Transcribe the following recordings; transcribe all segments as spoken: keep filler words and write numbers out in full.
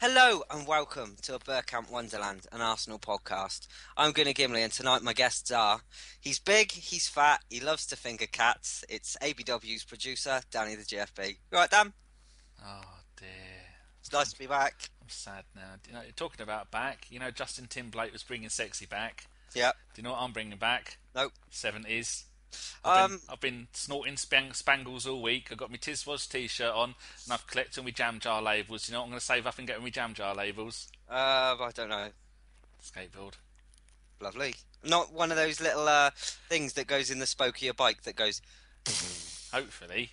Hello and welcome to a Bergkamp Wonderland, an Arsenal podcast. I'm Gunnar Gimley and tonight my guests are, he's big, he's fat, he loves to finger cats. It's A B W's producer, Danny the G F B. You right, Dan? Oh dear. It's nice to be back. I'm sad now. You know, talking about back, you know, Justin Timberlake was bringing sexy back. Yep. Do you know what I'm bringing back? Nope. seventies. I've, Um, been, I've been snorting spang- spangles all week. I've got my Tiswas t-shirt on and I've collected my jam jar labels. You know what I'm going to save up and get my jam jar labels? uh, I don't know. Skateboard. Lovely. Not one of those little uh, things that goes in the spoke of your bike that goes... Hopefully.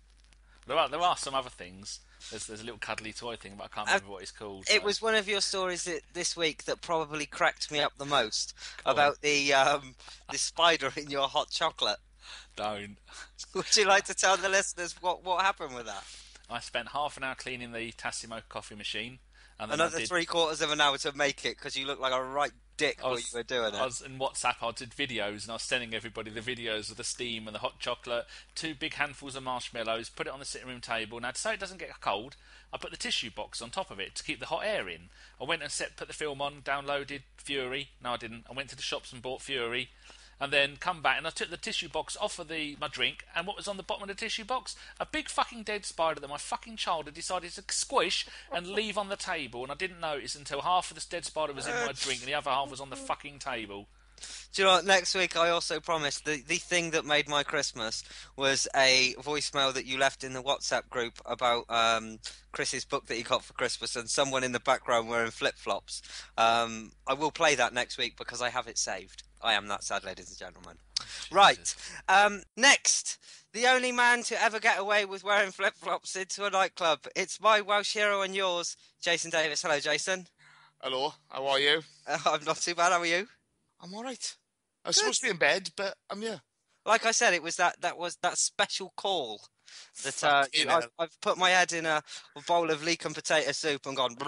There are, there are some other things. There's, there's a little cuddly toy thing, but I can't remember uh, what it's called. It so. was one of your stories that, this week that probably cracked me up the most Go about on. the um, the spider in your hot chocolate. Don't. Would you like to tell the listeners what, what happened with that? I spent half an hour cleaning the Tassimo coffee machine. And then Another I did, three quarters of an hour to make it because you look like a right dick I while was, you were doing it. I was in WhatsApp, I did videos and I was sending everybody the videos of the steam and the hot chocolate, two big handfuls of marshmallows, put it on the sitting room table. Now, so it doesn't get cold, I put the tissue box on top of it to keep the hot air in. I went and set, put the film on, downloaded Fury. No, I didn't. I went to the shops and bought Fury. And then come back and I took the tissue box off of the my drink, and what was on the bottom of the tissue box? A big fucking dead spider that my fucking child had decided to squish and leave on the table, and I didn't notice until half of this dead spider was in my drink and the other half was on the fucking table. Do you know what? Next week I also promised the, the thing that made my Christmas was a voicemail that you left in the WhatsApp group about um, Chris's book that he got for Christmas and someone in the background wearing flip-flops. Um, I will play that next week because I have it saved. I am that sad, ladies and gentlemen. Right. Um, next, the only man to ever get away with wearing flip-flops into a nightclub. It's my Welsh hero and yours, Jason Davis. Hello, Jason. Hello, how are you? Uh, I'm not too bad. How are you? I'm all right. I was Good. supposed to be in bed, but I'm here. Like I said, it was that that was that special call that uh, Fucking I, hell. I've put my head in a, a bowl of leek and potato soup and gone,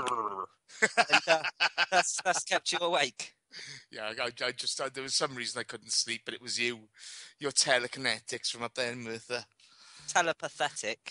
and uh, that's that's kept you awake. Yeah, I, I just I, there was some reason I couldn't sleep, but it was you, your telekinetics from up there in Merthyr. Telepathetic.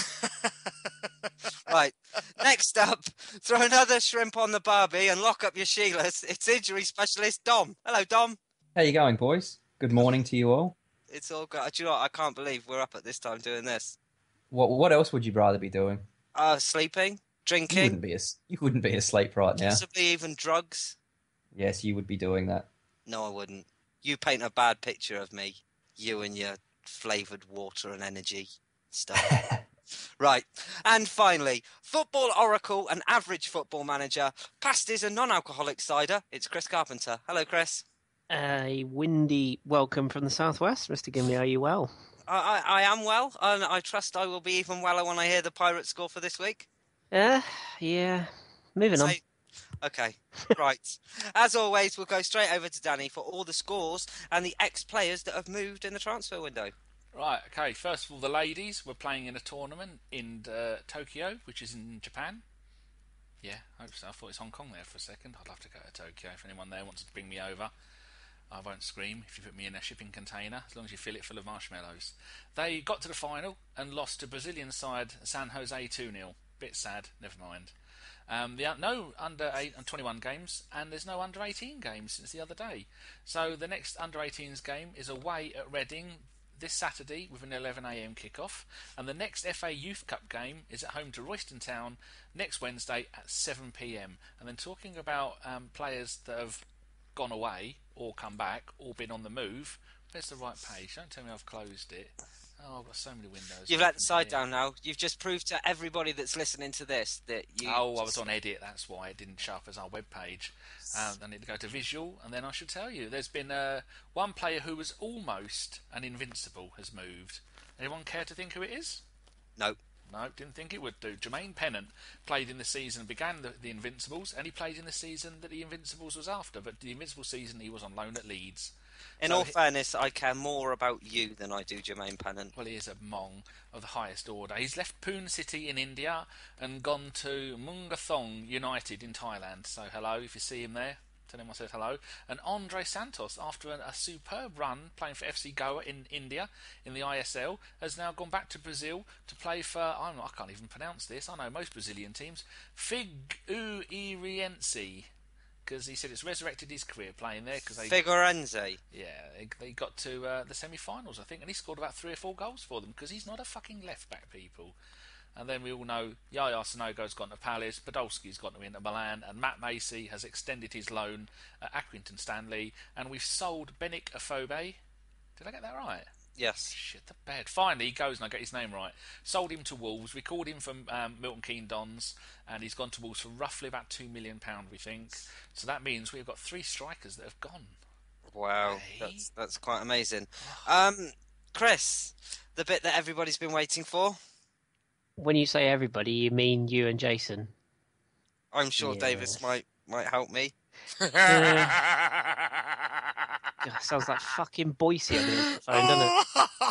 Right. Next up, throw another shrimp on the barbie and lock up your Sheilas. It's injury specialist Dom. Hello, Dom. How you going, boys? Good morning to you all. It's all good. Do you know what? I can't believe we're up at this time doing this. What What else would you rather be doing? Uh, sleeping, You drinking, wouldn't be as you wouldn't be asleep right now. possibly even drugs. Yes, you would be doing that. No, I wouldn't. You paint a bad picture of me. You and your flavoured water and energy stuff. Right. And finally, football oracle and average football manager, pasties and non-alcoholic cider. It's Chris Carpenter. Hello, Chris. A windy welcome from the southwest, Mister Gimley. Are you well? I, I, I am well, and I trust I will be even weller when I hear the Pirates score for this week. Uh, yeah. Moving on. Say- Okay, right. As always, we'll go straight over to Danny for all the scores and the ex-players that have moved in the transfer window. Right, okay, first of all, the ladies were playing in a tournament in uh, Tokyo, which is in Japan. Yeah, I hope so. I thought it's Hong Kong there for a second. I'd love to go to Tokyo if anyone there wants to bring me over. I won't scream if you put me in a shipping container, as long as you fill it full of marshmallows. They got to the final and lost to Brazilian side San Jose two nil. Bit sad, never mind. Um, the, no under eight and twenty-one games, and there's no under eighteen games since the other day. So the next under eighteens game is away at Reading this Saturday with an eleven a m kickoff, and the next F A Youth Cup game is at home to Royston Town next Wednesday at seven p m. And then talking about um, players that have gone away or come back or been on the move, where's the right page? Don't tell me I've closed it. Oh, I've got so many windows. You've let open the side here. down now. You've just proved to everybody that's listening to this that you... Oh, I was on edit, that's why it didn't show up as our webpage. Um, I need to go to visual, and then I should tell you. There's been uh, one player who was almost an invincible has moved. Anyone care to think who it is? No. No, didn't think it would do. Jermaine Pennant played in the season, began the, the Invincibles, and he played in the season that the Invincibles was after. But the Invincible season, he was on loan at Leeds. In So all he- fairness, I care more about you than I do Jermaine Pennant. Well, he is a Mong of the highest order. He's left Poon City in India and gone to Mungathong United in Thailand. So hello, if you see him there. Tell him I said hello. And Andre Santos, after a, a superb run playing for F C Goa in India in the I S L, has now gone back to Brazil to play for, I'm, I can't even pronounce this, I know most Brazilian teams, Figueirense. Because he said it's resurrected his career playing there. Cause they, Figueirense. Yeah, they, they got to uh, the semi-finals, I think, and he scored about three or four goals for them because he's not a fucking left-back, people. And then we all know Yaya Sanogo's gone to Palace, Podolski's gone to Inter Milan, and Matt Macy has extended his loan at Accrington Stanley, and we've sold Benik Afobe. Did I get that right? Yes. Shit, the bed. Finally, he goes and I get his name right. Sold him to Wolves. We called him from um, Milton Keynes Dons, and he's gone to Wolves for roughly about two million pounds, we think. So that means we've got three strikers that have gone. Wow, Hey. that's that's quite amazing. Um, Chris, the bit that everybody's been waiting for. When you say everybody, you mean you and Jason? I'm sure Yeah. Davis might might help me. God, sounds like fucking Boise on the phone, doesn't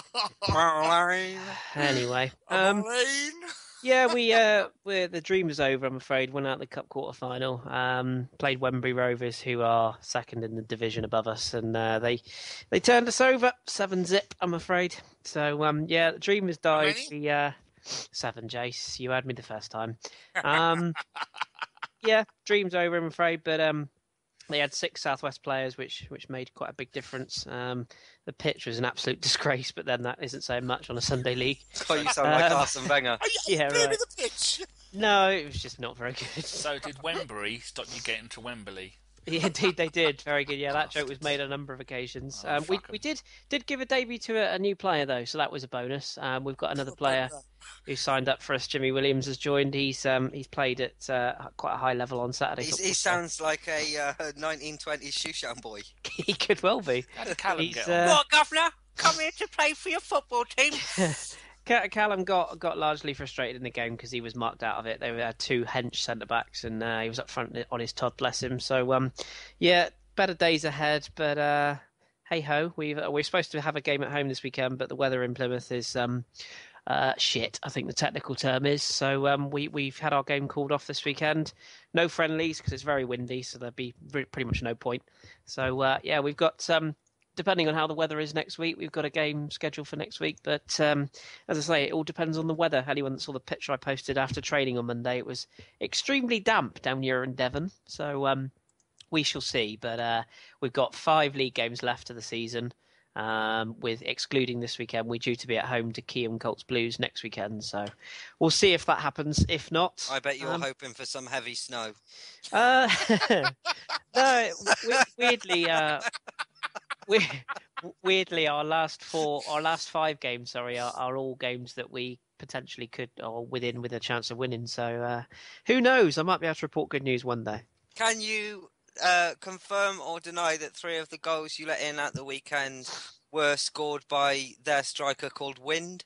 it? Anyway, um, Marlene. yeah, we uh, we're, the dream is over. I'm afraid. Went out the cup quarter final. Um, played Wembury Rovers, who are second in the division above us, and uh, they they turned us over seven zip. I'm afraid. So um, yeah, the dream has died. many? The uh, seven, Jace. You had me the first time. Um, yeah, dream's over. I'm afraid, but um. They had six Southwest players, which which made quite a big difference. Um, the pitch was an absolute disgrace, but then that isn't saying much on a Sunday league. God, you sound like Um, Arsene Wenger. Are you Yeah, blaming right. the pitch? No, it was just not very good. So did Wembury stop you getting to Wembley? Yeah, indeed, they did. Very good. Yeah, that joke was made on a number of occasions. Oh, Um, we fuck 'em. we did did give a debut to a, a new player though, so that was a bonus. Um, we've got another player who signed up for us. Jimmy Williams has joined. He's um he's played at uh, quite a high level on Saturday. He's, football, he so sounds like a uh, nineteen twenties Shoesham boy. he could well be. How did Callum He's, get uh, on? What, governor? Come here to play for your football team. Ca- Callum got got largely frustrated in the game because he was marked out of it. They had two hench centre backs, and uh, he was up front on his Todd, bless him. So um, yeah, better days ahead. But uh, hey ho, we've we're supposed to have a game at home this weekend, but the weather in Plymouth is um, uh, shit. I think the technical term is. So um, we we've had our game called off this weekend. No friendlies because it's very windy, so there'd be re- pretty much no point. So uh, yeah, we've got. Um, Depending on how the weather is next week, we've got a game scheduled for next week. But um, as I say, it all depends on the weather. Anyone that saw the picture I posted after training on Monday, it was extremely damp down here in Devon. So um, we shall see. But uh, we've got five league games left of the season. Um, with excluding this weekend, we're due to be at home to Keyham Colts Blues next weekend. So we'll see if that happens. If not, I bet you're um, hoping for some heavy snow. uh, no, we- weirdly. Uh, We, weirdly, our last four, our last five games, sorry, are, are all games that we potentially could, or within with a chance of winning. So, uh, who knows? I might be able to report good news one day. Can you uh, confirm or deny that three of the goals you let in at the weekend were scored by their striker called Wind?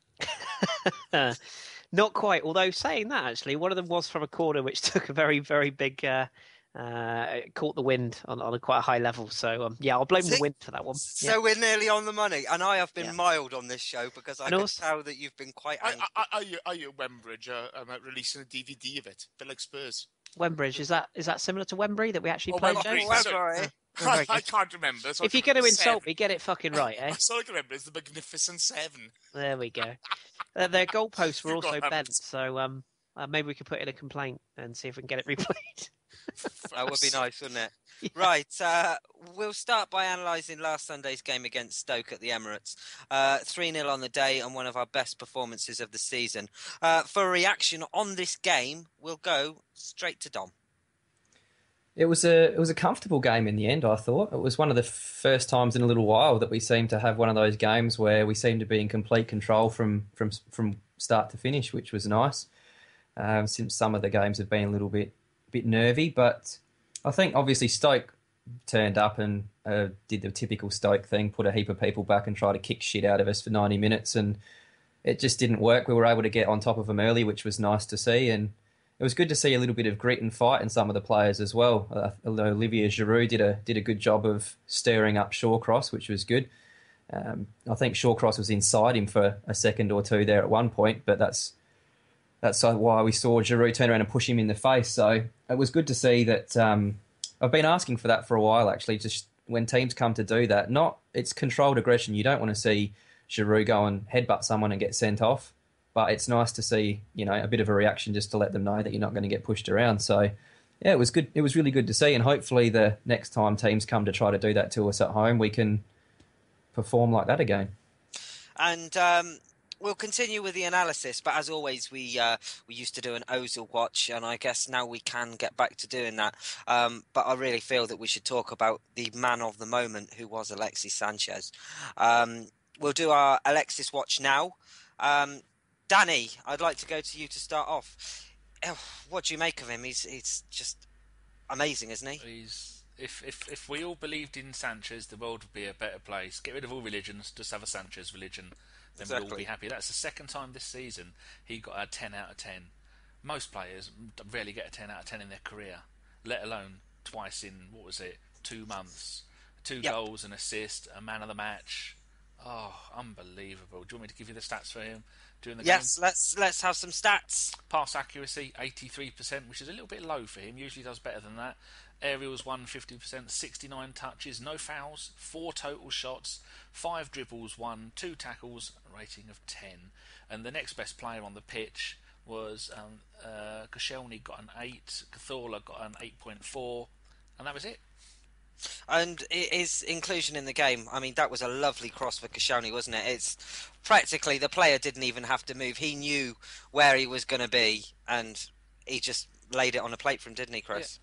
Not quite. Although saying that, actually, one of them was from a corner, which took a very, very big. Uh, uh, caught the wind on, on a quite a high level. So um, yeah, I'll blame See? the wind for that one. So we're nearly on the money, and I have been Yeah. mild on this show because I And can also- tell that you've been quite I, angry. I, are you, are you at Wembridge uh, um, uh, releasing a D V D of it? A bit like Spurs. Wembridge, is that is that similar to Wembury that we actually Oh, played, Wembury, James? sorry. Wembury. Oh, I, very I good. can't remember. So I If you're can going to remember insult seven. me, get it fucking right, eh? I still can remember it's the Magnificent Seven. There we go. Uh, their goalposts were You also got bent, it. so um, uh, maybe we could put in a complaint and see if we can get it replayed. That would be nice, wouldn't it? Right, uh, we'll start by analysing last Sunday's game against Stoke at the Emirates. Uh, three nil on the day and one of our best performances of the season. Uh, for a reaction on this game, we'll go straight to Dom. It was a it was a comfortable game in the end, I thought. It was one of the first times in a little while that we seemed to have one of those games where we seemed to be in complete control from from from start to finish, which was nice. Um, since some of the games have been a little bit bit nervy, but I think obviously Stoke turned up and uh, did the typical Stoke thing, put a heap of people back and try to kick shit out of us for ninety minutes, and it just didn't work. We were able to get on top of them early, which was nice to see, and it was good to see a little bit of grit and fight in some of the players as well. Uh, although Olivier Giroud did a did a good job of stirring up Shawcross, which was good. Um, I think Shawcross was inside him for a second or two there at one point, but that's that's why we saw Giroud turn around and push him in the face. So it was good to see that um, I've been asking for that for a while, actually, just when teams come to do that. Not It's controlled aggression. You don't want to see Giroud go and headbutt someone and get sent off, but it's nice to see, you know, a bit of a reaction just to let them know that you're not going to get pushed around. So, yeah, it was good. It was really good to see, and hopefully the next time teams come to try to do that to us at home, we can perform like that again. And um, we'll continue with the analysis, but as always, we uh, we used to do an Ozil watch, and I guess now we can get back to doing that. Um, but I really feel that we should talk about the man of the moment, who was Alexis Sanchez. Um, we'll do our Alexis watch now. Um, Danny, I'd like to go to you to start off. Oh, what do you make of him? He's he's just amazing, isn't he? He's, if, if, if we all believed in Sanchez, the world would be a better place. Get rid of all religions, just have a Sanchez religion. Then Exactly. we'll all be happy. That's the second time this season he got a ten out of ten. Most players rarely get a ten out of ten in their career, let alone twice in, what was it, two months. Two Yep. goals, an assist, a man of the match. Oh, unbelievable. Do you want me to give you the stats for him during the game? Yes, let's let's have some stats. Pass accuracy, eighty-three percent, which is a little bit low for him. Usually does better than that. Aerials, one hundred fifty percent, sixty-nine touches, no fouls, four total shots, five dribbles, one, two tackles, a rating of ten. And the next best player on the pitch was um, uh, Koscielny got an eight, Cazorla got an eight point four, and that was it. And his inclusion in the game, I mean, that was a lovely cross for Koscielny, wasn't it? It's practically the player didn't even have to move. He knew where he was going to be, and he just laid it on a plate for him, didn't he, Chris?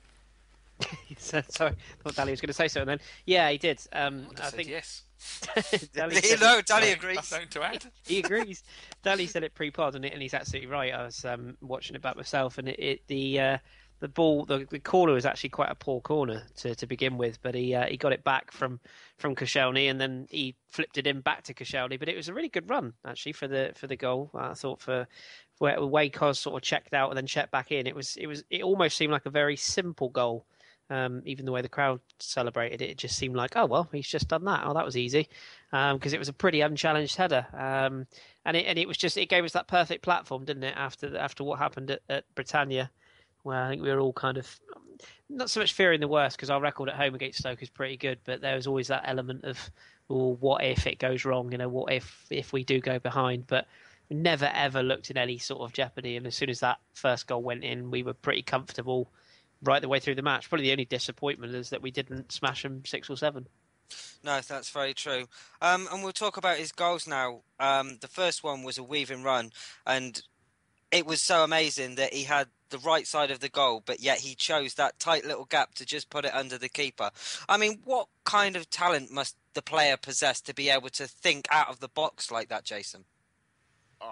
So, sorry, I thought Dally was going to say something then. Yeah, he did. Um, I, I said think yes. Dally You said know, it- Danny Nothing- agrees. Nothing to add. he agrees. Dally said it pre-pod, and, it, and he's absolutely right. I was um, watching it back myself, and it, it the uh, the ball, the, the corner was actually quite a poor corner to, to begin with, but he uh, he got it back from from Koscielny, and then he flipped it in back to Koscielny. But it was a really good run actually for the for the goal. I thought for where Waycos sort of checked out and then checked back in. It was it was it almost seemed like a very simple goal. Um, even the way the crowd celebrated it, it just seemed like, oh well, he's just done that. Oh, that was easy, because um, it was a pretty unchallenged header, um, and it and it was just it gave us that perfect platform, didn't it? After after what happened at, at Britannia, where I think we were all kind of not so much fearing the worst because our record at home against Stoke is pretty good, but there was always that element of, well, what if it goes wrong? You know, what if if we do go behind? But we never ever looked in any sort of jeopardy, and as soon as that first goal went in, we were pretty comfortable right the way through the match. Probably the only disappointment is that we didn't smash them six or seven. No, that's very true. Um, and we'll talk about his goals now. Um, the first one was a weaving run, and it was so amazing that he had the right side of the goal, but yet he chose that tight little gap to just put it under the keeper. I mean, what kind of talent must the player possess to be able to think out of the box like that, Jason? Oh,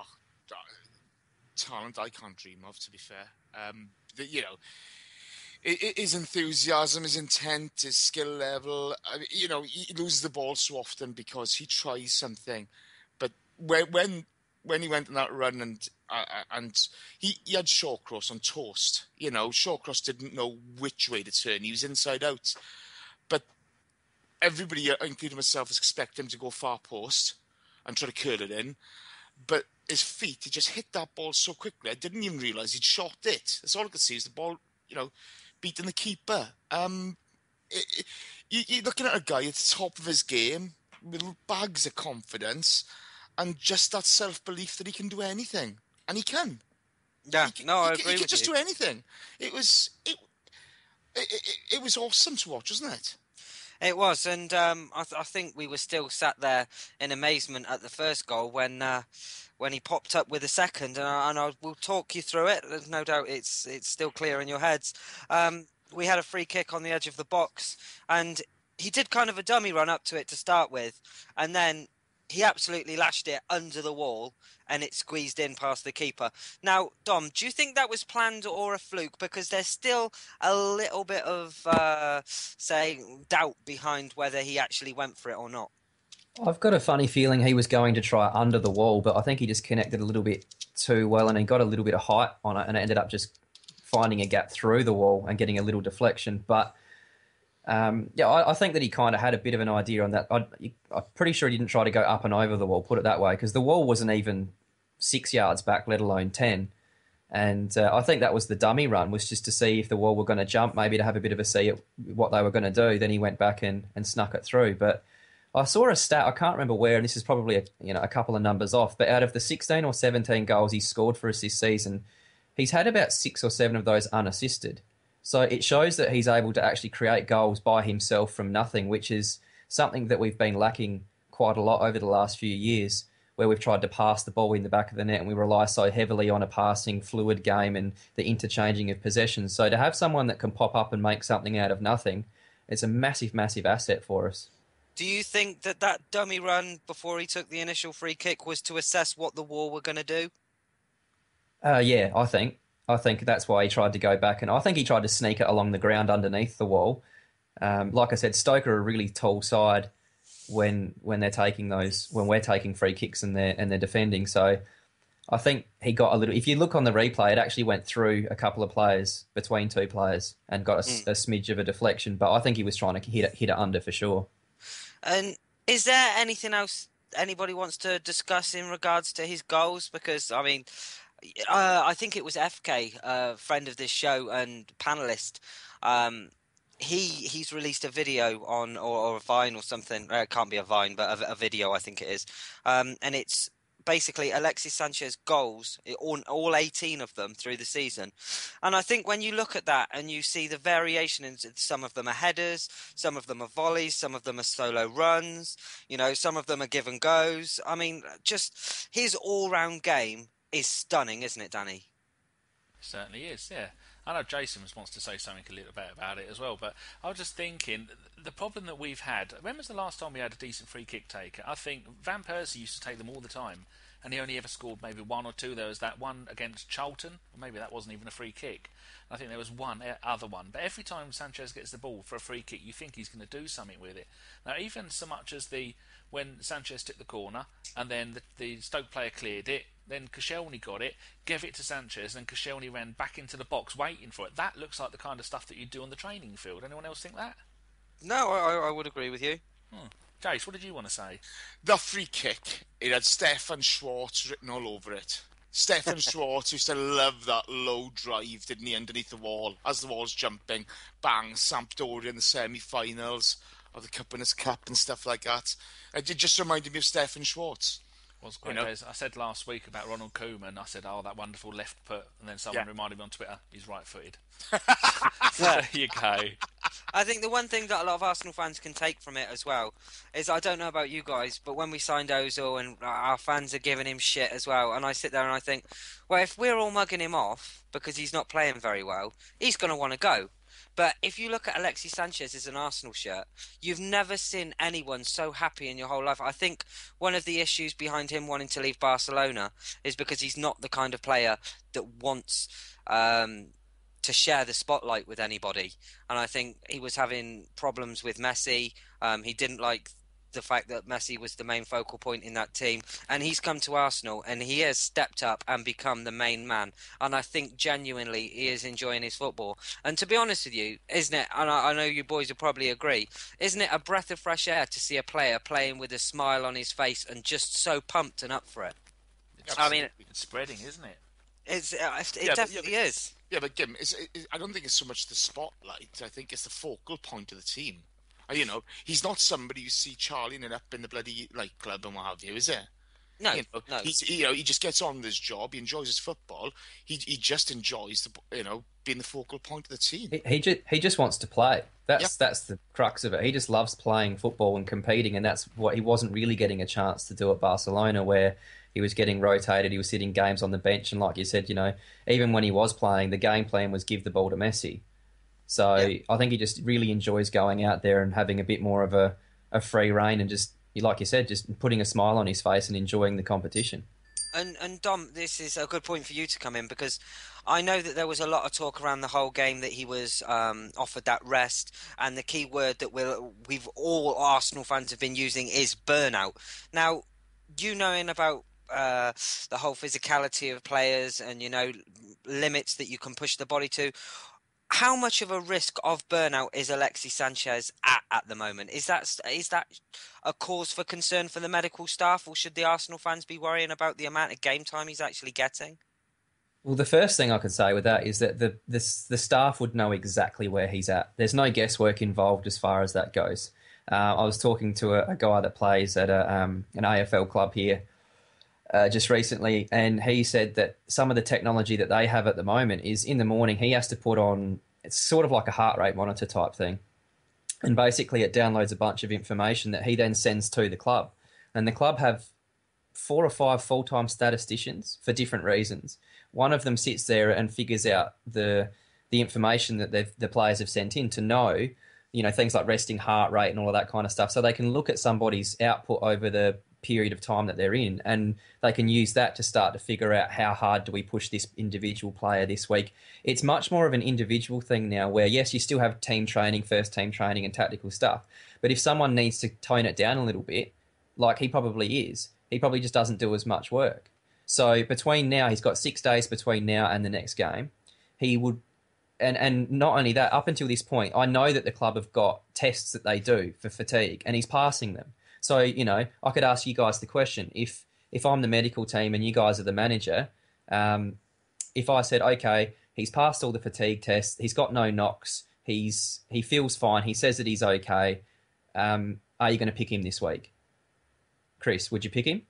talent I can't dream of, to be fair. Um, the, you know, his enthusiasm, his intent, his skill level. I mean, you know, he loses the ball so often because he tries something, but when when when he went on that run and uh, and he, he had Shawcross on toast. You know, Shawcross didn't know which way to turn. He was inside out, but everybody, including myself, was expecting him to go far post and try to curl it in. But his feet, he just hit that ball so quickly. I didn't even realise he'd shot it. That's all I could see is the ball, you know, beating the keeper. Um, it, it, you, you're looking at a guy at the top of his game with bags of confidence and just that self-belief that he can do anything. And he can. Yeah, he can, no, I he, agree He with can just you. do anything. It was it, it, it, it was awesome to watch, wasn't it? It was, and um, I, th- I think we were still sat there in amazement at the first goal when uh, when he popped up with a second, and I, and I will talk you through it. There's no doubt it's it's still clear in your heads. Um, we had a free kick on the edge of the box, and he did kind of a dummy run up to it to start with, and then he absolutely lashed it under the wall, and it squeezed in past the keeper. Now, Dom, do you think that was planned or a fluke? Because there's still a little bit of, uh, say, doubt behind whether he actually went for it or not. I've got a funny feeling he was going to try under the wall, but I think he just connected a little bit too well and he got a little bit of height on it and it ended up just finding a gap through the wall and getting a little deflection. But um, yeah, I, I think that he kind of had a bit of an idea on that. I, I'm pretty sure he didn't try to go up and over the wall, put it that way, because the wall wasn't even six yards back, let alone ten. And uh, I think that was the dummy run, was just to see if the wall were going to jump, maybe to have a bit of a see at what they were going to do. Then he went back and, and snuck it through. But I saw a stat, I can't remember where, and this is probably a, you know a couple of numbers off, but out of the sixteen or seventeen goals he's scored for us this season, he's had about six or seven of those unassisted. So it shows that he's able to actually create goals by himself from nothing, which is something that we've been lacking quite a lot over the last few years, where we've tried to pass the ball in the back of the net and we rely so heavily on a passing, fluid game and the interchanging of possessions. So to have someone that can pop up and make something out of nothing, it's a massive, massive asset for us. Do you think that that dummy run before he took the initial free kick was to assess what the Wall were going to do? Uh, yeah, I think. I think that's why he tried to go back. And I think he tried to sneak it along the ground underneath the Wall. Um, like I said, Stoke are a really tall side when when they're taking those, when we're taking free kicks and they're, and they're defending. So I think he got a little... If you look on the replay, it actually went through a couple of players, between two players, and got a, mm. a smidge of a deflection. But I think he was trying to hit it, hit it under for sure. And is there anything else anybody wants to discuss in regards to his goals? Because, I mean, uh, I think it was F K, a friend of this show and panellist. Um, he he's released a video on, or, or a Vine or something. Uh, it can't be a Vine, but a, a video, I think it is. Um, and it's basically Alexis Sanchez goals, all, all eighteen of them through the season. And I think when you look at that and you see the variation in some of them are headers, some of them are volleys, some of them are solo runs, you know, some of them are give and goes. I mean, just his all-round game is stunning, isn't it, Danny? Certainly is, yeah. I know Jason wants to say something a little bit about it as well, but I was just thinking, the problem that we've had, when was the last time we had a decent free kick taker? I think Van Persie used to take them all the time, and he only ever scored maybe one or two. There was that one against Charlton, or maybe that wasn't even a free kick. I think there was one other one. But every time Sanchez gets the ball for a free kick, you think he's going to do something with it. Now, even so much as the when Sanchez took the corner, and then the, the Stoke player cleared it, then Koscielny got it, gave it to Sanchez, and Koscielny ran back into the box waiting for it. That looks like the kind of stuff that you do on the training field. Anyone else think that? No, I, I would agree with you. Hmm. Jace, what did you want to say? The free kick, it had Stefan Schwartz written all over it. Stefan Schwartz used to love that low drive, didn't he, underneath the wall, as the wall's jumping. Bang, Sampdoria in the semi-finals of the Cup Winners' Cup and stuff like that. It just reminded me of Stefan Schwartz. Was great. You know? I said last week about Ronald Koeman, I said, oh, that wonderful left foot, and then someone yeah. reminded me on Twitter, he's right-footed. There you go. I think the one thing that a lot of Arsenal fans can take from it as well is, I don't know about you guys, but when we signed Ozil and our fans are giving him shit as well, and I sit there and I think, well, if we're all mugging him off because he's not playing very well, he's going to want to go. But if you look at Alexis Sanchez as an Arsenal shirt, you've never seen anyone so happy in your whole life. I think one of the issues behind him wanting to leave Barcelona is because he's not the kind of player that wants um, to share the spotlight with anybody. And I think he was having problems with Messi. Um, he didn't like the fact that Messi was the main focal point in that team, and he's come to Arsenal and he has stepped up and become the main man, and I think genuinely he is enjoying his football. And to be honest with you, isn't it, and I, I know you boys will probably agree, isn't it a breath of fresh air to see a player playing with a smile on his face and just so pumped and up for it? It's, I mean, it's spreading, isn't it? It's, it Yeah, but- definitely yeah, but- is. Yeah, but Kim, it's, it, I don't think it's so much the spotlight. I think it's the focal point of the team. And, you know, he's not somebody you see charlieing it up in the bloody like club and what have you, is it? No, you know, no. He's, you know, he just gets on with his job. He enjoys his football. He he just enjoys the, you know, being the focal point of the team. He, he just he just wants to play. That's that's the crux of it. He just loves playing football and competing, and that's what he wasn't really getting a chance to do at Barcelona, where he was getting rotated. He was sitting games on the bench, and like you said, you know, even when he was playing, the game plan was give the ball to Messi. So Yeah. I think he just really enjoys going out there and having a bit more of a, a free reign and just, like you said, just putting a smile on his face and enjoying the competition. And and Dom, this is a good point for you to come in, because I know that there was a lot of talk around the whole game that he was um, offered that rest, and the key word that we're, we've all Arsenal fans have been using is burnout. Now, you knowing about uh, the whole physicality of players and, you know, limits that you can push the body to, how much of a risk of burnout is Alexis Sanchez at at the moment? Is that is that a cause for concern for the medical staff, or should the Arsenal fans be worrying about the amount of game time he's actually getting? Well, the first thing I could say with that is that the, the the staff would know exactly where he's at. There's no guesswork involved as far as that goes. Uh, I was talking to a, a guy that plays at a, um, an A F L club here uh, just recently, and he said that some of the technology that they have at the moment is in the morning he has to put on, it's sort of like a heart rate monitor type thing. And basically it downloads a bunch of information that he then sends to the club. And the club have four or five full-time statisticians for different reasons. One of them sits there and figures out the the information that the players have sent in to know, you know, things like resting heart rate and all of that kind of stuff. So they can look at somebody's output over the period of time that they're in, and they can use that to start to figure out how hard do we push this individual player this week. It's much more of an individual thing now where, yes, you still have team training, first team training and tactical stuff. But if someone needs to tone it down a little bit, like he probably is, he probably just doesn't do as much work. So between now, he's got six days between now and the next game. He would, and, and not only that, up until this point, I know that the club have got tests that they do for fatigue, and he's passing them. So, you know, I could ask you guys the question, if if I'm the medical team and you guys are the manager, um, if I said, okay, he's passed all the fatigue tests, he's got no knocks, he's he feels fine, he says that he's okay, um, are you going to pick him this week? Chris, would you pick him?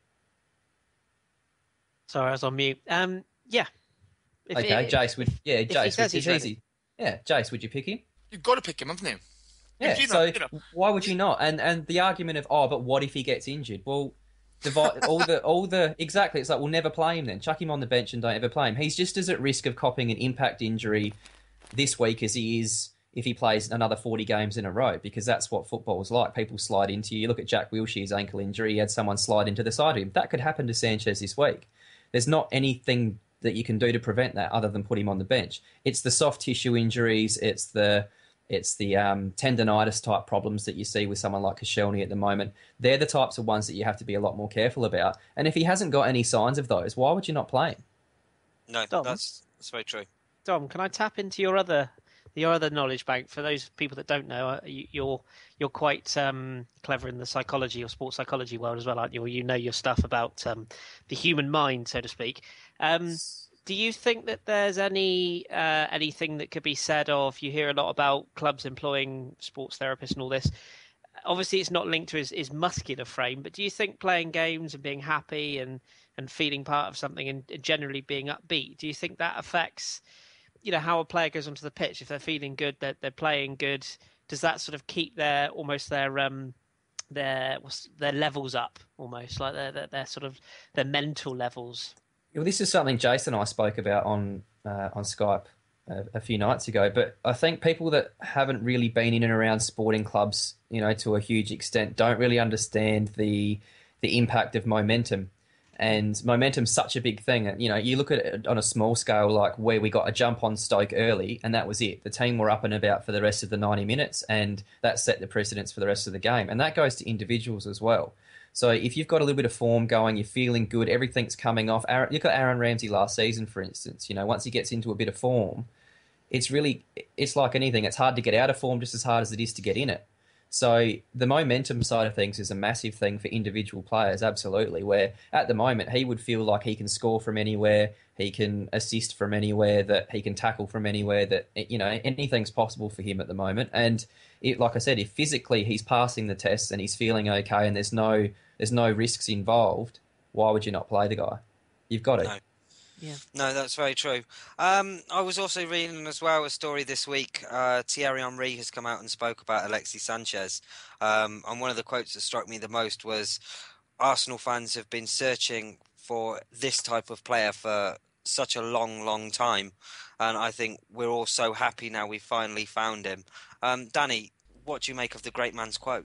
Sorry, I was on mute. Um, yeah. If okay, it, Jace would. Yeah, Jace. Would, it's ready. easy. Yeah, Jace, would you pick him? You've got to pick him, haven't you? Yeah. You know, so you know. why would you not? And and the argument of, oh, but what if he gets injured? Well, divide all the all the exactly. It's like, we'll never play him then. Chuck him on the bench and don't ever play him. He's just as at risk of copping an impact injury this week as he is if he plays another forty games in a row, because that's what football's like. People slide into you. You look at Jack Wilshere's ankle injury. He had someone slide into the side of him. That could happen to Sanchez this week. There's not anything that you can do to prevent that other than put him on the bench. It's the soft tissue injuries. It's the it's the um, tendonitis type problems that you see with someone like Koscielny at the moment. They're the types of ones that you have to be a lot more careful about. And if he hasn't got any signs of those, why would you not play him? No, Dom? that's that's very true. Dom, can I tap into your other your other knowledge bank? For those people that don't know, uh, you, you're you're quite um, clever in the psychology or sports psychology world as well, aren't you? Or you know your stuff about um, the human mind, so to speak. Um, do you think that there's any uh, anything that could be said of? You hear a lot about clubs employing sports therapists and all this. Obviously, it's not linked to his, his muscular frame, but do you think playing games and being happy and, and feeling part of something and generally being upbeat, do you think that affects, you know, how a player goes onto the pitch? If they're feeling good, they're, they're playing good, does that sort of keep their almost their um their what's, their levels up, almost like their, their their sort of their mental levels? Well, this is something Jason and I spoke about on uh, on Skype a, a few nights ago. But I think people that haven't really been in and around sporting clubs, you know, to a huge extent, don't really understand the the impact of momentum. And momentum's such a big thing. You know, you look at it on a small scale, like where we got a jump on Stoke early, and that was it. The team were up and about for the rest of the ninety minutes, and that set the precedence for the rest of the game. And that goes to individuals as well. So if you've got a little bit of form going, you're feeling good, everything's coming off. Aaron, look at Aaron Ramsey last season, for instance. You know, once he gets into a bit of form, it's really, it's like anything. It's hard to get out of form just as hard as it is to get in it. So the momentum side of things is a massive thing for individual players, absolutely, where at the moment he would feel like he can score from anywhere, he can assist from anywhere, that he can tackle from anywhere, that, you know, anything's possible for him at the moment. And it, like I said, if physically he's passing the tests and he's feeling okay and there's no there's no risks involved, why would you not play the guy? You've got to. No. Yeah. No, that's very true. Um, I was also reading as well a story this week. Uh, Thierry Henry has come out and spoke about Alexis Sanchez. Um, and one of the quotes that struck me the most was, Arsenal fans have been searching for this type of player for such a long, long time. And I think we're all so happy now we finally found him. Um, Danny, what do you make of the great man's quote?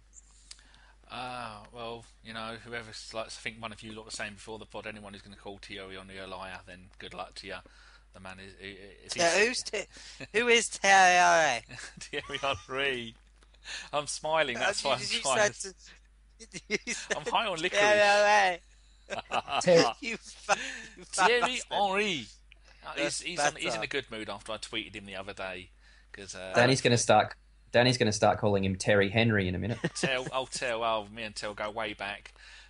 Uh, well, you know, whoever, like, I think one of you lot was saying before the pod, anyone who's going to call Thierry Henry a liar, then good luck to you. The man is... is yeah, who's t- who is Thierry? Thierry Henry. I'm smiling, that's uh, why I'm smiling. Said, you said I'm high on licorice. Thierry. you fa- you Thierry bastard. Henry. Uh, he's, he's, on, he's in a good mood after I tweeted him the other day. Cause, uh, Danny's going to start... Danny's going to start calling him Terry Henry in a minute. Tell, I'll tell. Oh, me and Tell go way back.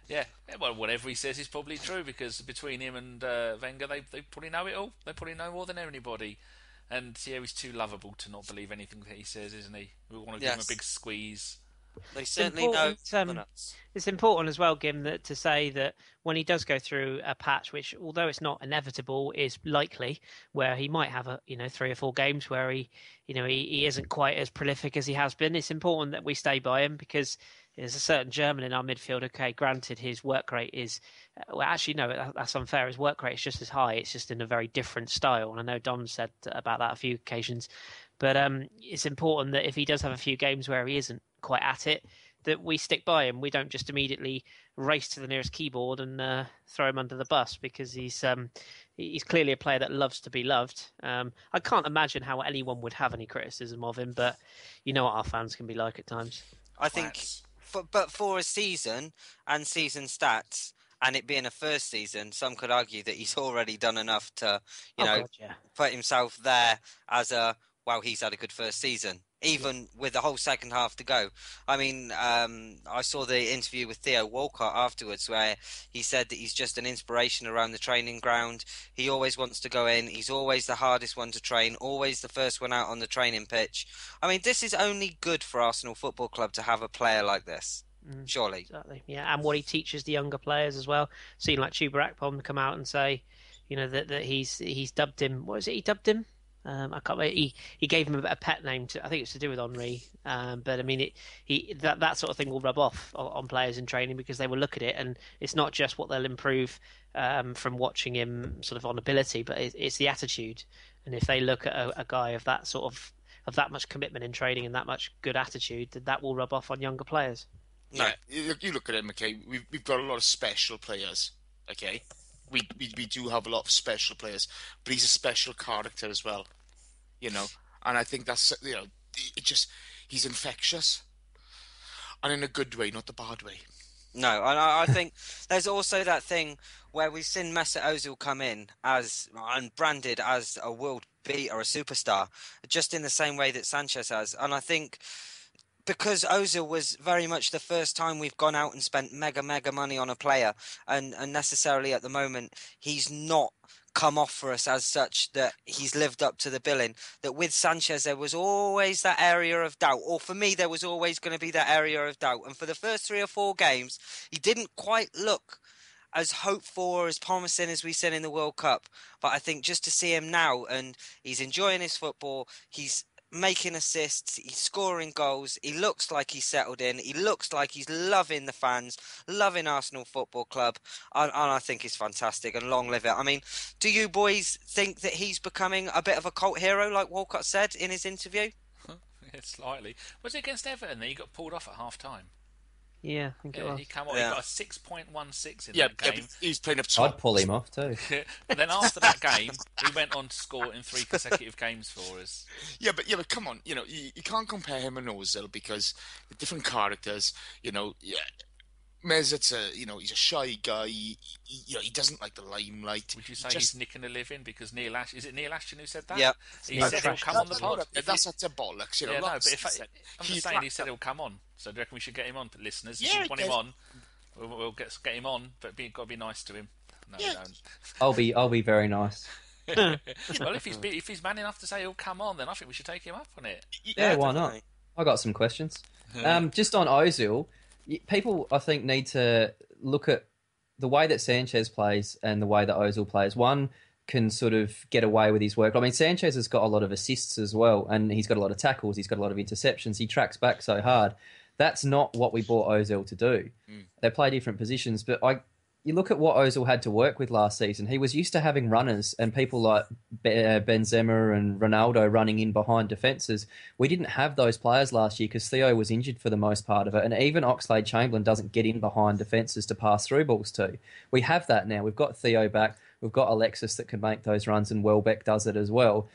Yeah, yeah, well, whatever he says is probably true because between him and uh, Wenger, they they probably know it all. They probably know more than anybody. And yeah, he's too lovable to not believe anything that he says, isn't he? We want to give him a Yes. big squeeze. They It's certainly know important, the um, nuts. it's important as well, Gim, that to say that when he does go through a patch, which although it's not inevitable, is likely, where he might have a you know three or four games where he you know he, he isn't quite as prolific as he has been. It's important that we stay by him because there's a certain German in our midfield. Okay, granted his work rate is well, actually no, that- that's unfair. His work rate is just as high. It's just in a very different style, and I know Dom said about that a few occasions. But um, it's important that if he does have a few games where he isn't quite at it, that we stick by him. We don't just immediately race to the nearest keyboard and uh, throw him under the bus because he's um, he's clearly a player that loves to be loved. Um, I can't imagine how anyone would have any criticism of him, but you know what our fans can be like at times. I think, for, but for a season and season stats, and it being a first season, some could argue that he's already done enough to, you oh, know, God, yeah. put himself there as a, well, he's had a good first season, even yeah. with the whole second half to go. I mean, um, I saw the interview with Theo Walcott afterwards where he said that he's just an inspiration around the training ground. He always wants to go in. He's always the hardest one to train, always the first one out on the training pitch. I mean, this is only good for Arsenal Football Club to have a player like this. Mm, surely. Exactly. Yeah, and what he teaches the younger players as well. Seeing like Chuba Akpom come out and say, you know, that, that he's he's dubbed him. What is it? He dubbed him. Um, I can't. He he gave him a, a pet name. To, I think it's to do with Henri. Um, but I mean, it he that that sort of thing will rub off on, on players in training because they will look at it, and it's not just what they'll improve um, from watching him sort of on ability, but it, it's the attitude. And if they look at a, a guy of that sort of of that much commitment in training and that much good attitude, then that will rub off on younger players. No, you, you look at him, okay. We've we've got a lot of special players, okay. We, we we do have a lot of special players, but he's a special character as well, you know. And I think that's you know, it just he's infectious, and in a good way, not the bad way. No, and I, I think there's also that thing where we've seen Mesut Ozil come in as and branded as a world beater, a superstar, just in the same way that Sanchez has, and I think. Because Ozil was very much the first time we've gone out and spent mega, mega money on a player. And, and necessarily at the moment, he's not come off for us as such that he's lived up to the billing. That with Sanchez, there was always that area of doubt. Or for me, there was always going to be that area of doubt. And for the first three or four games, he didn't quite look as hoped for, as promising as we've seen in the World Cup. But I think just to see him now, and he's enjoying his football, he's making assists, he's scoring goals, he looks like he's settled in, he looks like he's loving the fans, loving Arsenal Football Club, and, and I think he's fantastic, and long live it. I mean, do you boys think that he's becoming a bit of a cult hero, like Walcott said in his interview? Yeah, slightly. Was it against Everton that he got pulled off at half-time? Yeah, I think yeah, it was. He, came on, yeah. he got a six point one six in yeah, that game. Yeah, he's playing up top. I'd pull him off too. And then after that game, he went on to score in three consecutive games for us. Yeah, but yeah, but come on, you know, you, you can't compare him and Ozil because the different characters. You know, yeah, Mesut's a you know he's a shy guy. He, he, you know, he doesn't like the limelight. Would you say just... he's nicking a living because Neil Ash is it Neil Ashton who said that? Yeah, he Neil said he'll come on the pod. That's, that's, that's a bollocks, you know. Yeah, no, lots, but if I, said, I'm just saying he said he'll come on. So do you reckon we should get him on, listeners? If Yeah, you want him on, we'll, we'll get get him on, but be, got to be nice to him. No, Yeah. don't. I'll be I'll be very nice. Well, if he's if he's man enough to say he'll come on, then I think we should take him up on it. Yeah, why not? I got some questions. Um, just on Ozil, y- people I think need to look at the way that Sanchez plays and the way that Ozil plays. One can sort of get away with his work. I mean, Sanchez has got a lot of assists as well, and he's got a lot of tackles. He's got a lot of interceptions. He tracks back so hard. That's not what we bought Ozil to do. Mm. They play different positions, but I. You look at what Ozil had to work with last season. He was used to having runners and people like Benzema and Ronaldo running in behind defences. We didn't have those players last year because Theo was injured for the most part of it. And even Oxlade-Chamberlain doesn't get in behind defences to pass through balls to. We have that now. We've got Theo back. We've got Alexis that can make those runs, and Welbeck does it as well.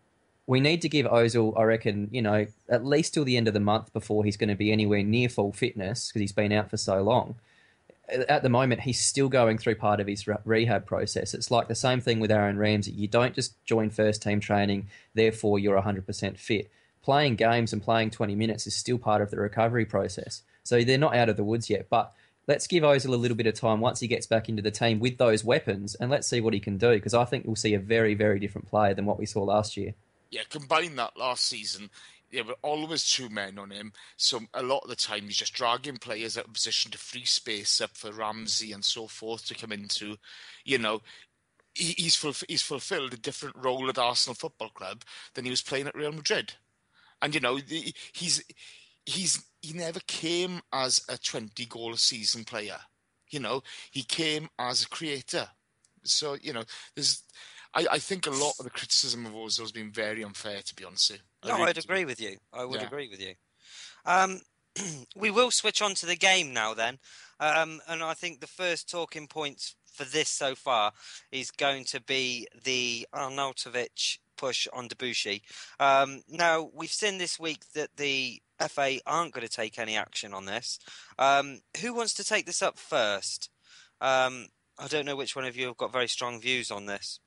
We need to give Ozil, I reckon, you know, at least till the end of the month before he's going to be anywhere near full fitness because he's been out for so long. At the moment, he's still going through part of his rehab process. It's like the same thing with Aaron Ramsey. You don't just join first team training, therefore you're one hundred percent fit. Playing games and playing twenty minutes is still part of the recovery process. So they're not out of the woods yet. But let's give Ozil a little bit of time once he gets back into the team with those weapons, and let's see what he can do, because I think we'll see a very, very different player than what we saw last year. Yeah, combine that last season, there were always two men on him, so a lot of the time he's just dragging players out of position to free space up for Ramsey and so forth to come into. You know, he, he's, fulf- he's fulfilled a different role at Arsenal Football Club than he was playing at Real Madrid. And, you know, the, he's he's he never came as a twenty-goal-a-season player. You know, he came as a creator. So, you know, there's... I, I think a lot of the criticism of Ozil has been very unfair, to be honest. I No, really I'd do. agree with you. I would Yeah. agree with you. Um, we will switch on to the game now then. Um, and I think the first talking points for this so far is going to be the Arnautovic push on Debuchy. Um, now, we've seen this week that the F A aren't going to take any action on this. Um, who wants to take this up first? Um, I don't know which one of you have got very strong views on this.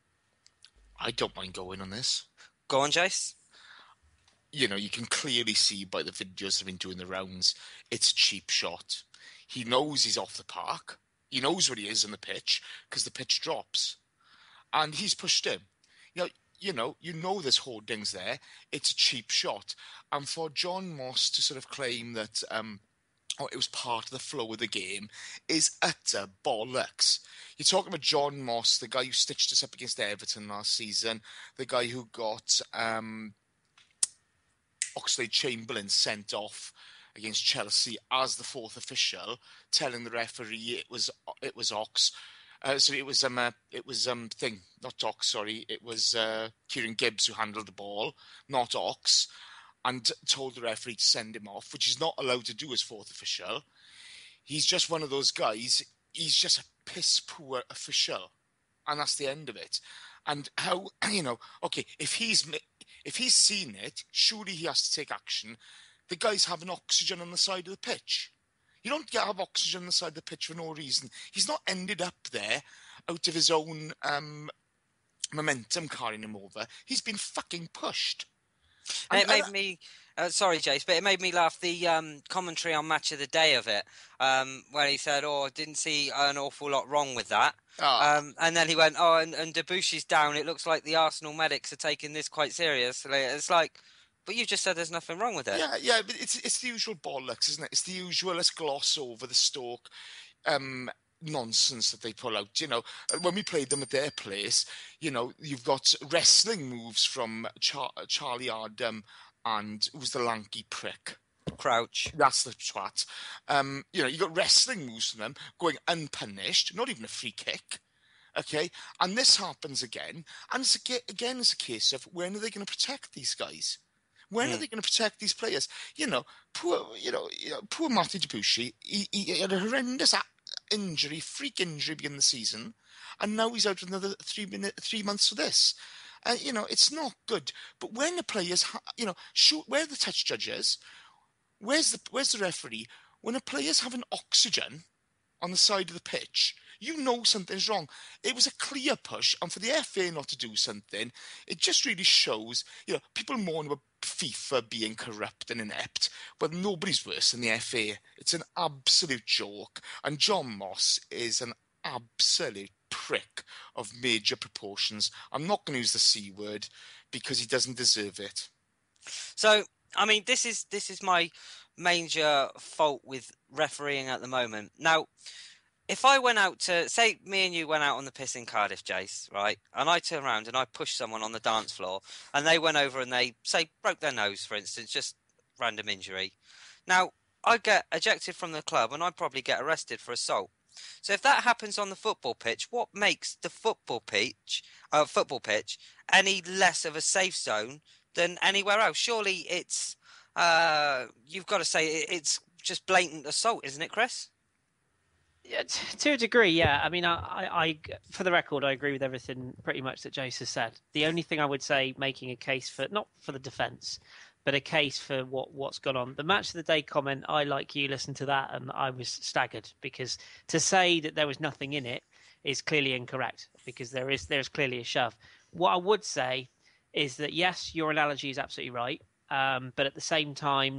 I don't mind going on this. Go on, Jace. You know, you can clearly see by the videos that have been doing the rounds, it's a cheap shot. He knows he's off the park. He knows where he is on the pitch because the pitch drops. And he's pushed him. You know, you know, you know there's hoardings there. It's a cheap shot. And for John Moss to sort of claim that um, oh, it was part of the flow of the game is utter bollocks. You're talking about John Moss, the guy who stitched us up against Everton last season, the guy who got um, Oxlade-Chamberlain sent off against Chelsea as the fourth official, telling the referee it was it was Ox. Uh, so it was um uh, it was um thing not Ox, sorry, it was uh, Kieran Gibbs who handled the ball, not Ox, and told the referee to send him off, which he's not allowed to do as fourth official. He's just one of those guys. He's just a piss poor official, and that's the end of it. And how, you know, okay, if he's if he's seen it, surely he has to take action. The guy's having oxygen on the side of the pitch. You don't get have oxygen on the side of the pitch for no reason. He's not ended up there out of his own um, momentum carrying him over. He's been fucking pushed. And And- it made and- me, uh, sorry, Jace, but it made me laugh. The um, commentary on Match of the Day of it, um, where he said, "Oh, I didn't see an awful lot wrong with that." Ah. Um, and then he went, "Oh, and, and Debuchy's down. It looks like the Arsenal medics are taking this quite seriously." It's like, but you just said there's nothing wrong with it. Yeah, yeah, but it's it's the usual bollocks, isn't it? It's the usual, let's gloss over the Stoke um, nonsense that they pull out. You know, when we played them at their place, you know, you've got wrestling moves from Char- Charlie Adam and who's the lanky prick? Crouch. That's the twat. Um, you know, you got wrestling moves from them going unpunished, not even a free kick. Okay, and this happens again, and it's a, again it's a case of when are they going to protect these guys? When Mm. are they going to protect these players? You know, poor, you know, you know poor Matty Debuchy. He, he had a horrendous a- injury, freak injury, beginning of the season, and now he's out for another three minute, three months for this. Uh, you know, it's not good. But when the players, ha- you know, shoot, where are the touch judges? Where's the where's the referee? When a player's having oxygen on the side of the pitch, you know something's wrong. It was a clear push, and for the F A not to do something, it just really shows, you know, people mourn about FIFA being corrupt and inept, but nobody's worse than the F A. It's an absolute joke, and John Moss is an absolute prick of major proportions. I'm not going to use the C word because he doesn't deserve it. So, I mean, this is this is my major fault with refereeing at the moment. Now, if I went out to, say, me and you went out on the piss in Cardiff, Jace, right? And I turned around and I pushed someone on the dance floor and they went over and they, say, broke their nose, for instance, just random injury. Now, I'd get ejected from the club and I'd probably get arrested for assault. So if that happens on the football pitch, what makes the football pitch, uh, football pitch any less of a safe zone than anywhere else? Surely it's, uh, you've got to say it's just blatant assault, isn't it, Chris? Yeah, t- to a degree, yeah. I mean, I, I, I, for the record, I agree with everything pretty much that Jace has said. The only thing I would say, making a case for, not for the defence, but a case for what, what's gone on. The Match of the Day comment, I, like you, listened to that and I was staggered because to say that there was nothing in it is clearly incorrect because there is there's clearly a shove. What I would say is that, yes, your analogy is absolutely right, um, but at the same time,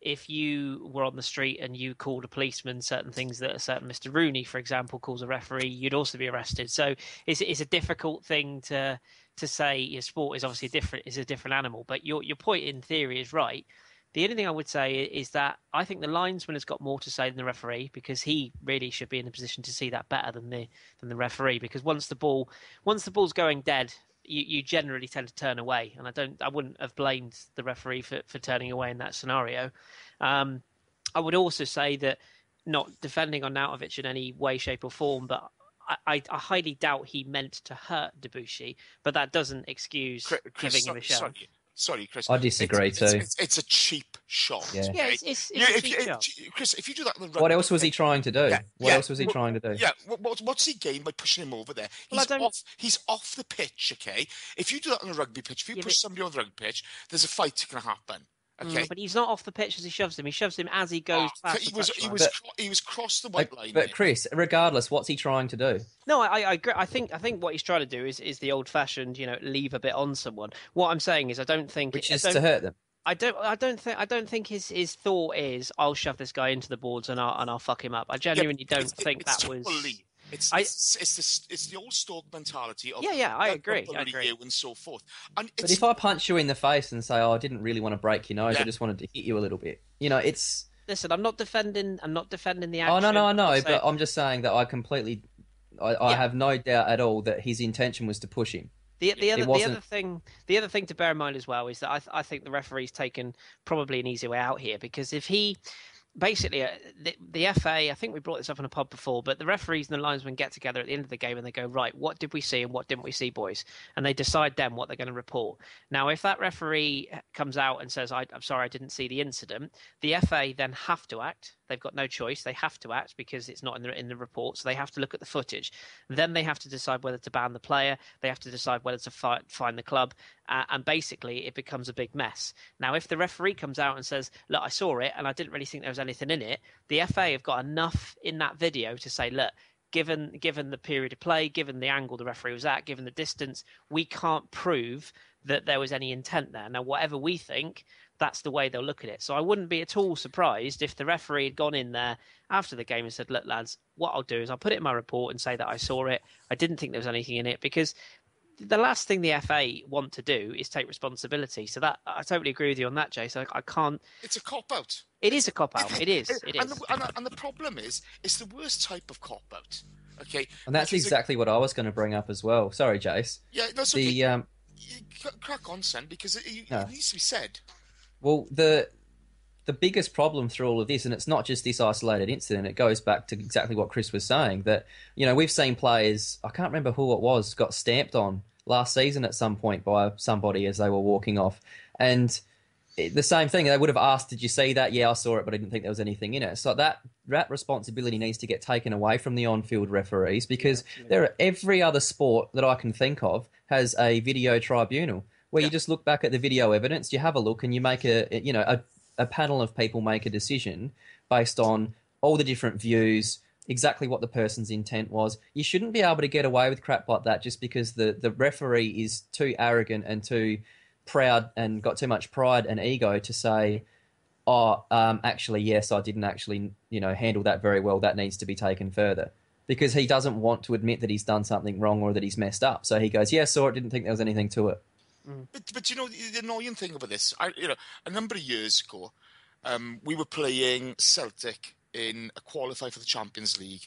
if you were on the street and you called a policeman certain things that a certain Mister Rooney, for example, calls a referee, you'd also be arrested. So it's it's a difficult thing to to say. Your sport is obviously a different is a different animal, but your your point in theory is right. The only thing I would say is that I think the linesman has got more to say than the referee, because he really should be in a position to see that better than the than the referee. Because once the ball once the ball's going dead, you, you generally tend to turn away, and I don't I wouldn't have blamed the referee for, for turning away in that scenario. Um, I would also say that, not defending Arnautovic in any way, shape, or form, but I, I, I highly doubt he meant to hurt Debussy, but that doesn't excuse Chris, Chris, giving him a shove. Sorry. Sorry, Chris. I disagree it's, too. It's, it's, it's a cheap shot. Yeah, yeah it's, it's, it's yeah, a if cheap you, shot. Chris, if you do that in the rugby What else was he pitch, trying to do? Yeah, what yeah, else was he what, trying to do? Yeah, what, what's he gained by pushing him over there? Well, He's I don't- off. He's off the pitch. Okay, if you do that on a rugby pitch, if you Yeah, push but- somebody on the rugby pitch, there's a fight going to happen. Okay, Mm, but he's not off the pitch as he shoves him. He shoves him as he goes Oh, past he the was he touchline. was But- cro- he was crossed the white But, line. but there. Chris, regardless, what's he trying to do? No, I, I agree. I think I think what he's trying to do is, is the old-fashioned, you know, leave a bit on someone. What I'm saying is, I don't think Which I is don't, to hurt them. I don't. I don't think. I don't think his, his thought is, I'll shove this guy into the boards and I'll and I'll fuck him up. I Yeah, genuinely don't it's- it- think it's that was. totally- It's, I- it's, it's, the, it's the old Stoke mentality of Yeah, yeah, I "I'll agree, I bully agree. you" and so forth. And But it's, if I punch you in the face and say, "Oh, I didn't really want to break your nose, Yeah. I just wanted to hit you a little bit," you know, it's. Listen, I'm not defending. I'm not defending the action. Oh no, no, I I'm not know, saying- but I'm just saying that I completely, I, I Yeah. have no doubt at all that his intention was to push him. The, the other the wasn't- other thing the other thing to bear in mind as well is that I th- I think the referee's taken probably an easy way out here, because if he basically uh, the, the F A, I think we brought this up in a pod before, but the referees and the linesmen get together at the end of the game and they go, right, what did we see and what didn't we see, boys? And they decide then what they're going to report. Now, if that referee comes out and says, I, I'm sorry, I didn't see the incident, the F A then have to act. They've got no choice. They have to act because it's not in the in the report. So they have to look at the footage. Then they have to decide whether to ban the player. They have to decide whether to fi- fine the club. Uh, and basically, it becomes a big mess. Now, if the referee comes out and says, look, I saw it and I didn't really think there was anything in it, the F A have got enough in that video to say, look, given given the period of play, given the angle the referee was at, given the distance, we can't prove that there was any intent there. Now, whatever we think, that's the way they'll look at it. So I wouldn't be at all surprised if the referee had gone in there after the game and said, look, lads, what I'll do is I'll put it in my report and say that I saw it. I didn't think there was anything in it, because the last thing the F A want to do is take responsibility. So that I totally agree with you on that, Jay. So I, I can't. it's a cop out. It is a cop out. It is. It and, is. the, and, the, and the problem is, it's the worst type of cop out. Okay, And that's Because it- exactly what I was going to bring up as well. Sorry, Jace. yeah, that's okay. The um, You c- crack on, son, because it, it, No. it needs to be said. well, the the biggest problem through all of this, and it's not just this isolated incident, it goes back to exactly what Chris was saying, that, you know, we've seen players, I can't remember who it was, got stamped on last season at some point by somebody as they were walking off. And it, the same thing, they would have asked, did you see that? Yeah, I saw it, but I didn't think there was anything in it. So that, that responsibility needs to get taken away from the on-field referees, because there are, every other sport that I can think of has a video tribunal where Yeah. you just look back at the video evidence, you have a look, and you make a, you know, a, a panel of people make a decision based on all the different views, exactly what the person's intent was. You shouldn't be able to get away with crap like that just because the, the referee is too arrogant and too proud and got too much pride and ego to say, oh, um, actually, yes, I didn't actually, you know, handle that very well. That needs to be taken further. Because he doesn't want to admit that he's done something wrong or that he's messed up. So he goes, yeah, saw it, didn't think there was anything to it. But, but you know, the, the annoying thing about this, I, you know, a number of years ago, um, we were playing Celtic in a qualify for the Champions League,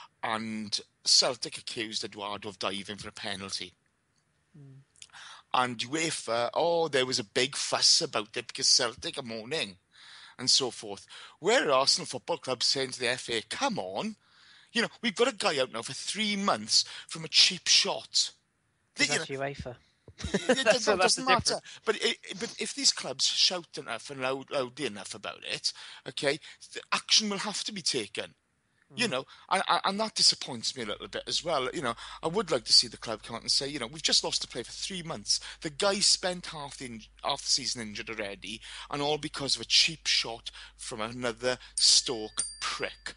and Celtic accused Eduardo of diving for a penalty. And UEFA, oh, there was a big fuss about it because Celtic are moaning and so forth. We're Arsenal Football Club saying to the F A, come on, you know, we've got a guy out now for three months from a cheap shot. They- you That's know, UEFA. it, it, That's- it that's doesn't the matter. But it, but if these clubs shout enough and loud, loudly enough about it, okay, the action will have to be taken. You know, and, and that disappoints me a little bit as well. You know, I would like to see the club come out and say, you know, we've just lost a player for three months. The guy spent half the in- half the season injured already, and all because of a cheap shot from another Stoke prick.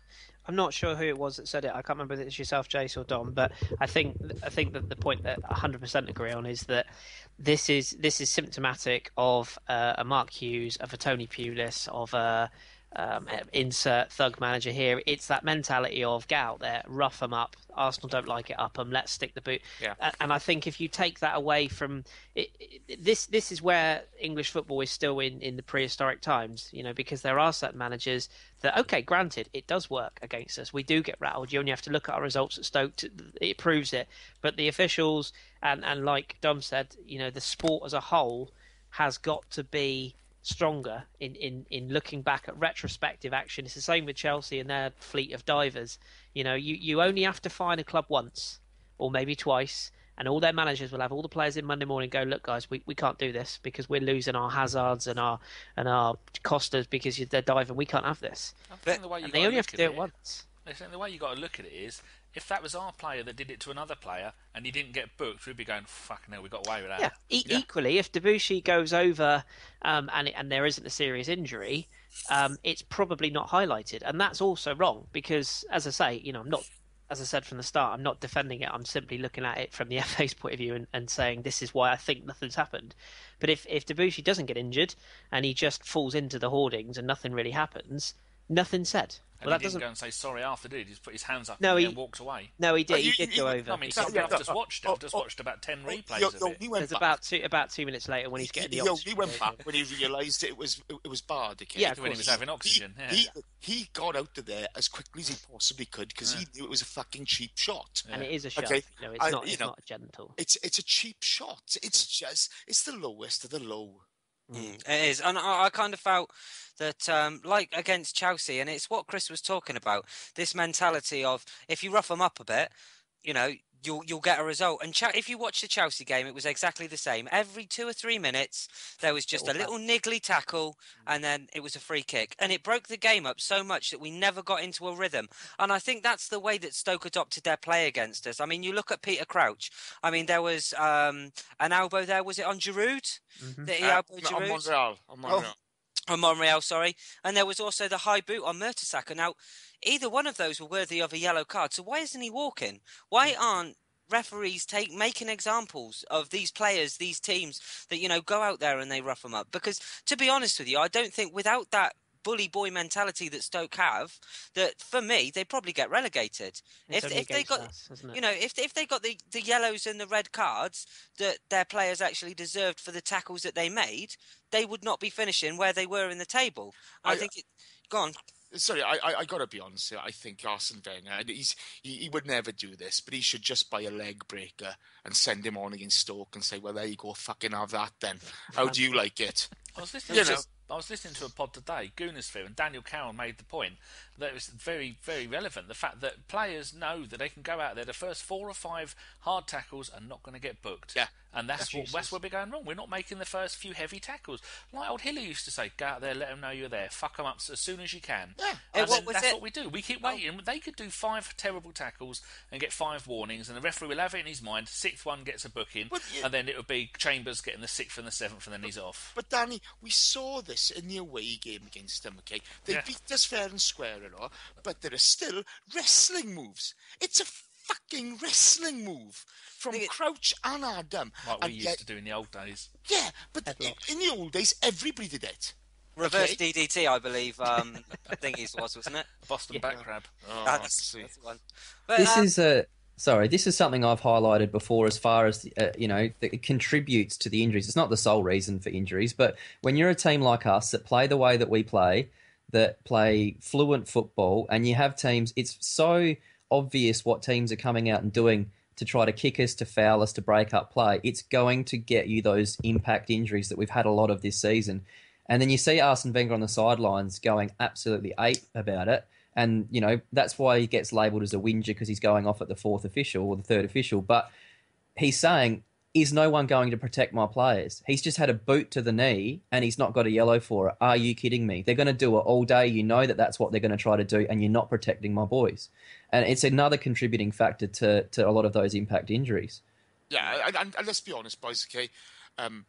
I'm not sure who it was that said it. I can't remember if it's yourself, Jace, or Dom. But I think I think that the point that I one hundred percent agree on is that this is this is symptomatic of uh, a Mark Hughes, of a Tony Pulis, of a um, insert thug manager here. It's that mentality of get out there, rough them up. Arsenal don't like it, up them. Let's stick the boot. Yeah. And I think if you take that away from it, it, this, this is where English football is still in, in the prehistoric times. You know, because there are certain managers that, okay, granted, it does work against us. We do get rattled. You only have to look at our results at Stoke. To, it proves it. But the officials and and like Dom said, you know, the sport as a whole has got to be stronger in, in, in looking back at retrospective action. It's the same with Chelsea and their fleet of divers. You know, you, you only have to fine a club once or maybe twice, and all their managers will have all the players in Monday morning go, look, guys, we, we can't do this because we're losing our Hazards and our and our Costas because they're diving. We can't have this. I think the way you And gotta they only look have to at do it it- once. I think the way you got to look at it is, if that was our player that did it to another player and he didn't get booked, we'd be going, fucking hell, we got away with that. Yeah. E- Equally, if Debussy goes over um, and and there isn't a serious injury, um, it's probably not highlighted, and that's also wrong because, as I say, you know, I'm not, as I said from the start, I'm not defending it. I'm simply looking at it from the F A's point of view and, and saying this is why I think nothing's happened. But if if Debussy doesn't get injured and he just falls into the hoardings and nothing really happens, nothing's said. And Well, he that didn't doesn't. go and say sorry after, did he? He just put his hands up No, and he- then walked away. No, he did. Oh, He you- did you- go you- over. No, I mean, He sorry, yeah, I've yeah, just oh, watched it. oh, I've just oh, watched about ten oh, replays yo- of yo, it. he went There's back. about two about two minutes later when he's getting he, the he oxygen. only went back when he realised it was it was barred. Okay? Yeah, of When he course. was having oxygen, yeah. He, he got out of there as quickly as he possibly could because he knew it was a fucking cheap shot. And it is a shove. Okay, You know, it's I- not. you It's know, not gentle. It's it's a cheap shot. It's just it's the lowest of the low. Mm, it is, and I, I kind of felt that, um, like against Chelsea, and it's what Chris was talking about. This mentality of if you rough them up a bit, you know, you'll you'll get a result. And Ch- if you watch the Chelsea game, it was exactly the same. Every two or three minutes, there was just a little niggly tackle, and then it was a free kick, and it broke the game up so much that we never got into a rhythm. And I think that's the way that Stoke adopted their play against us. I mean, you look at Peter Crouch. I mean, there was um, an elbow there. Was it on Giroud? That he Uh, elbowed on Giroud? Monreal, on Monreal. On Monreal, sorry. And there was also the high boot on Mertesacker. Now, either one of those were worthy of a yellow card. So why isn't he walking? Why aren't referees take making examples of these players, these teams that, you know, go out there and they rough them up? Because to be honest with you, I don't think without that bully boy mentality that Stoke have, that for me they probably get relegated. It's if only if they against got us, isn't it? you know if if they got the, the yellows and the red cards that their players actually deserved for the tackles that they made, they would not be finishing where they were in the table. I, I- think it, go on. Sorry, I, I I gotta be honest here. I think Arsene Wenger, and he's he, he would never do this, but he should just buy a leg breaker and send him on against Stoke and say, well, there you go, fucking have that then. How do you like it? I was listening You to know. I was listening to a pod today, Goonersphere, and Daniel Carroll made the point that it was very, very relevant. The fact that players know that they can go out there, the first four or five hard tackles are not going to get booked. Yeah. And that's what, that's where we're going wrong. We're not making the first few heavy tackles. Like old Hilly used to say, go out there, let them know you're there, fuck them up as soon as you can. Yeah. Hey, And what then was that's it? what we do. We keep waiting. They could do five terrible tackles and get five warnings, and the referee will have it in his mind. Sixth one gets a booking, But you- and then it would be Chambers getting the sixth and the seventh, and then he's off. But Danny, we saw this in the away game against them, okay? They Yeah. beat us fair and square and all, but there are still wrestling moves. It's a fucking wrestling move from Think it- Crouch and Adam. Like we and used yet- to do in the old days. Yeah, but Headlocks. in the old days, everybody did it. Reverse Okay. D D T, I believe. Um, I think it was, wasn't it? Boston back crab. Oh, That's, see. that's the one. But, This um, is a sorry. This is something I've highlighted before, as far as uh, you know, that it contributes to the injuries. It's not the sole reason for injuries, but when you're a team like us that play the way that we play, that play fluent football, and you have teams, it's so obvious what teams are coming out and doing to try to kick us, to foul us, to break up play. It's going to get you those impact injuries that we've had a lot of this season. And then you see Arsene Wenger on the sidelines going absolutely ape about it. And, you know, that's why he gets labelled as a whinger, because he's going off at the fourth official or the third official. But he's saying, is no one going to protect my players? He's just had a boot to the knee and he's not got a yellow for it. Are you kidding me? They're going to do it all day. You know that that's what they're going to try to do, and you're not protecting my boys. And it's another contributing factor to, to a lot of those impact injuries. Yeah, and, and, and let's be honest, boys, okay? Um,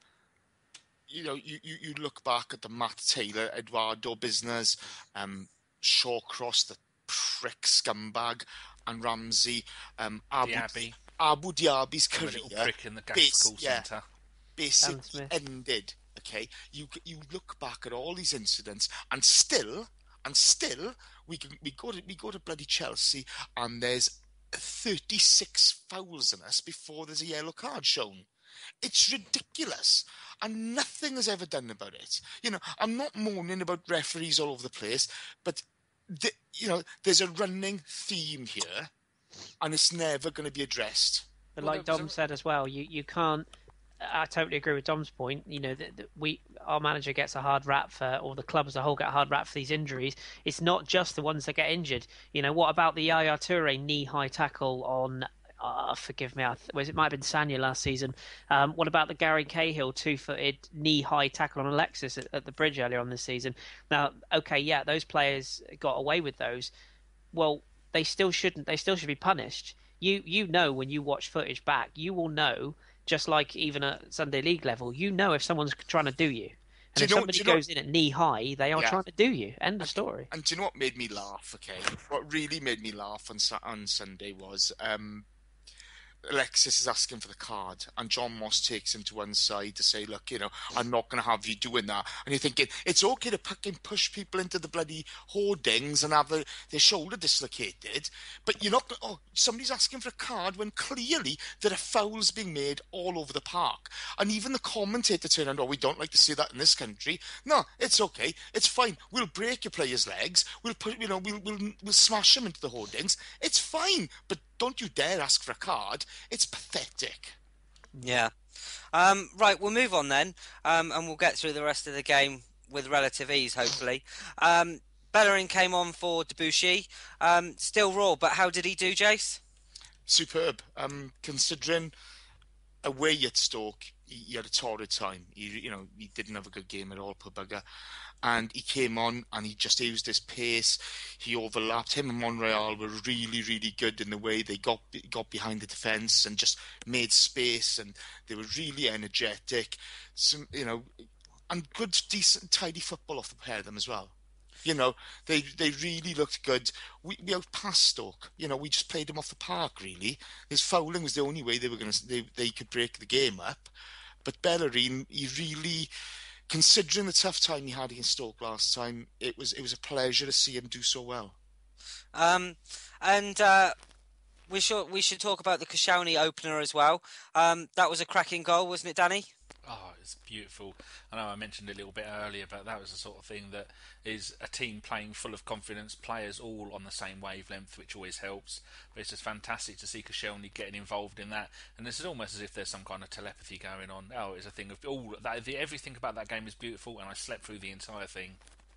you know, you, you, you look back at the Matt Taylor, Eduardo business, um, Shawcross, the prick scumbag, and Ramsey, um, Abu, Diaby. Abu Dhabi's The career, little prick in the gas base- call yeah, centre. basically Smith. ended. Okay, you you look back at all these incidents, and still, and still, we can, we go to we go to bloody Chelsea, and there's thirty-six fouls on us before there's a yellow card shown. It's ridiculous, and nothing is ever done about it. You know, I'm not moaning about referees all over the place, but the, you know, there's a running theme here, and it's never going to be addressed. But Well, like there was Dom a- said as well, you, you can't. I totally agree with Dom's point. You know that, that we our manager gets a hard rap for, or the club as a whole get a hard rap for these injuries. It's not just the ones that get injured. You know, what about the Yaya Toure knee high tackle on? Uh, forgive me, I th- was it might have been Sanya last season. Um, what about the Gary Cahill two-footed knee-high tackle on Alexis at, at the bridge earlier on this season? Now, okay, yeah, those players got away with those. Well, they still shouldn't. They still should be punished. You you know when you watch footage back, you will know. Just like even at Sunday League level, you know if someone's trying to do you. And Do you if know- somebody do you know- goes in at knee high, they are Yeah. trying to do you. End of story. And do you know what made me laugh? Okay, what really made me laugh on Su- on Sunday was um, Alexis is asking for the card, and John Moss takes him to one side to say, "Look, you know, I'm not going to have you doing that." And you're thinking it's okay to fucking push people into the bloody hoardings and have their, their shoulder dislocated, but you're not. Oh, somebody's asking for a card when clearly there are fouls being made all over the park, and even the commentator turned around, "Oh, we don't like to see that in this country." No, it's okay. It's fine. We'll break your players' legs. We'll put, you know, we'll we'll we'll smash them into the hoardings. It's fine, but don't you dare ask for a card. It's pathetic. Yeah. Um, right, we'll move on then, um, and we'll get through the rest of the game with relative ease, hopefully. Um, Bellerin came on for Debussy. Um, still raw, but how did he do, Jace? Superb. Um, considering away at Stoke, he, he had a torrid time. He, you know, he didn't have a good game at all, poor bugger. And he came on and he just used his pace. He overlapped. Him and Monreal were really, really good in the way they got got behind the defence and just made space. And they were really energetic. Some, you know, and good, decent, tidy football off the pair of them as well. You know, they they really looked good. We we outpassed Stoke. You know, we just played them off the park. Really, his fouling was the only way they were going to they they could break the game up. But Bellerin, he really, considering the tough time he had against Stoke last time, it was it was a pleasure to see him do so well. Um, and uh, we should we should talk about the Koscielny opener as well. Um, that was a cracking goal, wasn't it, Danny? Oh, it's beautiful. I know I mentioned it a little bit earlier, but that was the sort of thing that is a team playing full of confidence, players all on the same wavelength, which always helps. But it's just fantastic to see Koscielny getting involved in that. And this is almost as if there's some kind of telepathy going on. Oh, it's a thing of all that. The, everything about that game is beautiful, and I slept through the entire thing.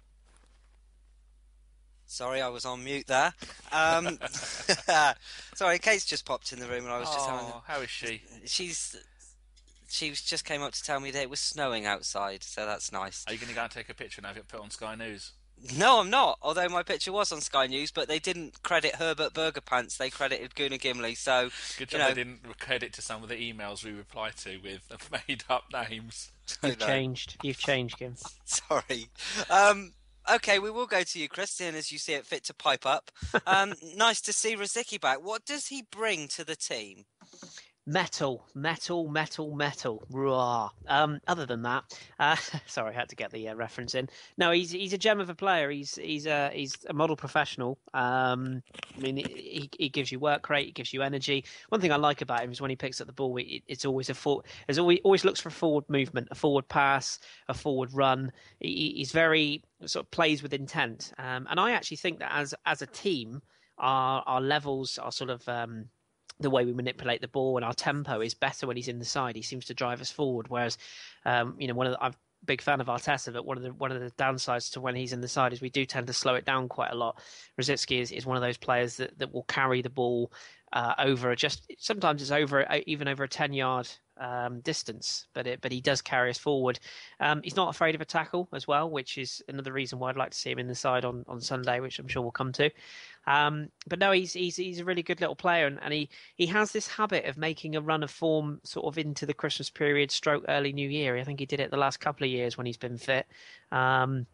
Sorry, I was on mute there. Um, sorry, Kate's just popped in the room, and I was just having. Oh, how is she? She's she was- just came up to tell me that it was snowing outside, so that's nice. Are you going to go and take a picture and have it put on Sky News? No, I'm not. Although my picture was on Sky News, but they didn't credit Herbert Burger Pants. They credited Gunnar Gimli. So Good you job know, they didn't credit to some of the emails we replied to with made-up names. You've no. changed. You've changed, Kim. Sorry. Um, okay, we will go to you, Christian, as you see it fit to pipe up. Um, nice to see Rosicky back. What does he bring to the team? Metal, metal, metal, metal. Raw. Um, other than that, uh, sorry, I had to get the uh, reference in. No, he's he's a gem of a player. He's he's a he's a model professional. Um, I mean, he he gives you work rate, he gives you energy. One thing I like about him is when he picks up the ball, it, it's always a forward. There's always always looks for a forward movement, a forward pass, a forward run. He, he's very sort of plays with intent. Um, and I actually think that as as a team, our our levels are sort of. Um, the way we manipulate the ball and our tempo is better when he's in the side. He seems to drive us forward. Whereas, um, you know, one of the, I'm a big fan of Arteta, but one of the one of the downsides to when he's in the side is we do tend to slow it down quite a lot. Rosicky is, is one of those players that, that will carry the ball uh, over just sometimes it's over even over a ten yard um, distance, but it, but he does carry us forward. Um, he's not afraid of a tackle as well, which is another reason why I'd like to see him in the side on, on Sunday, which I'm sure we'll come to. Um, but no, he's he's he's a really good little player, and, and he, he has this habit of making a run of form sort of into the Christmas period, stroke early New Year. I think he did it the last couple of years when he's been fit. Um,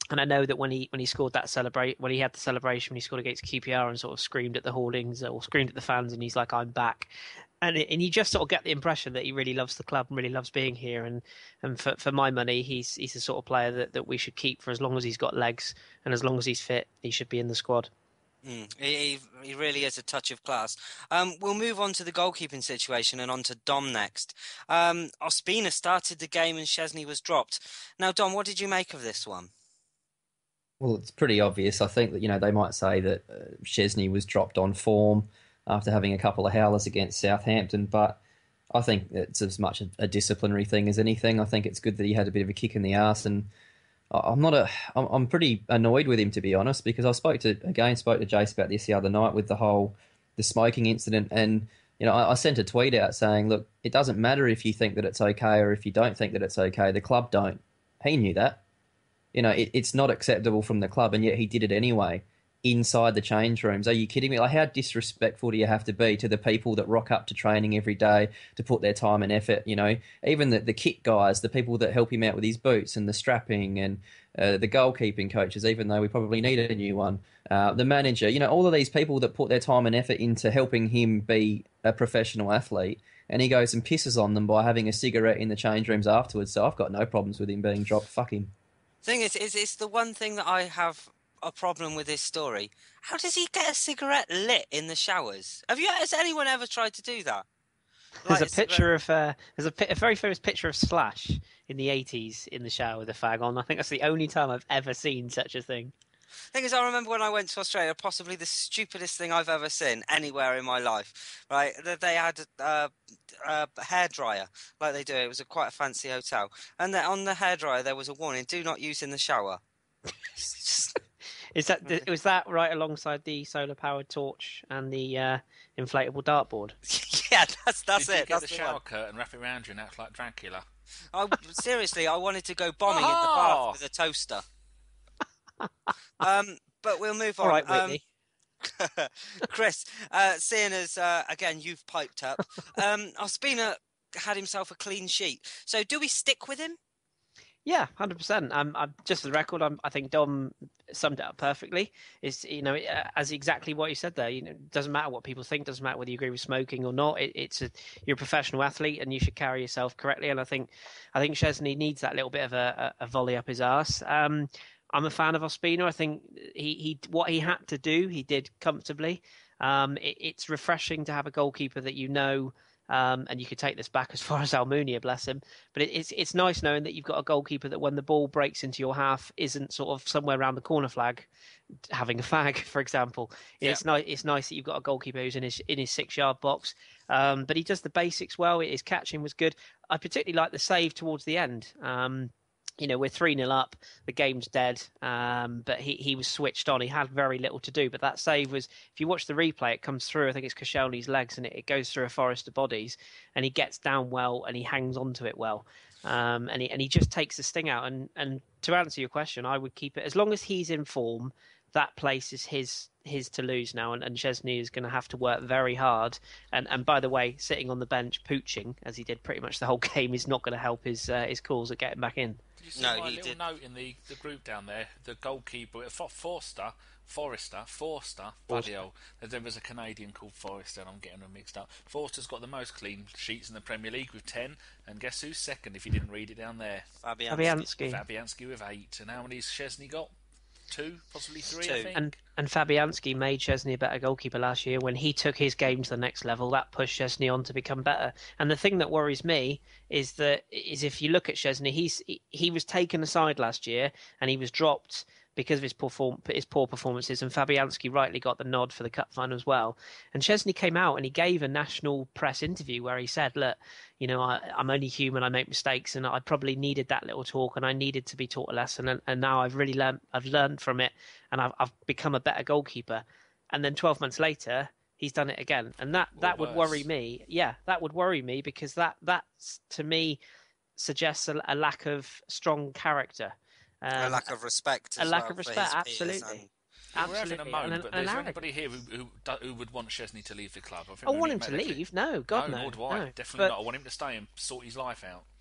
And I know that when he when he scored that celebrate when he had the celebration when he scored against Q P R and sort of screamed at the hoardings or screamed at the fans and he's like, I'm back. And it, and you just sort of get the impression that he really loves the club and really loves being here. And, and for, for my money, he's he's the sort of player that, that we should keep for as long as he's got legs and as long as he's fit. He should be in the squad. Mm, he, he really is a touch of class. Um, we'll move on to the goalkeeping situation and on to Dom next. Um, Ospina started the game and Szczesny was dropped. Now, Dom, what did you make of this one? Well, it's pretty obvious. I think that, you know, they might say that uh, Szczesny was dropped on form after having a couple of howlers against Southampton, but I think it's as much a, a disciplinary thing as anything. I think it's good that he had a bit of a kick in the arse, and I'm not a. I'm, I'm pretty annoyed with him, to be honest, because I spoke to again spoke to Jace about this the other night with the whole the smoking incident, and you know I, I sent a tweet out saying, look, it doesn't matter if you think that it's okay or if you don't think that it's okay. The club don't. He knew that. You know, it, it's not acceptable from the club, and yet he did it anyway inside the change rooms. Are you kidding me? Like, how disrespectful do you have to be to the people that rock up to training every day to put their time and effort? You know, even the, the kit guys, the people that help him out with his boots and the strapping, and uh, the goalkeeping coaches, even though we probably need a new one, uh, the manager, you know, all of these people that put their time and effort into helping him be a professional athlete, and he goes and pisses on them by having a cigarette in the change rooms afterwards. So I've got no problems with him being dropped. Fuck him. Thing is, is it's the one thing that I have a problem with this story. How does he get a cigarette lit in the showers? Have you? Has anyone ever tried to do that? There's Like a picture of uh, there's a, a very famous picture of Slash in the eighties in the shower with a fag on. I think that's the only time I've ever seen such a thing. Thing is, I remember when I went to Australia, possibly the stupidest thing I've ever seen anywhere in my life. Right, they had a, a hairdryer like they do. It was a quite a fancy hotel, and on the hairdryer there was a warning: "Do not use in the shower." Just... Is that the, was that right alongside the solar powered torch and the uh, inflatable dartboard? Yeah, that's that's Did it. you get that's the the shower one. curtain, wrap it around you, and act like Dracula? I, seriously, I wanted to go bombing in the Oh! bath with a toaster. um, but we'll move on. All right, Whitney. Um, Chris, uh, seeing as uh, again you've piped up, um, Ospina had himself a clean sheet. So do we stick with him? Yeah, one hundred percent. I'm, I'm just for the record. I'm, I think Dom summed it up perfectly. It's you know as exactly what you said there. You know, it doesn't matter what people think. Doesn't matter whether you agree with smoking or not. It, it's a, you're a professional athlete and you should carry yourself correctly. And I think I think Szczesny needs that little bit of a, a, a volley up his arse. Um, I'm a fan of Ospina. I think he, he what he had to do, he did comfortably. Um, it, it's refreshing to have a goalkeeper that you know. Um, and you could take this back as far as Almunia, bless him. But it, it's it's nice knowing that you've got a goalkeeper that when the ball breaks into your half isn't sort of somewhere around the corner flag having a fag, for example. Yeah. It's nice. It's nice that you've got a goalkeeper who's in his in his six yard box. Um, but he does the basics well. His catching was good. I particularly like the save towards the end. Um, You know, we're three nil up, the game's dead, um, but he, he was switched on. He had very little to do, but that save was, if you watch the replay, it comes through, I think it's Koscielny's legs, and it, it goes through a forest of bodies, and he gets down well, and he hangs onto it well, um, and, he, and he just takes the sting out. And, and to answer your question, I would keep it, as long as he's in form, that place is his his to lose now, and, and Szczesny is going to have to work very hard. And, and by the way, sitting on the bench pooching, as he did pretty much the whole game, is not going to help his uh, his cause at getting back in. Did you see No, my he little did. note in the, the group down there? The goalkeeper, For- Forster, Forrester, Forster, bloody hell. There was a Canadian called Forrester, and I'm getting them mixed up. Forster's got the most clean sheets in the Premier League with ten, and guess who's second if you didn't read it down there? Fabianski. Fabianski. Fabianski with eight. And how many's Szczesny got? Two, possibly three, Two. I think. And and Fabianski made Szczesny a better goalkeeper last year. When he took his game to the next level, that pushed Szczesny on to become better. And the thing that worries me is that is if you look at Szczesny, he's he, he was taken aside last year and he was dropped because of his poor, form, his poor performances, and Fabianski rightly got the nod for the cup final as well. And Szczesny came out and he gave a national press interview where he said, look, you know, I, I'm only human, I make mistakes, and I probably needed that little talk, and I needed to be taught a lesson, and, and now I've really learned, I've learned from it, and I've, I've become a better goalkeeper. And then twelve months later, he's done it again, and that, that would worry me. Yeah, that would worry me, because that, that to me suggests a, a lack of strong character. Um, a lack of respect. A As lack well of for respect, his absolutely. peers and- We're having a Absolutely. moan, And- but and there's arrogant. anybody here who, who who would want Szczesny to leave the club? I, think I we want need him to make that clear. leave. No, God, no. no, nor do I. no. Definitely But not. I want him to stay and sort his life out.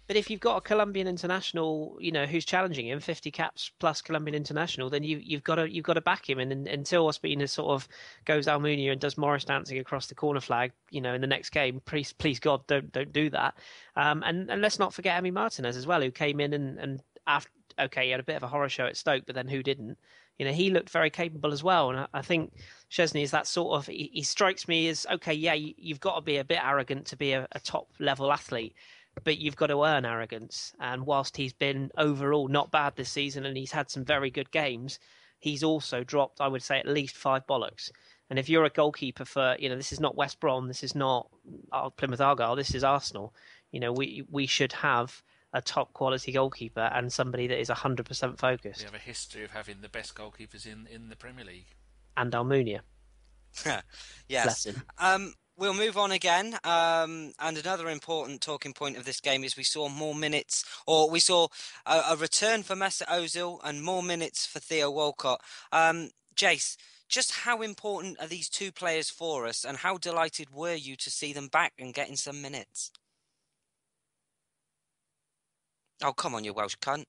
But if you've got a Colombian international, you know, who's challenging him, fifty caps plus Colombian international, then you you've got to you've got to back him. And, and until Ospina sort of goes Almunia and does Morris dancing across the corner flag, you know, in the next game, please please God, don't don't do that. Um, and and let's not forget Emi Martinez as well, who came in and and after okay, he had a bit of a horror show at Stoke, but then who didn't? You know, he looked very capable as well. And I, I think Szczesny is that sort of, he, he strikes me as, okay, yeah, you, you've got to be a bit arrogant to be a, a top level athlete, but you've got to earn arrogance. And whilst he's been overall not bad this season and he's had some very good games, he's also dropped, I would say, at least five bollocks. And if you're a goalkeeper for, you know, this is not West Brom, this is not Plymouth Argyle, this is Arsenal. You know, we we should have a top quality goalkeeper and somebody that is one hundred percent focused. We have a history of having the best goalkeepers in, in the Premier League. And Almunia. Yes. Um, we'll move on again. Um, and another important talking point of this game is we saw more minutes, or we saw a, a return for Mesut Ozil and more minutes for Theo Walcott. Um, Jace, just how important are these two players for us, and how delighted were you to see them back and getting some minutes? Oh, come on, you Welsh cunt.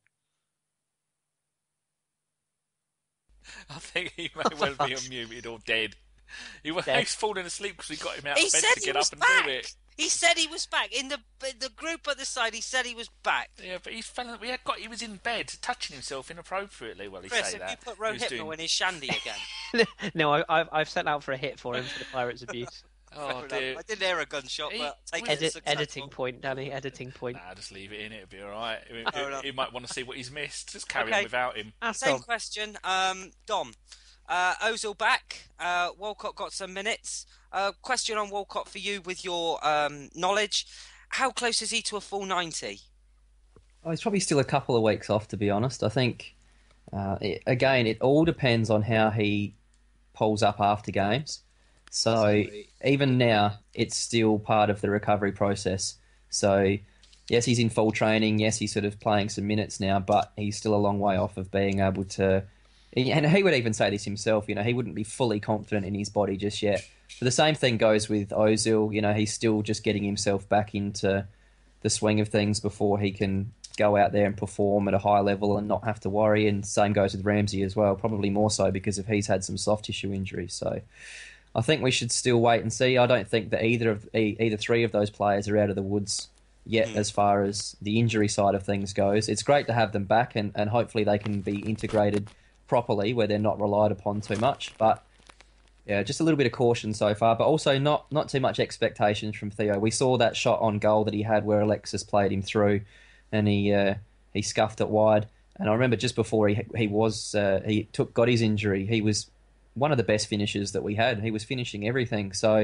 I think he may well be unmuted or dead. He was Dead. he's falling asleep because we got him out He of bed said to he get was up and back. do it. He said he was back. In the the group at the side, he said he was back. Yeah, but he's fell, we had got he was in bed touching himself inappropriately. Well, he Chris, say have that. you put He was Rohit doing- in his shandy again? No, I, I've I've sent out for a hit for him for the Pirates abuse. Oh Fair dear. enough. I didn't hear a gunshot, He- but take we- it as Edit, successful. editing point, Danny. Editing point. Nah, just leave it in. It'll be all right. He, Fair enough. he, he might want to see what he's missed. Just carry Okay. on without him. Ask Same Tom. question, um, Dom. Uh, Ozil back. Uh, Walcott got some minutes. Uh, question on Walcott for you with your um, knowledge. How close is he to a full ninety? Oh, he's probably still a couple of weeks off, to be honest. I think, uh, it, again, it all depends on how he pulls up after games. So even now, it's still part of the recovery process. So yes, he's in full training. Yes, he's sort of playing some minutes now, but he's still a long way off of being able to. And he would even say this himself. You know, he wouldn't be fully confident in his body just yet. But the same thing goes with Ozil. You know, he's still just getting himself back into the swing of things before he can go out there and perform at a high level and not have to worry. And same goes with Ramsey as well, probably more so because if he's had some soft tissue injuries. So I think we should still wait and see. I don't think that either of either three of those players are out of the woods yet mm. as far as the injury side of things goes. It's great to have them back, and, and hopefully they can be integrated properly where they're not relied upon too much. But yeah, just a little bit of caution so far, but also not not too much expectations from Theo. We saw that shot on goal that he had where Alexis played him through, and he uh, he scuffed it wide. And I remember just before he he was uh, he took got his injury, he was one of the best finishers that we had. He was finishing everything. So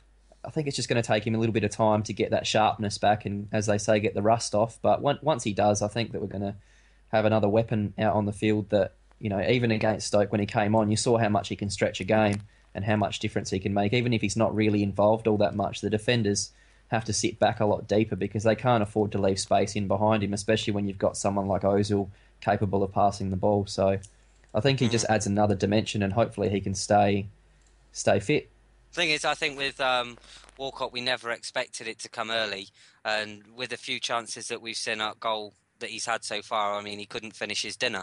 I think it's just going to take him a little bit of time to get that sharpness back and, as they say, get the rust off. But once he does, I think that we're going to have another weapon out on the field that, you know, even against Stoke when he came on, you saw how much he can stretch a game and how much difference he can make. Even if he's not really involved all that much, the defenders have to sit back a lot deeper because they can't afford to leave space in behind him, especially when you've got someone like Ozil capable of passing the ball. So I think he just adds another dimension, and hopefully he can stay stay fit. Thing is, I think with um, Walcott, we never expected it to come early, and with a few chances that we've seen at goal that he's had so far, I mean, he couldn't finish his dinner.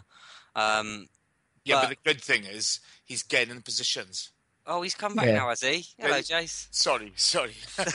Um, yeah, but, but the good thing is he's getting in positions. Oh, he's come back yeah. now, has he? Hello, Jace. Sorry, sorry.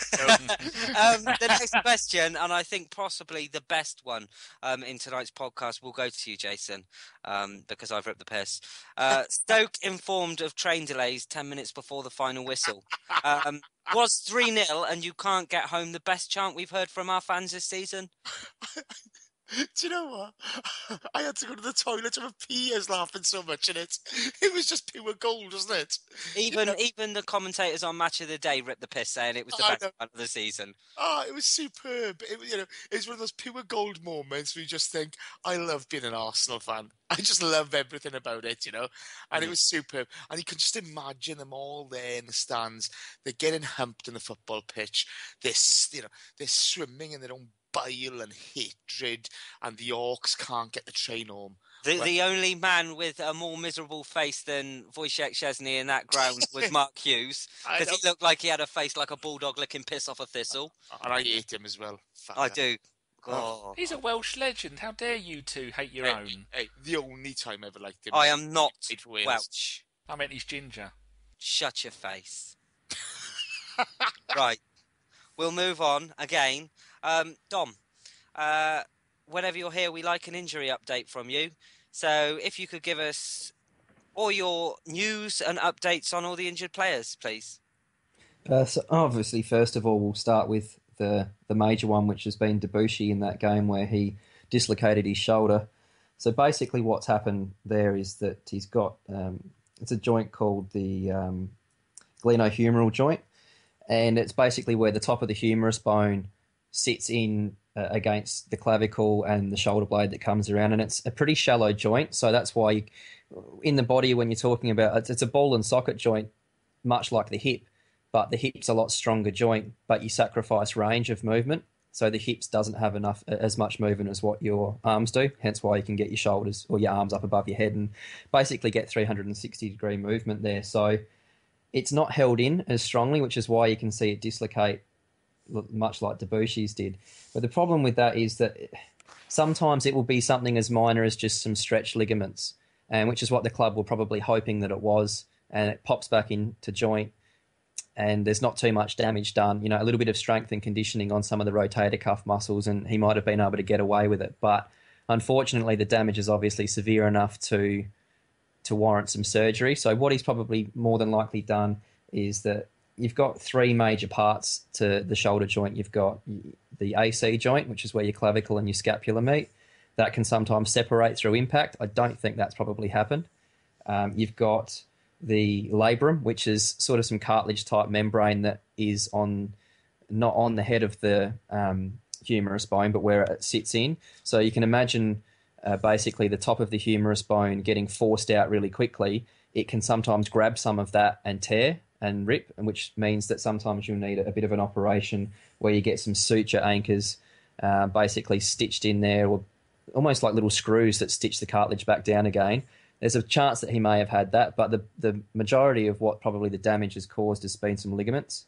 um, the next question, and I think possibly the best one um, in tonight's podcast, will go to you, Jason, um, because I've ripped the piss. Uh, Stoke informed of train delays ten minutes before the final whistle. Um, was three nil and you can't get home the best chant we've heard from our fans this season? Do you know what? I had to go to the toilet to have a pee. I was laughing so much in it. It was just pure gold, wasn't it? Even you know? even the commentators on Match of the Day ripped the piss, saying it was the I best know. one of the season. Oh, it was superb. It was, you know, it was one of those pure gold moments where you just think, I love being an Arsenal fan. I just love everything about it, you know. And mm. it was superb. And you can just imagine them all there in the stands. They're getting humped in the football pitch. They're, you know, they're swimming in their own bile and hatred, and the Orcs can't get the train home. The well, the only man with a more miserable face than Wojciech Szczesny in that ground was Mark Hughes, because he looked like he had a face like a bulldog licking piss off a thistle. And I hate him as well. I do. Oh, He's a Welsh legend. How dare you two hate your Hey, own? hey, the only time I ever liked him. I was am not he played for Wales. Welsh. I meant he's ginger. Shut your face. Right. We'll move on again. Um, Dom, uh, whenever you're here, we like an injury update from you. So if you could give us all your news and updates on all the injured players, please. Uh, so obviously, first of all, we'll start with the the major one, which has been Debussy in that game where he dislocated his shoulder. So basically, what's happened there is that he's got um, it's a joint called the um, glenohumeral joint, and it's basically where the top of the humerus bone sits in uh, against the clavicle and the shoulder blade that comes around, and it's a pretty shallow joint. So that's why you, in the body, when you're talking about it's, it's a ball and socket joint, much like the hip. But the hip's a lot stronger joint, but you sacrifice range of movement. So the hips doesn't have enough as much movement as what your arms do. Hence why you can get your shoulders or your arms up above your head and basically get three hundred sixty degree movement there. So it's not held in as strongly, which is why you can see it dislocate much like Debussy's did. But the problem with that is that sometimes it will be something as minor as just some stretched ligaments, and which is what the club were probably hoping that it was, and it pops back into joint. And there's not too much damage done. You know, a little bit of strength and conditioning on some of the rotator cuff muscles, and he might have been able to get away with it. But unfortunately, the damage is obviously severe enough to to warrant some surgery. So what he's probably more than likely done is that you've got three major parts to the shoulder joint. You've got the A C joint, which is where your clavicle and your scapula meet. That can sometimes separate through impact. I don't think that's probably happened. Um, you've got the labrum, which is sort of some cartilage type membrane that is on not on the head of the um, humerus bone, but where it sits in. So you can imagine uh, basically the top of the humerus bone getting forced out really quickly. It can sometimes grab some of that and tear and rip, and which means that sometimes you'll need a bit of an operation where you get some suture anchors uh, basically stitched in there, or almost like little screws that stitch the cartilage back down again. There's a chance that he may have had that, but the, the majority of what probably the damage has caused has been some ligaments.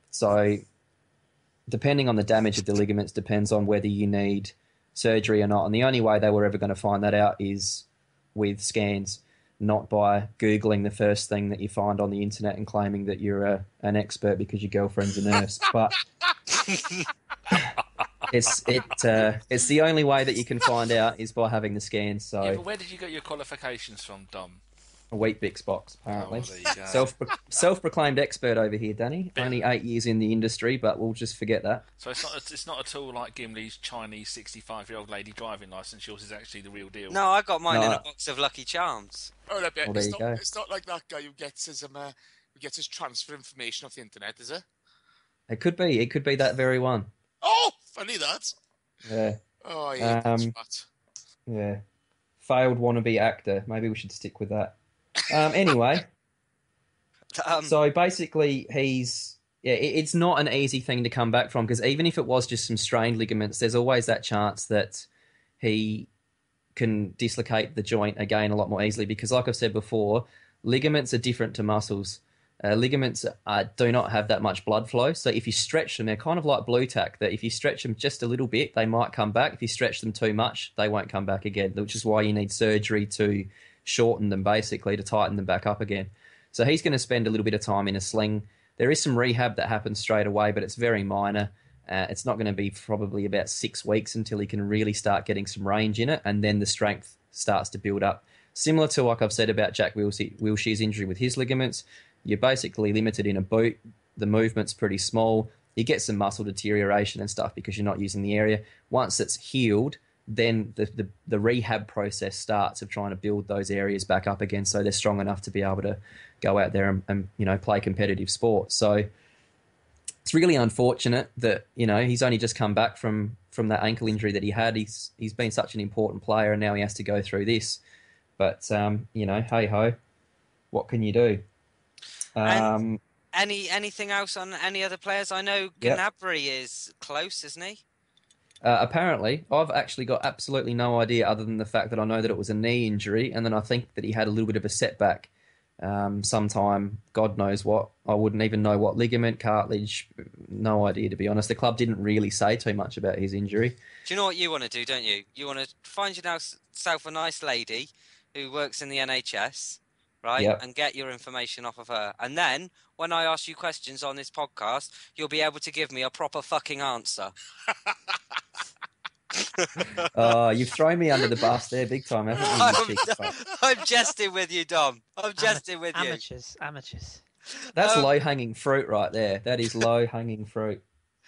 So depending on the damage of the ligaments depends on whether you need surgery or not. And the only way they were ever going to find that out is with scans, not by Googling the first thing that you find on the internet and claiming that you're a, an expert because your girlfriend's a nurse. But it's it uh, it's the only way that you can find out is by having the scans. So Yeah, but where did you get your qualifications from, Dom? a Wheat Bix box, apparently. Oh, there you go. Self self-proclaimed expert over here, Danny. Bit- Only eight years in the industry, but we'll just forget that. So it's not it's not at all like Gimli's Chinese sixty-five-year-old lady driving licence. Yours is actually the real deal. No, I got mine No, in I- a box of Lucky Charms. Oh, look, Well, there it's, you not, go. it's not like that guy who gets his um, uh, who gets his transfer information off the internet, is it? It could be. It could be that very one. Oh, funny that. Yeah, Oh, yeah, Um, that's right. yeah. Failed wannabe actor. Maybe we should stick with that. Um, anyway, Um, so basically, he's yeah. It, it's not an easy thing to come back from, because even if it was just some strained ligaments, there's always that chance that he can dislocate the joint again a lot more easily. Because, like I've said before, ligaments are different to muscles. Uh, ligaments uh, do not have that much blood flow, so if you stretch them, they're kind of like blue tack, that if you stretch them just a little bit, they might come back. If you stretch them too much, they won't come back again, which is why you need surgery to shorten them, basically, to tighten them back up again. So he's going to spend a little bit of time in a sling. There is some rehab that happens straight away, but it's very minor. Uh, it's not going to be probably about six weeks until he can really start getting some range in it, and then the strength starts to build up. Similar to like I've said about Jack Wilshere, Wilshere's injury with his ligaments, you're basically limited in a boot. The movement's pretty small. You get some muscle deterioration and stuff because you're not using the area. Once it's healed, then the, the, the rehab process starts of trying to build those areas back up again so they're strong enough to be able to go out there and, and you know, play competitive sport. So it's really unfortunate that, you know, he's only just come back from, from that ankle injury that he had. He's he's been such an important player, and now he has to go through this. But, um, you know, hey-ho, what can you do? And- Um, any anything else on any other players? I know Yep. Gnabry is close, isn't he? Uh, apparently, I've actually got absolutely no idea other than the fact that I know that it was a knee injury, and then I think that he had a little bit of a setback um, sometime, God knows what. I wouldn't even know what ligament, cartilage, no idea, to be honest. The club didn't really say too much about his injury. Do you know what you want to do, don't you? You want to find yourself a nice lady who works in the N H S, right? Yep. And get your information off of her. And then, when I ask you questions on this podcast, you'll be able to give me a proper fucking answer. Oh, you've thrown me under the bus there big time, haven't you? I'm, you cheeky fuck? I'm jesting with you, Dom. I'm jesting with you. Amateurs, amateurs. That's Um, low-hanging fruit right there. That is low-hanging fruit.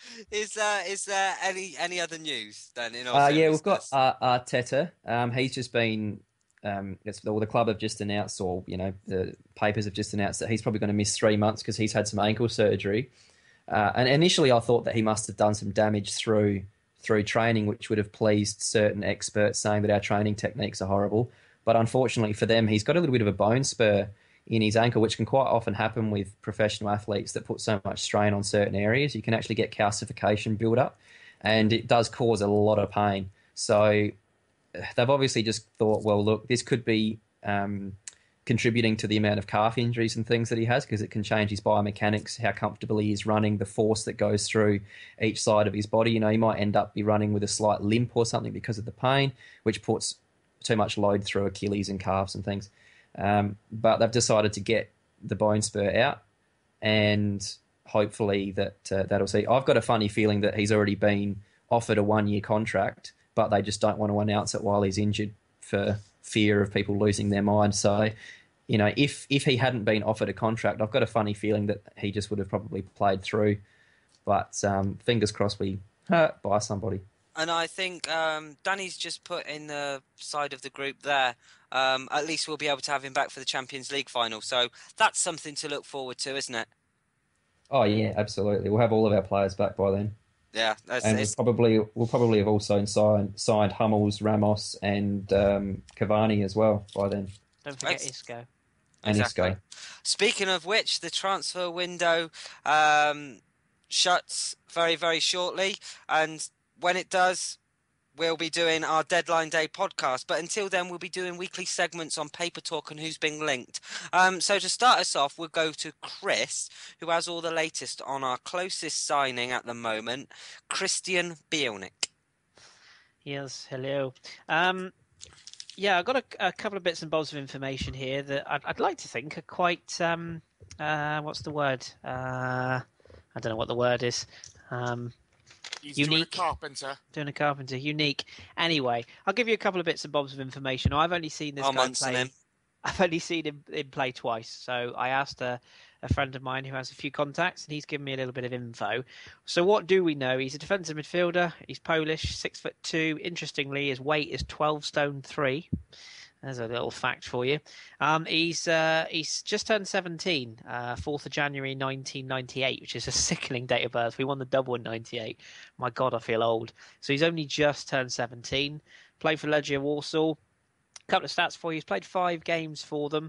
Is there is there any any other news then? In all Uh, yeah, we've got seriousness? uh, Arteta. Um, he's just been, um, it's, or the club have just announced, or you know, the papers have just announced that he's probably going to miss three months because he's had some ankle surgery. Uh, and initially, I thought that he must have done some damage through through training, which would have pleased certain experts, saying that our training techniques are horrible. But unfortunately for them, he's got a little bit of a bone spur in his ankle, which can quite often happen with professional athletes that put so much strain on certain areas. You can actually get calcification build up, and it does cause a lot of pain. So they've obviously just thought, well, look, this could be um, contributing to the amount of calf injuries and things that he has, because it can change his biomechanics, how comfortable he is running, the force that goes through each side of his body. You know, he might end up be running with a slight limp or something because of the pain, which puts too much load through Achilles and calves and things. Um, but they've decided to get the bone spur out, and hopefully that uh, that'll see. I've got a funny feeling that he's already been offered a one-year contract, but they just don't want to announce it while he's injured for fear of people losing their mind. So, you know, if if he hadn't been offered a contract, I've got a funny feeling that he just would have probably played through. But um, fingers crossed we hurt by somebody. And I think um, Danny's just put in the side of the group there. Um, at least we'll be able to have him back for the Champions League final. So that's something to look forward to, isn't it? Oh yeah, absolutely. We'll have all of our players back by then. Yeah, that's, And we'll it's, probably we'll probably have also signed signed Hummels, Ramos, and um, Cavani as well by then, Don't forget That's- Isco. and Exactly. Isco. Speaking of which, the transfer window um, shuts very, very shortly. And when it does, we'll be doing our deadline day podcast. But until then, we'll be doing weekly segments on Paper Talk and Who's Been Linked. Um, so to start us off, we'll go to Chris, who has all the latest on our closest signing at the moment, Christian Bielnik. Yes, hello. Um, yeah, I've got a, a couple of bits and bobs of information here that I'd, I'd like to think are quite, um, uh, what's the word? Uh, I don't know what the word is. Um, He's doing a Unique. carpenter. doing a carpenter, unique. Anyway, I'll give you a couple of bits and bobs of information. I've only seen this I'll guy Munson play. him. I've only seen him, him play twice, so I asked a, a friend of mine who has a few contacts, and he's given me a little bit of info. So what do we know? He's a defensive midfielder. He's Polish, six foot two. Interestingly, his weight is twelve stone three. There's a little fact for you. Um, he's uh, he's just turned seventeen, uh, fourth of January nineteen ninety-eight, which is a sickening date of birth. We won the double in ninety-eight. My God, I feel old. So he's only just turned seventeen. Played for Legia Warsaw. Couple of stats for you. He's played five games for them.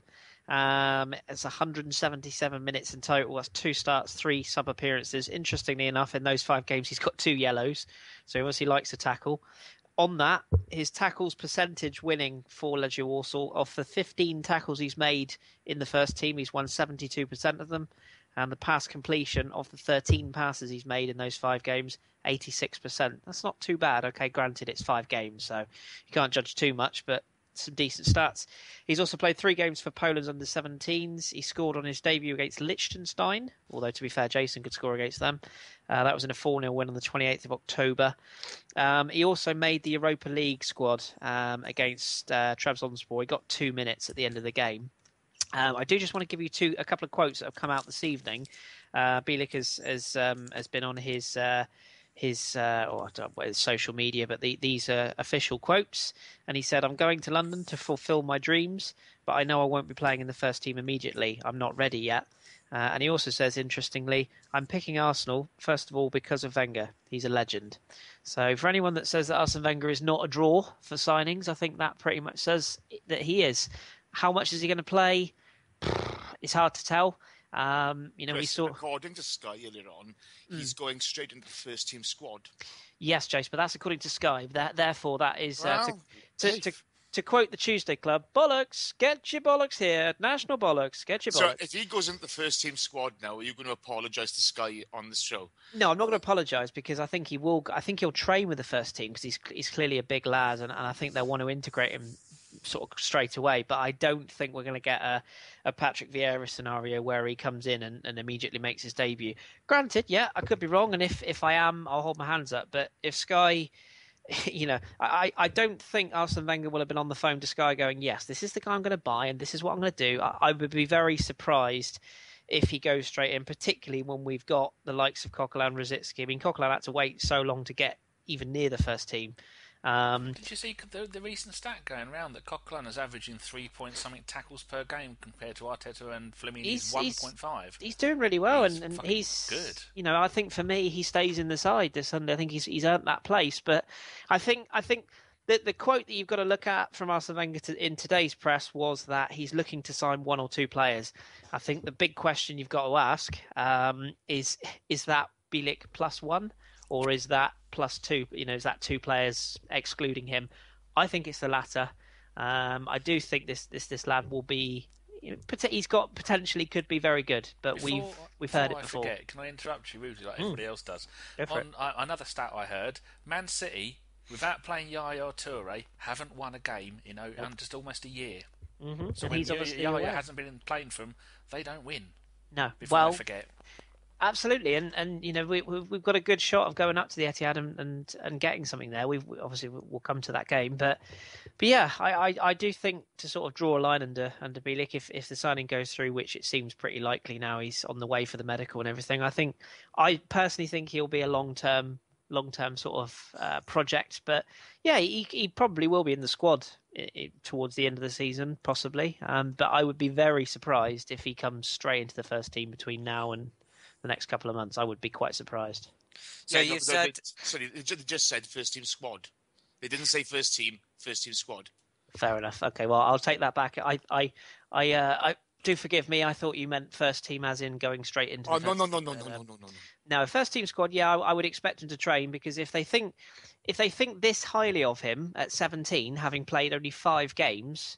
Um, it's one hundred seventy-seven minutes in total. That's two starts, three sub appearances. Interestingly enough, in those five games, he's got two yellows. So he obviously likes to tackle. On that, his tackles percentage winning for Legia Warsaw, of the fifteen tackles he's made in the first team, he's won seventy-two percent of them. And the pass completion of the thirteen passes he's made in those five games, eighty-six percent. That's not too bad. Okay, granted, it's five games, so you can't judge too much, but some decent stats. He's also played three games for Poland's under seventeens. He scored on his debut against Liechtenstein, although to be fair, Jason could score against them. Uh, that was in a four nil win on the twenty-eighth of October. Um, he also made the Europa League squad um, against uh, Trabzonspor. He got two minutes at the end of the game. Um, I do just want to give you two a couple of quotes that have come out this evening. Uh, Bielik has has, um, has been on his uh, his uh, or I don't know what his social media, but the, these are official quotes. And he said, "I'm going to London to fulfil my dreams, but I know I won't be playing in the first team immediately. I'm not ready yet." Uh, and he also says, interestingly, "I'm picking Arsenal, first of all, because of Wenger. He's a legend." So for anyone that says that Arsene Wenger is not a draw for signings, I think that pretty much says that he is. How much is he going to play? It's hard to tell. Um, you know, we Chris, saw. according to Sky earlier on, he's going straight into the first team squad. Yes, Jace, but that's according to Sky. That, therefore, that is uh, Well, to, to, hey, to to quote the Tuesday Club, bollocks, get your bollocks here. National bollocks, get your So bollocks. if he goes into the first team squad now, are you going to apologise to Sky on the show? No, I'm not going to apologise because I think he will. I think he'll train with the first team because he's he's clearly a big lad, and, and I think they'll want to integrate him sort of straight away. But I don't think we're going to get a, a Patrick Vieira scenario where he comes in and, and immediately makes his debut. Granted, yeah, I could be wrong, and if if I am, I'll hold my hands up. But if Sky, you know, I, I don't think Arsene Wenger will have been on the phone to Sky going, yes, this is the guy I'm going to buy, and this is what I'm going to do. I, I would be very surprised if he goes straight in, particularly when we've got the likes of Coquelin, Rosicky. I mean, Coquelin had to wait so long to get even near the first team. Um, Did you see the, the recent stat going around that Coquelin is averaging three point something tackles per game compared to Arteta and Flamini's one point five? He's doing really well, he's and, and he's good. You know, I think for me, he stays in the side this Sunday. I think he's he's earned that place. But I think I think the the quote that you've got to look at from Arsene Wenger to, in today's press was that he's looking to sign one or two players. I think the big question you've got to ask um, is is that Bielik plus one, or is that plus two? You know, is that two players excluding him? I think it's the latter. Um, I do think this this this lad will be. You know, he's got potentially could be very good, but Before, we've we've heard it I before. Forget, can I interrupt you rudely like Mm. everybody else does? Go for On uh, another stat I heard, Man City, without playing Yaya Toure, haven't won a game in o- Nope. um, just almost a year. Mm-hmm. So And when he's Yaya, obviously Yaya aware. hasn't been playing for them, they don't win. No, Before well, I forget. absolutely, and and you know we we've, we've got a good shot of going up to the Etihad and and, and getting something there. We've we, obviously we'll come to that game, but but yeah, I, I, I do think to sort of draw a line under under Bielik if if the signing goes through, which it seems pretty likely now. He's on the way for the medical and everything. I think I personally think he'll be a long term long term sort of uh, project, but yeah, he he probably will be in the squad i- i- towards the end of the season, possibly. Um, but I would be very surprised if he comes straight into the first team between now and the next couple of months. I would be quite surprised. So Yeah, you no, no, said they, sorry, they ju- they just said first team squad. They didn't say first team, first team squad. Fair enough. Okay, well, I'll take that back. I, I, I, uh, I do forgive me. I thought you meant first team, as in going straight into. The Oh no first no no team, no but, no no um, no no no. No, first team squad. Yeah, I, I would expect him to train because if they think, if they think this highly of him at seventeen, having played only five games,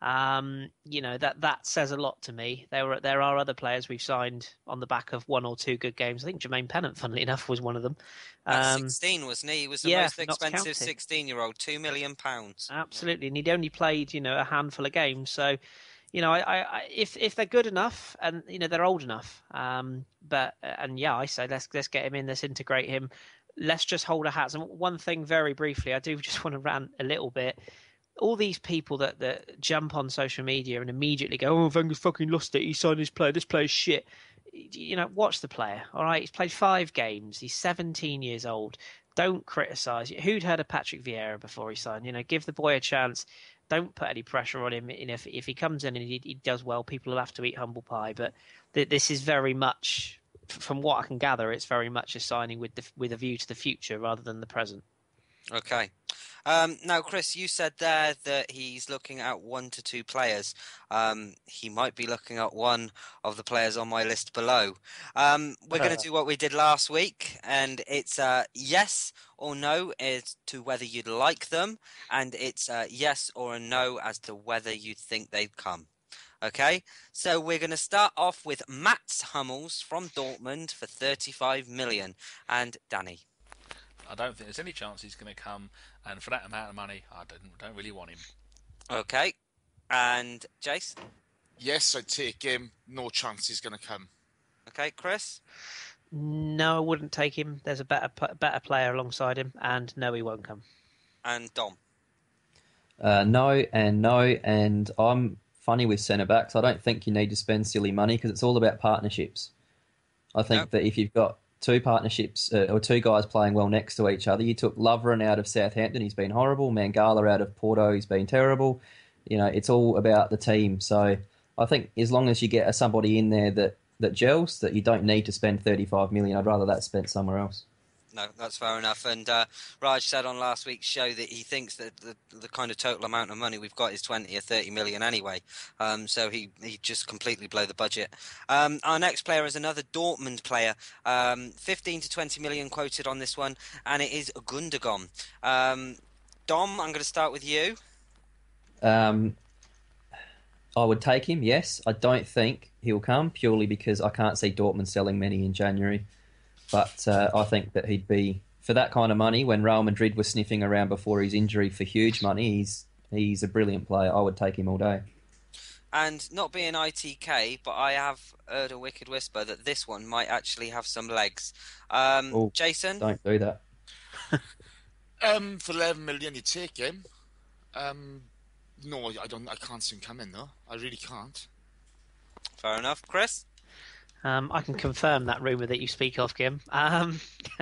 um, you know that that says a lot to me. There were there are other players we've signed on the back of one or two good games. I think Jermaine Pennant, funnily enough, was one of them. at Um, sixteen, wasn't he? He was the yeah, most for Notts expensive County. sixteen-year-old, two million pounds. Absolutely, and he'd only played, you know, a handful of games. So, you know, I, I, I if if they're good enough and you know they're old enough, um, but and yeah, I say let's let's get him in, let's integrate him, let's just hold our hats. And one thing, very briefly, I do just want to rant a little bit. All these people that, that jump on social media and immediately go, "Oh, Wenger's fucking lost it. He signed his player. This player's shit." You know, watch the player. All right, he's played five games. He's seventeen years old. Don't criticise. Who'd heard of Patrick Vieira before he signed? You know, give the boy a chance. Don't put any pressure on him. And if if he comes in and he, he does well, people will have to eat humble pie. But th- this is very much, from what I can gather, it's very much a signing with the, with a view to the future rather than the present. Okay. Um, now, Chris, you said there that he's looking at one to two players. Um, he might be looking at one of the players on my list below. Um, we're going to do what we did last week, and it's uh, yes or no as to whether you'd like them, and it's uh, yes or a no as to whether you think they'd come. Okay, so we're going to start off with Mats Hummels from Dortmund for thirty-five million. And Danny. I don't think there's any chance he's going to come, and for that amount of money, I don't don't really want him. Okay, and Jace. Yes, I'd take him. No chance he's going to come. Okay, Chris. No, I wouldn't take him. There's a better better player alongside him, and no, he won't come. And Dom. Uh, no and no, and I'm funny with centre backs. I don't think you need to spend silly money because it's all about partnerships. I think Yep. that if you've got two partnerships uh, or two guys playing well next to each other, you took Lovren out of Southampton, he's been horrible. Mangala out of Porto, he's been terrible. You know, it's all about the team. So I think as long as you get somebody in there that, that gels, that you don't need to spend thirty-five million, I'd rather that spent somewhere else. No, that's fair enough. And uh, Raj said on last week's show that he thinks that the, the kind of total amount of money we've got is twenty or thirty million anyway. Um, so he, he just completely blow the budget. Um, our next player is another Dortmund player. Um, fifteen to twenty million quoted on this one, and it is Gundogan. Um, Dom, I'm going to start with you. Um, I would take him, yes. I don't think he'll come purely because I can't see Dortmund selling many in January. But uh, I think that he'd be, for that kind of money, when Real Madrid was sniffing around before his injury for huge money, he's he's a brilliant player. I would take him all day. And not being I T K, but I have heard a wicked whisper that this one might actually have some legs. Um, Oh, Jason? Don't do that. Um, for eleven million, you take him. Um, no, I don't. I can't see him coming though. I really can't. Fair enough. Chris? Um, I can confirm that rumour that you speak of, Kim. Um,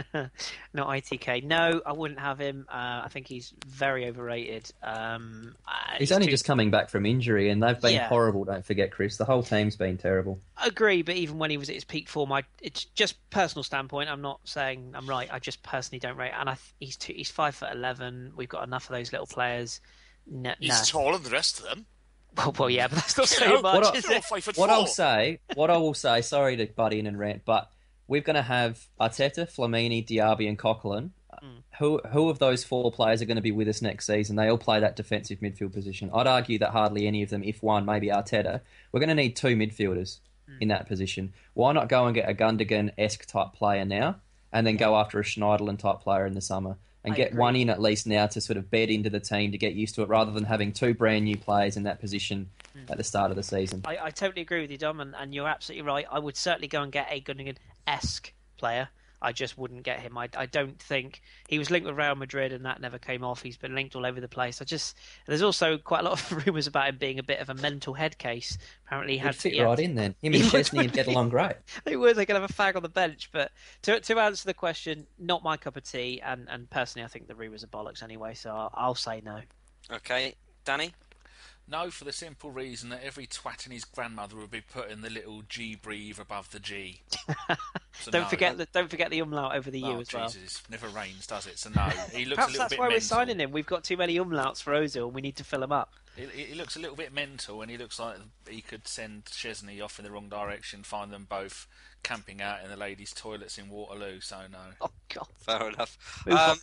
not I T K. No, I wouldn't have him. Uh, I think he's very overrated. Um, uh, He's only too... just coming back from injury, and they've been Yeah. horrible, don't forget, Chris. The whole team's been terrible. I agree, but even when he was at his peak form, I, it's just personal standpoint. I'm not saying I'm right. I just personally don't rate. And I, he's too, he's five foot eleven. We've got enough of those little players. No, He's no. taller than the rest of them. Well, well, yeah, but that's not You so know, much, what I- is They're all it? five foot What four. I'll say, what I will say, sorry to butt in and rant, but we're going to have Arteta, Flamini, Diaby, and Coquelin. Mm. Who who of those four players are going to be with us next season? They all play that defensive midfield position. I'd argue that hardly any of them, if one, maybe Arteta. We're going to need two midfielders Mm. in that position. Why not go and get a Gundogan-esque type player now, and then go after a Schneiderlin type player in the summer? And I get agree. one in at least now to sort of bed into the team to get used to it, rather than having two brand new players in that position at the start of the season. I, I totally agree with you, Dom, and, and you're absolutely right. I would certainly go and get a Gundogan-esque player. I just wouldn't get him. I, I don't think he was linked with Real Madrid, and that never came off. He's been linked all over the place. I just there's also quite a lot of rumours about him being a bit of a mental head case. Apparently, he He'd had fit he had- right in then. Him He and would, Chesney would get wouldn't he? along great. They would. They could have a fag on the bench. But to to answer the question, not my cup of tea. And, and personally, I think the rumours are bollocks anyway. So I'll, I'll say no. Okay. Danny? No, for the simple reason that every twat and his grandmother would be putting the little G breathe above the G. So don't no. forget the don't forget the umlaut over the Oh, U as well. Jesus, never rains, does it? So no, he looks Perhaps a little that's bit why mental. we're signing him. We've got too many umlauts for Ozil, and we need to fill them up. He, he looks a little bit mental, and he looks like he could send Chesney off in the wrong direction, find them both camping out in the ladies' toilets in Waterloo. So no. Oh God. Fair enough. Move on. Um,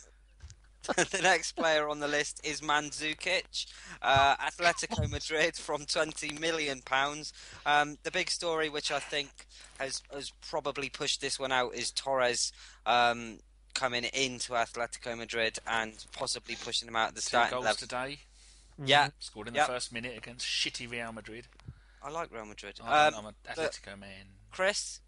the next player on the list is Mandzukic, uh, Atletico Madrid from twenty million pounds. Um, the big story, which I think has has probably pushed this one out, is Torres um, coming into Atletico Madrid and possibly pushing him out at the Two starting goals level. today. Yeah, Scored in Yep. the first minute against shitty Real Madrid. I like Real Madrid. I Um, don't, I'm an but Atletico man. Chris,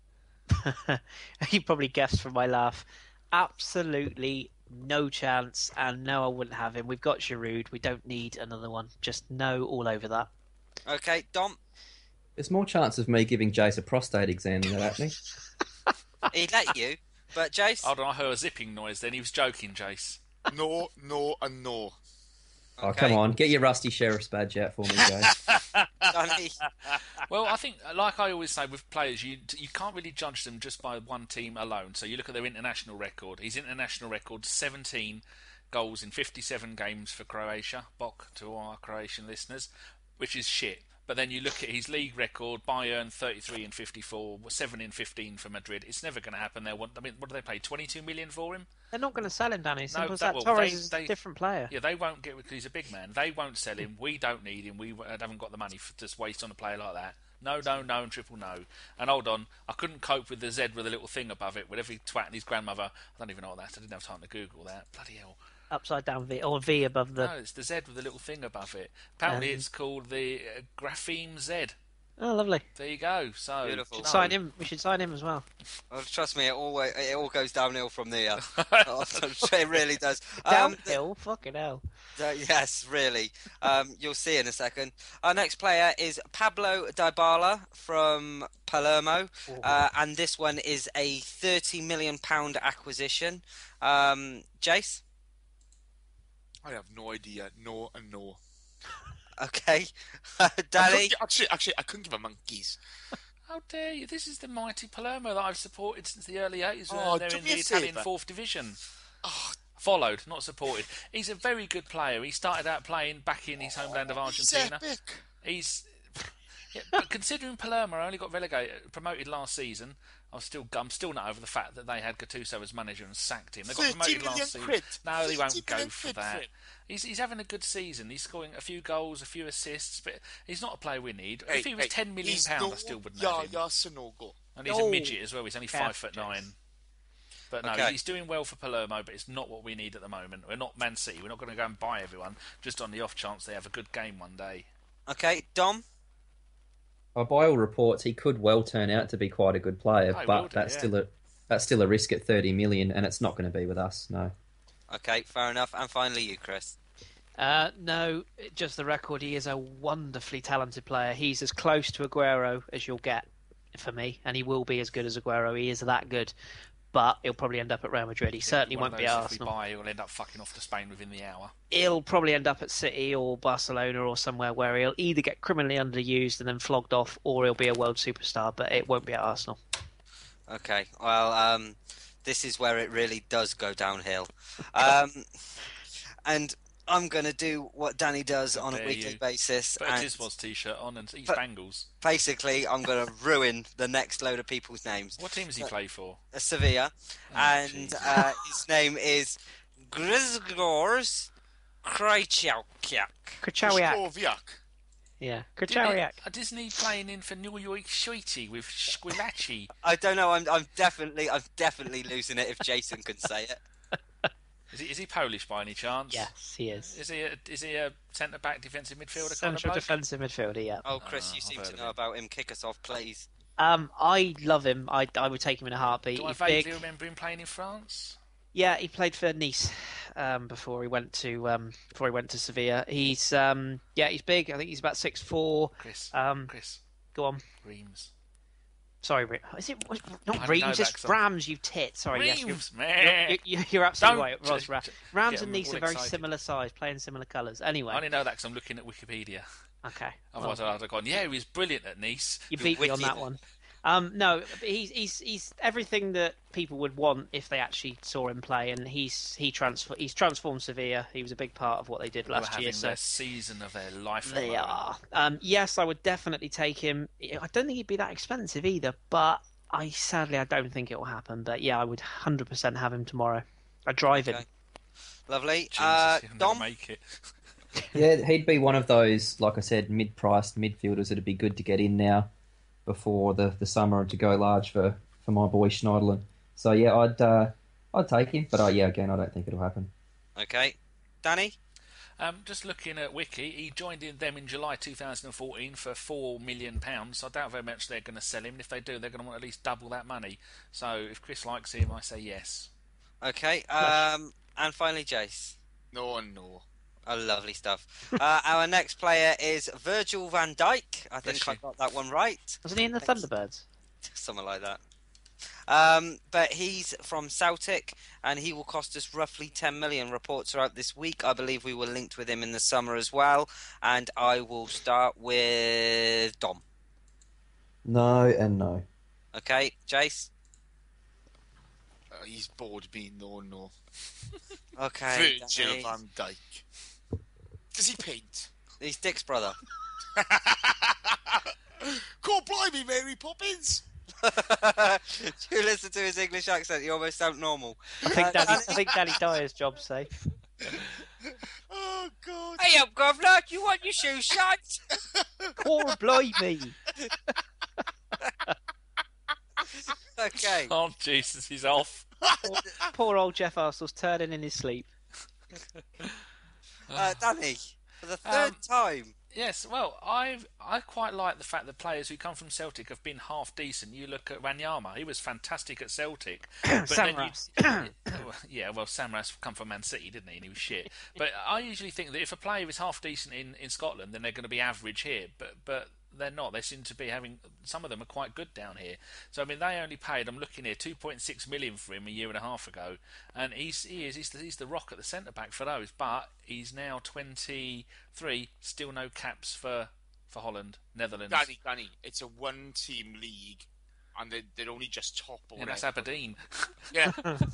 You probably guessed from my laugh. Absolutely no chance, and no, I wouldn't have him. We've got Giroud. We don't need another one. Just no, all over that. okay, Dom, There's more chance of me giving Jace a prostate exam than that happening. he let you, but Jace, Hold on, I heard a zipping noise then. He was joking, Jace. No, no, and no. Oh, Okay. come on. Get your rusty sheriff's badge out for me, Jace. Danny, Well, I think, like I always say with players, you you can't really judge them just by one team alone. So you look at their international record. His international record, seventeen goals in fifty-seven games for Croatia. Bok to our Croatian listeners, which is shit. But then you look at his league record, Bayern thirty-three and fifty-four, seven in fifteen for Madrid. It's never going to happen. They want, I mean, what do they pay? twenty-two million for him? They're not going to sell him, Danny. Simple No, as that that. will- Torres they- is they- a different player. Yeah, they won't get because he's a big man. They won't sell him. We don't need him. We haven't got the money for, to waste on a player like that. No, no, no, and triple no. And hold on, I couldn't cope with the Z with a little thing above it with every twat and his grandmother. I don't even know what that is. I didn't have time to Google that. Bloody hell. Upside down V or V above the. No, it's the Z with the little thing above it. Apparently Um, it's called the uh, Grapheme Z. Oh, lovely. There you go. So Beautiful. Should no. sign him. We should sign him as well. well, trust me, it always it all goes downhill from there. Oh, it really does. Um, Downhill. Fucking hell. Uh, yes, really. Um, you'll see in a second. Our next player is Pablo Dybala from Palermo, uh, and this one is a thirty million pound acquisition. Um, Jace, I have no idea. No and no. okay, I Danny. couldn't- Actually, actually, I couldn't give a monkeys. How dare you? This is the mighty Palermo that I've supported since the early eighties. Oh, they're do in me the a Italian favour. fourth division. Oh, Followed, not supported. He's a very good player. He started out playing back in his homeland of he's Argentina. epic. He's Yeah, but considering Palermo only got relegated, promoted last season, I was still, I'm still not over the fact that they had Gattuso as manager and sacked him. They got promoted last season. Quid. No, they won't go million for quid that. for him. He's he's having a good season. He's scoring a few goals, a few assists, but he's not a player we need. Hey, if he was hey, ten million he's pounds, no I still wouldn't yeah, have him. yeah, Sonogo. And he's No. a midget as well. He's only Yeah, five foot nine. But no, Okay. he's doing well for Palermo, but it's not what we need at the moment. We're not Man City. We're not going to go and buy everyone just on the off chance they have a good game one day. Okay, Dom. Uh, by all reports, he could well turn out to be quite a good player, Oh, he but will do, that's yeah. still a that's still a risk at thirty million, and it's not going to be with us. No. Okay, fair enough. And finally, you, Chris. Uh, no, just the record. He is a wonderfully talented player. He's as close to Aguero as you'll get for me, and he will be as good as Aguero. He is that good, but he'll probably end up at Real Madrid. He certainly One won't of be those, at if Arsenal. we buy, he'll end up fucking off to Spain within the hour. He'll probably end up at City or Barcelona or somewhere where he'll either get criminally underused and then flogged off, or he'll be a world superstar. But it won't be at Arsenal. Okay, well, um, this is where it really does go downhill. Um, and I'm going to do what Danny does How on a dare weekly you. basis. Put a and Tiswas t-shirt on and eat But- Bangles. basically, I'm going to ruin the next load of people's names. What team does he play for? Uh, Sevilla. Oh, and Jesus. uh, his name is Grzegorz Krychowiak. Krychowiak. Shkowiak. Yeah, Didn't Krychowiak. he- uh, Isn't he playing in for New York City with Squillaci? I don't know. I'm, I'm definitely, I'm definitely losing it if Jason can say it. Is he, is he Polish by any chance? Yes, he is. Is he a, is he a centre back defensive midfielder kind of Central bloke? defensive midfielder. Yeah. Oh, Chris, Ah, you I've seem heard to of know him. about him. Kick us off, please. Um, I love him. I, I would take him in a heartbeat. Do I He's vaguely big. remember him playing in France? Yeah, he played for Nice um, before he went to um, before he went to Sevilla. He's um, yeah, he's big. I think he's about six four. Chris. Um, Chris. Go on. Reams. Sorry, Re- is it was- I not know Reams? that It's 'cause I'm- Rams. You tit. Sorry, yes, you're, Reams, man. you're, you're, you're absolutely Don't right. Ross, j- Ra- j- Rams get and them Nice all are very excited. similar size, playing similar colours. Anyway, I only know that because I'm looking at Wikipedia. okay. Otherwise, well, I'd have gone, yeah, he was brilliant at Nice. you the beat me on wiki- that one. Um, no, but he's he's he's everything that people would want if they actually saw him play, and he's he transfer he's transformed Sevilla. He was a big part of what they did They were last having year. So their season of their life. at the they moment. are. Um, yes, I would definitely take him. I don't think he'd be that expensive either, but I sadly I don't think it will happen. But yeah, I would one hundred percent have him tomorrow. I drive him. Okay. Lovely. Jesus, uh, he'll never Dom? make it. Yeah, he'd be one of those, like I said, mid-priced midfielders that'd be good to get in now before the, the summer to go large for, for my boy Schneiderlin. So yeah, I'd uh, I'd take him, but uh, yeah, again, I don't think it'll happen. Okay. Danny? Um, just looking at Wiki, he joined in them in July two thousand fourteen for four million pounds. I doubt very much they're going to sell him. And if they do, they're going to want at least double that money. So if Chris likes him, I say yes. Okay. Um, and finally, Jace. No, no. Oh, lovely stuff. uh, our next player is Virgil van Dijk. I think Bless I you. got that one right. Wasn't he in the Thanks. Thunderbirds? Something like that. Um, but he's from Celtic, and he will cost us roughly ten million. Reports are out this week. I believe we were linked with him in the summer as well. And I will start with Dom. No and no. Okay, Jace. Uh, he's bored me. No, no. Okay, Virgil Danny. van Dijk. Does he paint? He's Dick's brother. God blimey, Mary Poppins! You listen to his English accent, you almost sound normal. I think Uh, Danny, Danny? I think Danny Dyer's job's safe. Oh, God. Hey up, governor, do you want your shoes shut? Poor blimey. Okay. Oh, Jesus, he's off. Poor, poor old Jeff Arsenaul's turning in his sleep. Uh, Danny, for the third Um, time. Yes, well, I I quite like the fact that players who come from Celtic have been half decent. You look at Wanyama; he was fantastic at Celtic. But then you- Samras. yeah, well, Samras come from Man City, didn't he? And he was shit. But I usually think that if a player is half decent in, in Scotland, then they're going to be average here. But but they're not. They seem to be having. Some of them are quite good down here. So I mean, they only paid. I'm looking here, two point six million for him a year and a half ago, and he's he is he's the, he's the rock at the centre back for those. But he's now twenty-three, still no caps for for Holland, Netherlands. Danny, Danny, it's a one-team league. and they're, they're only just top or Yeah, whatever. that's Aberdeen. Yeah.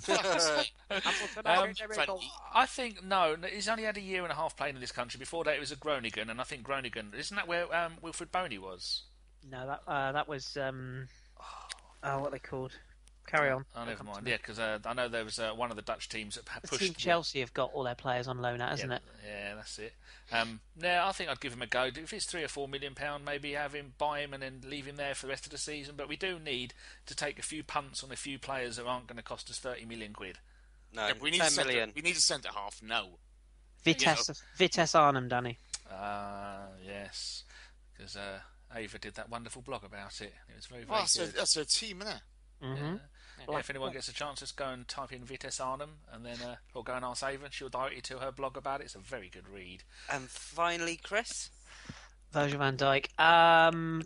um, I think no. He's only had a year and a half playing in this country. Before that, it was at Groningen, and I think Groningen isn't that where um, Wilfred Boney was? No, that uh, that was um, oh, what are they called? Carry on. Oh, never mind. Yeah, because uh, I know there was uh, one of the Dutch teams that had The pushed. team Chelsea have got all their players on loan out, hasn't yeah, it? Yeah, that's it. Um, yeah, I think I'd give him a go. If it's three or four million pound, maybe have him, buy him, and then leave him there for the rest of the season. But we do need to take a few punts on a few players that aren't going to cost us thirty million quid. No, yeah, we need ten a centre, million. We need a centre half now. Vitesse, Vitesse Arnhem, Danny. Ah, uh, yes, because uh, Ava did that wonderful blog about it. It was very, very Well, that's, good. a, that's a team, isn't it? Mm-hmm. Yeah. Yeah, if anyone gets a chance, just go and type in Vitesse Arnhem, and then uh, or go and ask Ava. She'll direct you to her blog about it. It's a very good read. And finally, Chris. Virgil van Dijk. Um,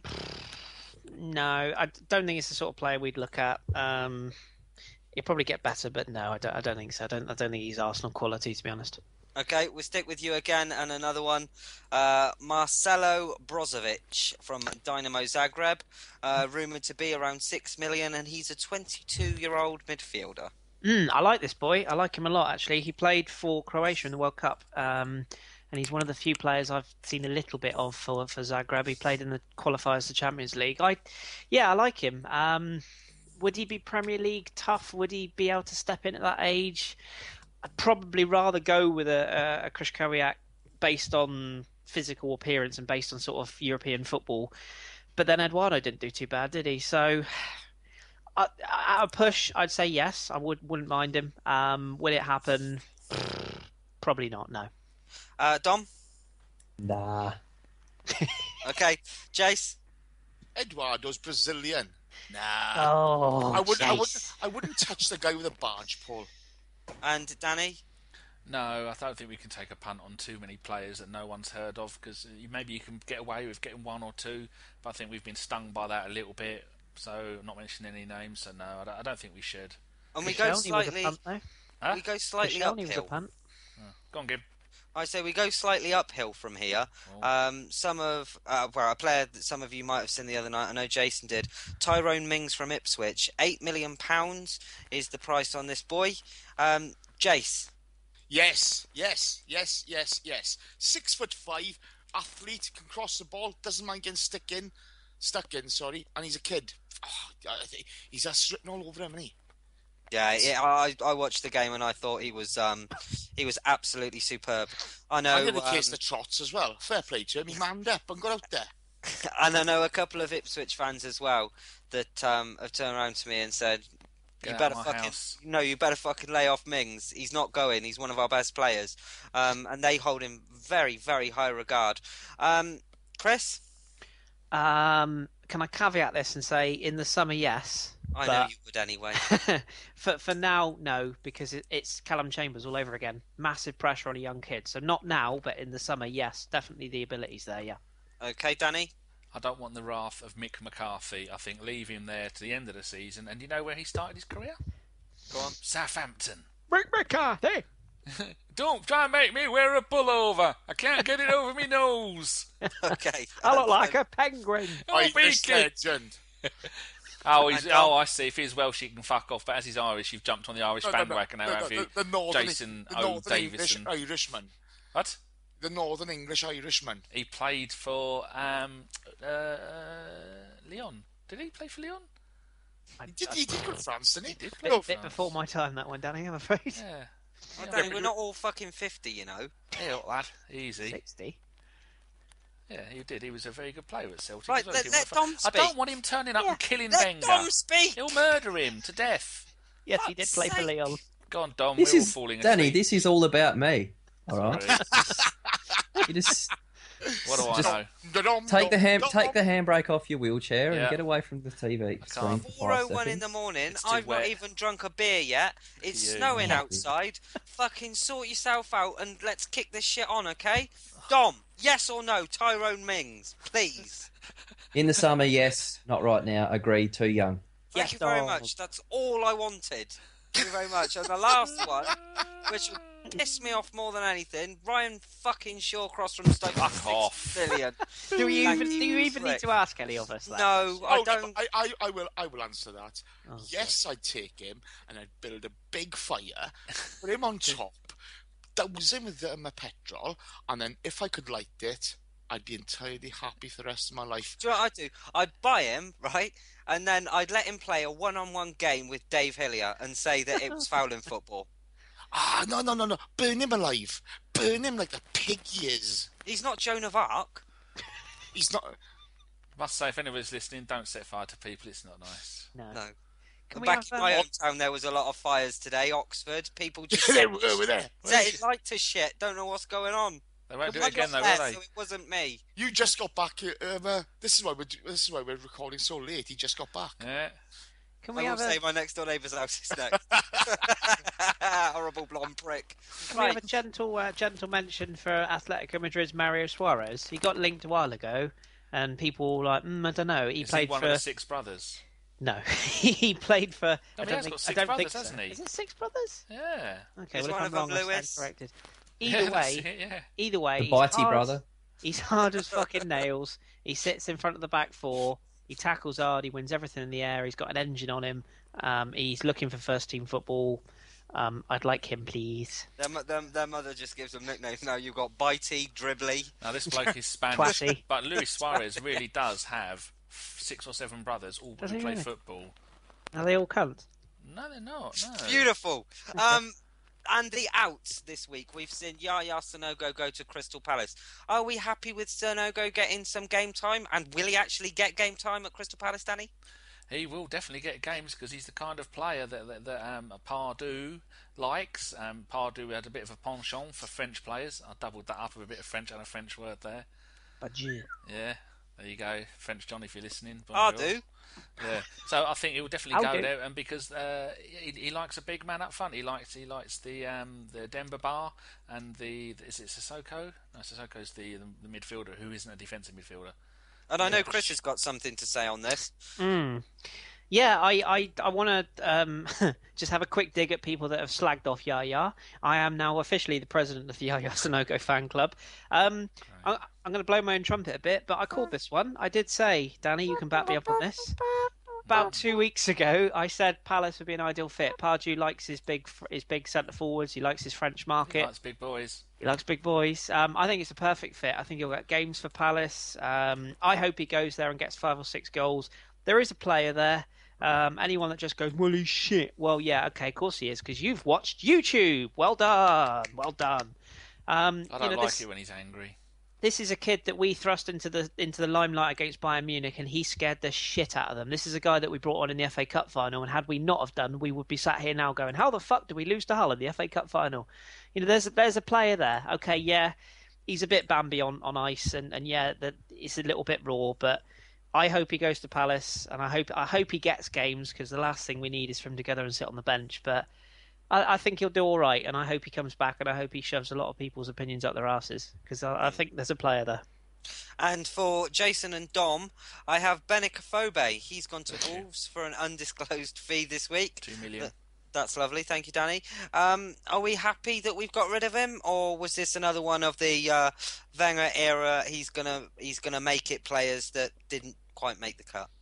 no, I don't think it's the sort of player we'd look at. Um, he'll probably get better, but no, I don't. I don't think so. I don't. I don't think he's Arsenal quality, to be honest. Okay, we'll stick with you again, and another one, uh, Marcelo Brozovic from Dynamo Zagreb, uh, rumoured to be around six million, and he's a twenty-two-year-old midfielder. Mm, I like this boy. I like him a lot, actually. He played for Croatia in the World Cup, um, and he's one of the few players I've seen a little bit of for, for Zagreb. He played in the qualifiers to Champions League. I, yeah, I like him. Um, would he be Premier League tough? Would he be able to step in at that age? I'd probably rather go with a, a Krychowiak based on physical appearance and based on sort of European football. But then Eduardo didn't do too bad, did he? So, uh, at a push, I'd say yes. I would, wouldn't mind him. Um, will it happen? Probably not, no. Uh, Dom? Nah. Okay. Jace? Eduardo's Brazilian. Nah. Oh, I wouldn't. I Jace. wouldn't. I wouldn't touch the guy with a barge pole. And Danny? No, I don't think we can take a punt on too many players that no one's heard of, because maybe you can get away with getting one or two, but I think we've been stung by that a little bit. So, not mentioning any names. So no, I don't, I don't think we should. And we go Koscielny was a slightly. punt, though. Huh? We go slightly Koscielny was a uphill. punt. Oh, go on, Gib. I say we go slightly uphill from here. Oh. Um, some of, uh, well, a player that some of you might have seen the other night, I know Jason did, Tyrone Mings from Ipswich. Eight million pounds is the price on this boy. Um, Jace. Yes, yes, yes, yes, yes. Six foot five, athlete, can cross the ball, doesn't mind getting stuck in, stuck in. Sorry, and he's a kid. Oh, I think he's just written all over him, isn't he? Yeah, yeah, I I watched the game and I thought he was um he was absolutely superb. I know. I'm going to um, case the trots as well. Fair play to him. He manned up and got out there. and I know a couple of Ipswich fans as well that um have turned around to me and said, "You Get better out of my fucking house." no, you better fucking lay off Mings. He's not going. He's one of our best players." Um, and they hold him very, very high regard. Um, Chris, Um, can I caveat this and say in the summer, yes. I but know you would anyway. for for now, no, because it, it's Callum Chambers all over again. Massive pressure on a young kid. So not now, but in the summer, yes, definitely the ability's there. Yeah. Okay, Danny. I don't want the wrath of Mick McCarthy. I think leave him there to the end of the season. And you know where he started his career? Go on. Southampton. Rick McCarthy. Don't try and make me wear a pullover. I can't get it over my nose. Okay. I look like a penguin. Oh, Irish Beaky. legend. Oh, he's, And, um, oh, I see. If he's Welsh, he can fuck off. But as he's Irish, you've jumped on the Irish No, no, no, bandwagon now, no, have no, you? The, the northern, Jason the O. northern English Davison. Irishman. What? The northern English Irishman. He played for um, uh, Lyon. Did he play for Lyon? He did, he did go to France, didn't he? He did Bit, play No, for bit France. before my time, that one, Danny. I'm afraid. Yeah. Oh, Yeah, Danny, but we're not all fucking fifty, you know. Hey, up, lad. Easy. Sixty. Yeah, he did. He was a very good player at Celtic. Right, as well. let- He let was a- Dom I speak. don't want him turning up Yeah, and killing Let Wenger. Dom speak. He'll murder him to death. Yes, he did Fuck's play for sake. Leon. Go on, Dom. This We're all is falling Danny. asleep. This is all about me. All right. Sorry. You just What do I Just- know? Da-dum, take the hand, dum, take the dum. handbrake off your wheelchair Yeah. and get away from the T V screen can't. for four oh five one in seconds. the morning. It's too I've wet. not even drunk a beer yet. It's You. snowing Yeah. outside. Fucking sort yourself out and let's kick this shit on, okay? Dom, yes or no? Tyrone Mings, please. In the summer, yes. Not right now. Agreed. Too young. Thank Yes, you very Dom. much. That's all I wanted. Thank you very much. And the last one, which pissed me off more than anything, Ryan fucking Shawcross from Stoke. Fuck off. Billion. Do you Thank even do you even need Frick. to ask any of us that? No, I Oh, don't. I, I, I will. I will answer that. Oh, yes, I'd take him, and I'd build a big fire, put him on top, douse him with um, a petrol, and then if I could light it, I'd be entirely happy for the rest of my life. Do you know what I'd do? I'd buy him, right? And then I'd let him play a one-on-one game with Dave Hillier and say that it was fouling football. Ah, no, no, no, no! Burn him alive! Burn him like the pig he is. He's not Joan of Arc. He's not. Must say, if anybody's listening, don't set fire to people. It's not nice. No. No. Can we Back have, in my um, hometown, there was a lot of fires today. Oxford, people just they set, were, were there. set it light to shit. Don't know what's going on. They won't do I it again, got though, there, will they? so it wasn't me. You just got back. uh, Um, uh, this is why we're this is why we're recording so late. He just got back. Yeah. Can I we will have a say my next door neighbour's house is next. Horrible blonde prick. Can we have a gentle, uh, gentle mention for Atletico Madrid's Mario Suarez? He got linked a while ago, and people were like, mm, I don't know. He Is played he one for of the six brothers? no. He played for. No, I but he don't has think. got I six don't brothers, think so. hasn't he? Is it six brothers? Yeah. Okay, Is well, one if of I'm them wrong, I'll Lewis? stand corrected. Yeah, Either that's way, it, yeah. either way, The he's Bitey hard- brother. He's hard as fucking nails. He sits in front of the back four. He tackles hard. He wins everything in the air. He's got an engine on him. Um, he's looking for first team football. Um, I'd like him, please. Their, mo- their, their mother just gives them nicknames now. You've got Bitey, Dribbly. Now, this bloke is Spanish, Twatty. but Luis Suarez really does have six or seven brothers, all Does who he play really? football. Are they all cunts? No, they're not. No. Beautiful. Um, and the outs this week. We've seen Yaya Sanogo go to Crystal Palace. Are we happy with Sanogo getting some game time? And will he actually get game time at Crystal Palace, Danny? He will definitely get games because he's the kind of player that, that, that um, Pardew likes. Um, Pardew had a bit of a penchant for French players. I doubled that up with a bit of French and a French word there. Badger. Yeah, there you go. French John, if you're listening. I Bonjour. do. Yeah, so I think he will definitely I'll go do. there, and because uh, he, he likes a big man up front. He likes he likes the um, the Demba Bar and the is it Sissoko? No, Sissoko's the, the the midfielder who isn't a defensive midfielder. And I know Chris has got something to say on this. Mm. Yeah, I, I, I want to um, just have a quick dig at people that have slagged off Yaya. I am now officially the president of the Yaya Sanogo fan club. Um, I, I'm going to blow my own trumpet a bit, but I called this one. I did say, Danny, you can back me up on this. About two weeks ago, I said Palace would be an ideal fit. Pardew likes his big his big centre forwards. He likes his French market. That's big boys. He likes big boys. Um, I think it's a perfect fit. I think he'll get games for Palace. Um, I hope he goes there and gets five or six goals. There is a player there. Um, anyone that just goes, well, he's shit. Well, yeah, okay, of course he is, because you've watched YouTube. Well done. Well done. Um, I you don't know, like this, it when he's angry. this is a kid that we thrust into the into the limelight against Bayern Munich, and he scared the shit out of them. This is a guy that we brought on in the F A Cup final, and had we not have done, we would be sat here now going, how the fuck did we lose to Hull in the F A Cup final? You know, there's there's a player there. Okay, yeah, he's a bit Bambi on, on ice, and, and yeah, that it's a little bit raw, but I hope he goes to Palace, and I hope I hope he gets games, because the last thing we need is for him to go there and sit on the bench. But I, I think he'll do all right, and I hope he comes back, and I hope he shoves a lot of people's opinions up their asses, because I, I think there's a player there. And for Jason and Dom, I have Benik Afobe. He's gone to Wolves for an undisclosed fee this week. Two million. Th- That's lovely. Thank you, Danny. Um, are we happy that we've got rid of him, or was this another one of the uh, Wenger era? He's gonna he's gonna make it players that didn't quite make the cut.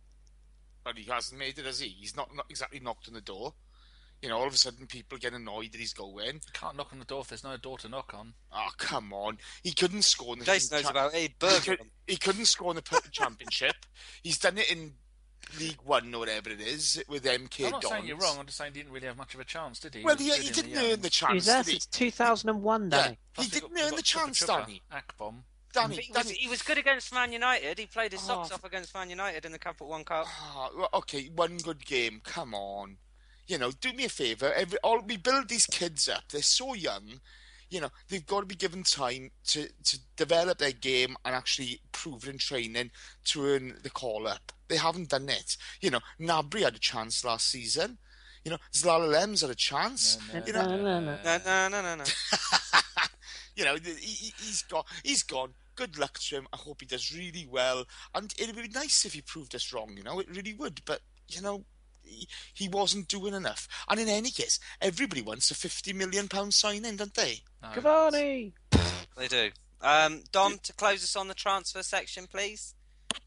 But he hasn't made it, has he? He's not, not exactly knocked on the door. You know, all of a sudden people get annoyed that he's going. You can't knock on the door if there's no door to knock on. Oh, come on. He couldn't score in the Jason knows cha- about it. he, Burger could, him. he couldn't score in the P- championship. He's done it in League One or whatever it is with M K I'm not Dons. saying you're wrong. I'm just saying he didn't really have much of a chance, did he? Well, was he, good he in didn't the earn young. the He chance, was there did he? since two thousand one, Yeah, Danny. Plus he we didn't got- we earn got the chance, Chupa Chupa, Danny. Akbom. Danny, He was, Danny. he was good against Man United. He played his socks Oh. off against Man United in the Capital One Cup. Ah, well, okay, one good game. Come on, you know, do me a favour. Every, all we build these kids up. They're so young. You know, they've got to be given time to, to develop their game and actually prove it in training to earn the call up. They haven't done it. You know, Nabry had a chance last season. You know, Zlalalem's had a chance. No, no, you know, no, no, no. No, no, no, no, no. you know, he, he- he's got, he's gone. Good luck to him. I hope he does really well. And it'd be nice if he proved us wrong. You know, it really would. But you know, he, he wasn't doing enough. And in any case, everybody wants a fifty million pound signing, don't they? No. Cavani! They do. Um, Dom, to close us on the transfer section, please.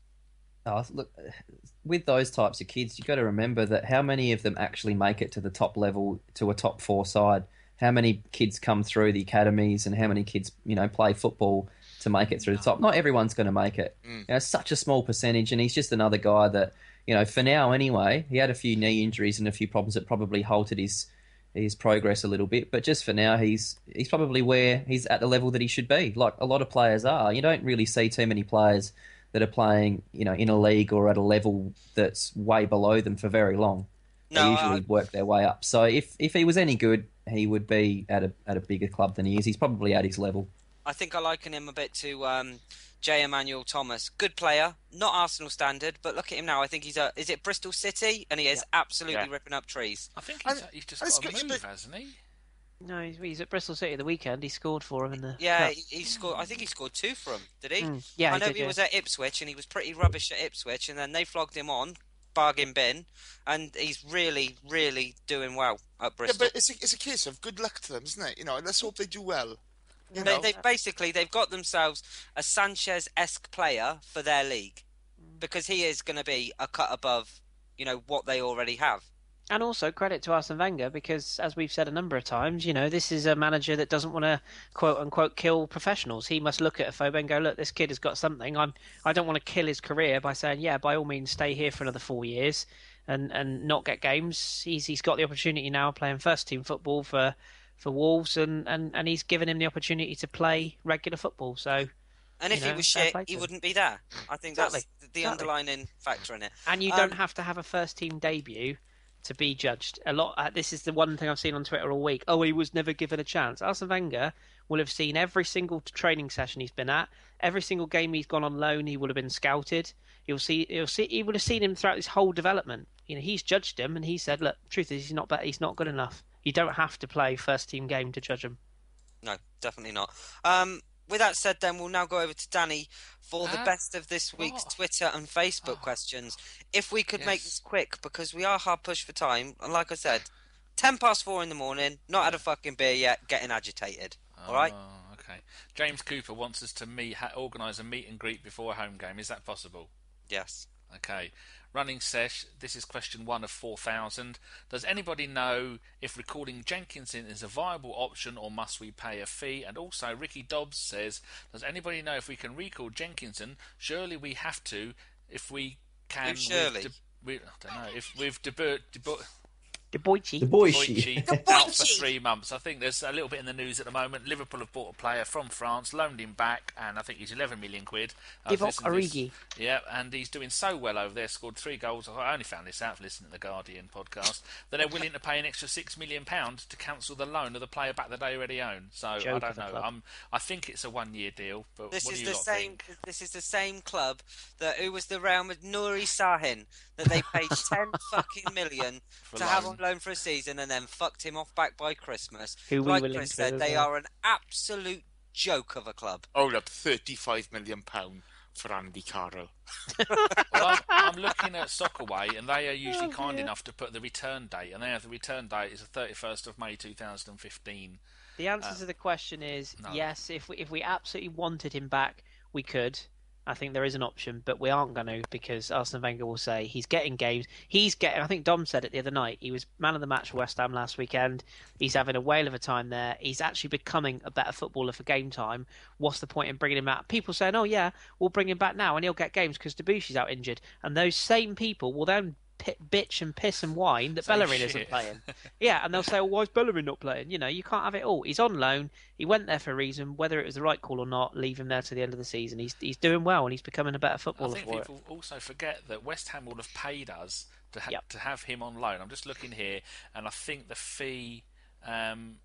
Oh, look, with those types of kids, you've got to remember that how many of them actually make it to the top level, to a top four side? How many kids come through the academies, and how many kids, you know, play football to make it through the top? Not everyone's going to make it. Mm. You know, it's such a small percentage, and he's just another guy that, you know, for now anyway, he had a few knee injuries and a few problems that probably halted his his progress a little bit. But just for now, he's he's probably where he's at the level that he should be, like a lot of players are. You don't really see too many players that are playing, you know, in a league or at a level that's way below them for very long. No, they usually I- work their way up. So if, if he was any good, he would be at a at a bigger club than he is. He's probably at his level. I think I liken him a bit to um, J. Emmanuel Thomas. Good player, not Arsenal standard, but look at him now. I think he's a. Is it Bristol City? And he is absolutely Yeah. ripping up trees. I think he's, And- he's just and it's got a good- move, but- hasn't he? No, he's, he's at Bristol City the weekend. He scored for him in the Yeah, cup. he, he scored. I think he scored two for him. Did he? Mm, yeah, I he know did, he yeah. was at Ipswich, and he was pretty rubbish at Ipswich, and then they flogged him on, bargain bin, and he's really, really doing well at Yeah, Bristol. but it's a, it's a case of good luck to them, isn't it? You know, let's hope they do well. You They, know? they've basically they've got themselves a Sanchez-esque player for their league, because he is going to be a cut above, you know, what they already have. And also credit to Arsene Wenger because, as we've said a number of times, you know, this is a manager that doesn't want to quote unquote kill professionals. He must look at a phobe and go, look, this kid has got something. I'm I don't want to kill his career by saying, yeah, by all means, stay here for another four years and, and not get games. He's he's got the opportunity now playing first team football for for Wolves, and, and, and he's given him the opportunity to play regular football. So. And if You he know, was fair shit, play to he him. wouldn't be there. I think Exactly. that's the Exactly. underlining factor in it. And you Um, don't have to have a first team debut to be judged. A lot. Uh, this is the one thing I've seen on Twitter all week. Oh, he was never given a chance. Arsene Wenger will have seen every single training session he's been at, every single game he's gone on loan. He will have been scouted. He'll see. He'll see. He would have seen him throughout his whole development. You know, he's judged him, and he said, "Look, truth is, he's not. Better, he's not good enough. You don't have to play first team game to judge him." No, definitely not. Um, with that said, then we'll now go over to Danny for the Uh, best of this week's what? Twitter and Facebook Oh. questions. If we could make Yes. this quick, because we are hard pushed for time, and like I said, ten past four in the morning, not had a fucking beer yet, getting agitated. All right? Oh, okay. James Cooper wants us to meet, ha- organise a meet and greet before a home game. Is that possible? Yes. Okay. Running sesh, this is question one of four thousand. Does anybody know if recording Jenkinson is a viable option or must we pay a fee? And also, Ricky Dobbs says, does anybody know if we can recall Jenkinson? Surely we have to if we can. Who's Shirley? with De- we, I don't know. If we've debut, debut, De Boichi. The boy Boichi shit. out for three months. I think there's a little bit in the news at the moment. Liverpool have bought a player from France, loaned him back, and I think he's eleven million quid. I was Divock listening to this- Origi. Yeah, and he's doing so well over there. Scored three goals. I only found this out from listening to the Guardian podcast that they're willing to pay an extra six million pounds to cancel the loan of the player back that they already own. So Joke I of don't a know. club. Um, I think it's a one-year deal. But This what is do you the lot same. think? This is the same club that who was the Real Madrid Nouri Sahin that they paid ten fucking million For to have loan. on loan for a season and then fucked him off back by Christmas. Who we like were Chris linked said, with as they well. are an absolute joke of a club. Hold up, thirty-five million pounds for Andy Carroll. Well, I'm, I'm looking at Soccerway, and they are usually Oh, kind dear. enough to put the return date, and they have the return date is the thirty-first of May two thousand fifteen. The answer Uh, to the question is no. yes. If we if we absolutely wanted him back, we could. I think there is an option, but we aren't going to because Arsene Wenger will say he's getting games. He's getting. I think Dom said it the other night. He was man of the match for West Ham last weekend. He's having a whale of a time there. He's actually becoming a better footballer for game time. What's the point in bringing him out? People saying, "Oh yeah, we'll bring him back now and he'll get games because Debussy's out injured." And those same people will then pi bitch and piss and whine that Say Bellerin shit. isn't playing. Yeah, and they'll say, well, why is Bellerin not playing? You know, you can't have it all. He's on loan. He went there for a reason. Whether it was the right call or not, leave him there to the end of the season. He's he's doing well and he's becoming a better I footballer think for it. people also forget that West Ham will have paid us to ha- Yep. to have him on loan. I'm just looking here, and I think the fee. Um,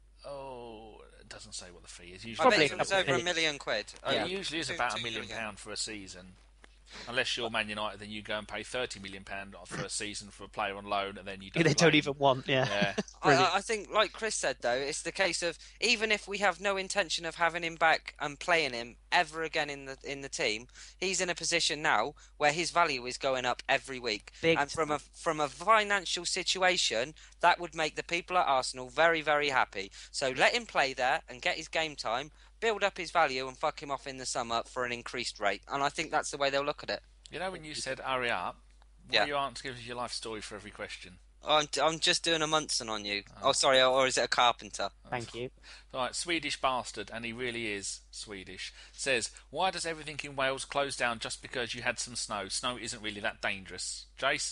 oh, it doesn't say what the fee is. I Usually, bet Probably it a was couple of over a million. million quid. yeah, Oh, it usually is two- about a two million pound for a season. Unless you're Man United, then you go and pay thirty million pounds for a season for a player on loan, and then you don't They play don't him. even want, yeah. Yeah. I, I I think, like Chris said, though, it's the case of even if we have no intention of having him back and playing him ever again in the in the team, he's in a position now where his value is going up every week. Big and from time. a from a financial situation, that would make the people at Arsenal very, very happy. So let him play there and get his game time, build up his value, and fuck him off in the summer for an increased rate. And I think that's the way they'll look at it. You know when you said hurry up, why Yeah. you aren't giving us your life story for every question? I'm I'm just doing a Munson on you. Oh, sorry, or is it a carpenter? Thank you. Right, Swedish bastard, and he really is Swedish, says, why does everything in Wales close down just because you had some snow? Snow isn't really that dangerous. Jace?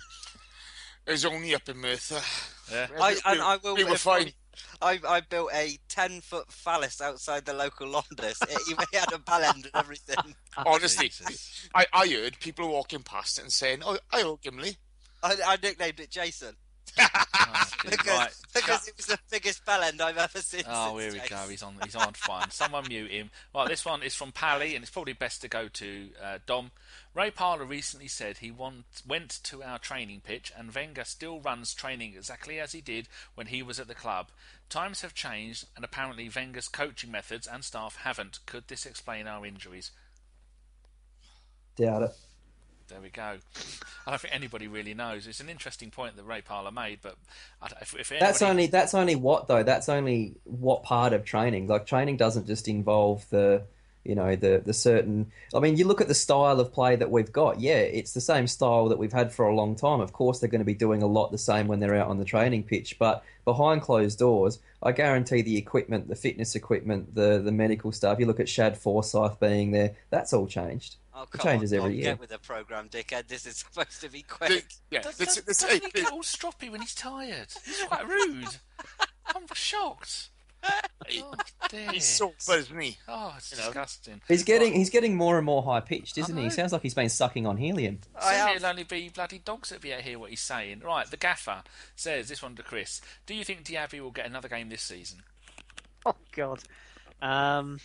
It was only up in Merthyr. Yeah. I We- and I will. we were fine. I, I built a ten foot phallus outside the local Londis. It even had a bell end and everything. Honestly, Jesus. I, I heard people walking past it and saying, "Oh, I owe Gimli." I, I nicknamed it Jason Oh, dear. because Right. because it was the biggest bell end I've ever seen. Oh, since here we Jason. go. He's on. He's on fun. Someone mute him. Right, this one is from Pally, and it's probably best to go to uh, Dom. Ray Parlour recently said he want, went to our training pitch, and Wenger still runs training exactly as he did when he was at the club. Times have changed, and apparently Wenger's coaching methods and staff haven't. Could this explain our injuries? Doubt it. There we go. I don't think anybody really knows. It's an interesting point that Ray Parlour made, but I don't- if, if anybody... That's only that's only what though. That's only what part of training. Like training doesn't just involve the you know the the certain. I mean, you look at the style of play that we've got. Yeah, it's the same style that we've had for a long time. Of course, they're going to be doing a lot the same when they're out on the training pitch. But behind closed doors, I guarantee the equipment, the fitness equipment, the the medical stuff. You look at Shad Forsyth being there. That's all changed. Oh, It come changes on, every Tom, year. Get with the program, dickhead. This is supposed to be The- quick. yeah, Does, this- does, this- doesn't he hey, get all stroppy when he's tired? He's quite rude. I'm shocked. Oh, dear. he's so bad, isn't he? Oh, it's You know. disgusting. He's getting he's getting more and more high pitched, isn't I he? He know. sounds like he's been sucking on helium. I Soon have- it'll only be bloody dogs that be out here what he's saying. Right, the gaffer says, this one to Chris, do you think Diaby will get another game this season? Oh God. Um.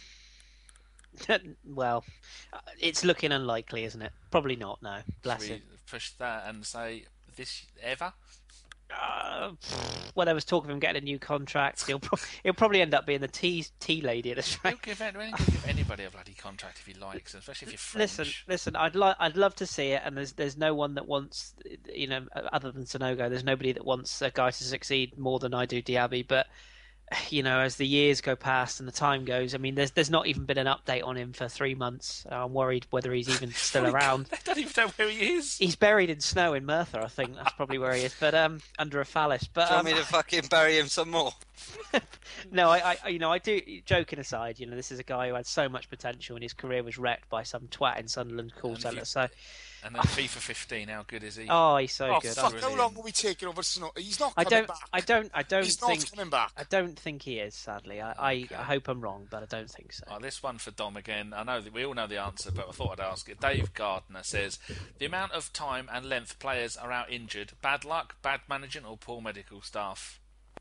Well, uh, it's looking unlikely, isn't it? Probably not. No. Bless Should we him. push that and say, this ever? Uh, well, there was talk of him getting a new contract. He'll, pro- he'll probably end up being the tea tea lady at the He'll train. give, any- he'll give anybody a bloody contract if he likes, especially if you're French. Listen, listen. I'd like, I'd love to see it, and there's, there's no one that wants, you know, other than Sonogo. There's nobody that wants a guy to succeed more than I do, Diaby. But you know, as the years go past and the time goes, I mean, there's, there's not even been an update on him for three months. I'm worried whether he's even still Probably around. They don't even know where he is. He's buried in snow in Merthyr, I think. That's probably where he is. But um, under a phallus. But Do you um, want me to fucking bury him some more? no, I, I, you know, I do. Joking aside, you know, this is a guy who had so much potential, and his career was wrecked by some twat in Sunderland call And if centre. you- So, And then FIFA fifteen, how good is he? oh, he's so Oh, good. fuck, Brilliant. how long are we taking over Snow? He's not I coming don't, back. I don't, I don't He's think, not coming back. I don't think he is. Sadly, I, Okay. I, I hope I'm wrong, but I don't think so. Right, this one for Dom again. I know that we all know the answer, but I thought I'd ask it. Dave Gardner says, the amount of time and length players are out injured, bad luck, bad management, or poor medical staff?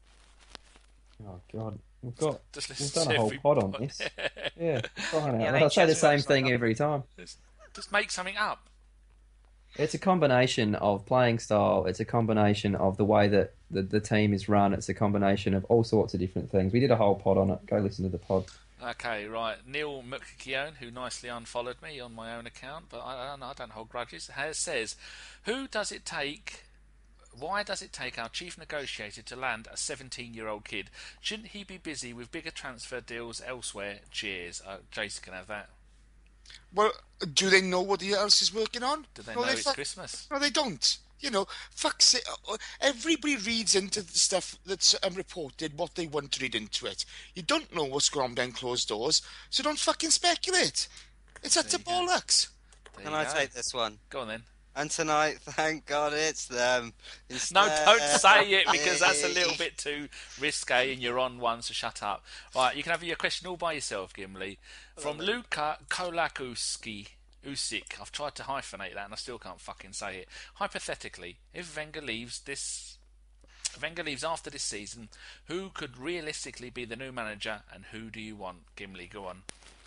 Oh God, we've got Just listen we've done to a whole every pod on pod. this. Yeah, crying out Yeah, loud. they I say the just same website thing up. every time. Just make something up. It's a combination of playing style. It's a combination of the way that the, the team is run. It's a combination of all sorts of different things. We did a whole pod on it. Go listen to the pod. Okay, right. Neil McKeown, who nicely unfollowed me on my own account, but I, I don't know, I don't hold grudges, has, says, who does it take... Why does it take our chief negotiator to land a seventeen-year-old kid? Shouldn't he be busy with bigger transfer deals elsewhere? Cheers. Uh, Jason can have that. Well, do they know what the else is working on? Do they no, know they it's fuck- Christmas? No, they don't. You know, fuck's it. uh, Everybody reads into the stuff that's um, reported what they want to read into it. You don't know what's going on behind closed doors, so don't fucking speculate. It's utter There you go. bollocks. There Can you I go. take this one? Go on then. And tonight, thank God it's them. No, Instead don't say it of because that's a me. little bit too risque and you're on one, so shut up. Right, you can have your question all by yourself, Gimli. From Luka Kolakuski. Usyk. I've tried to hyphenate that and I still can't fucking say it. Hypothetically, if Wenger leaves this... If Wenger leaves after this season, who could realistically be the new manager and who do you want? Gimli, go on.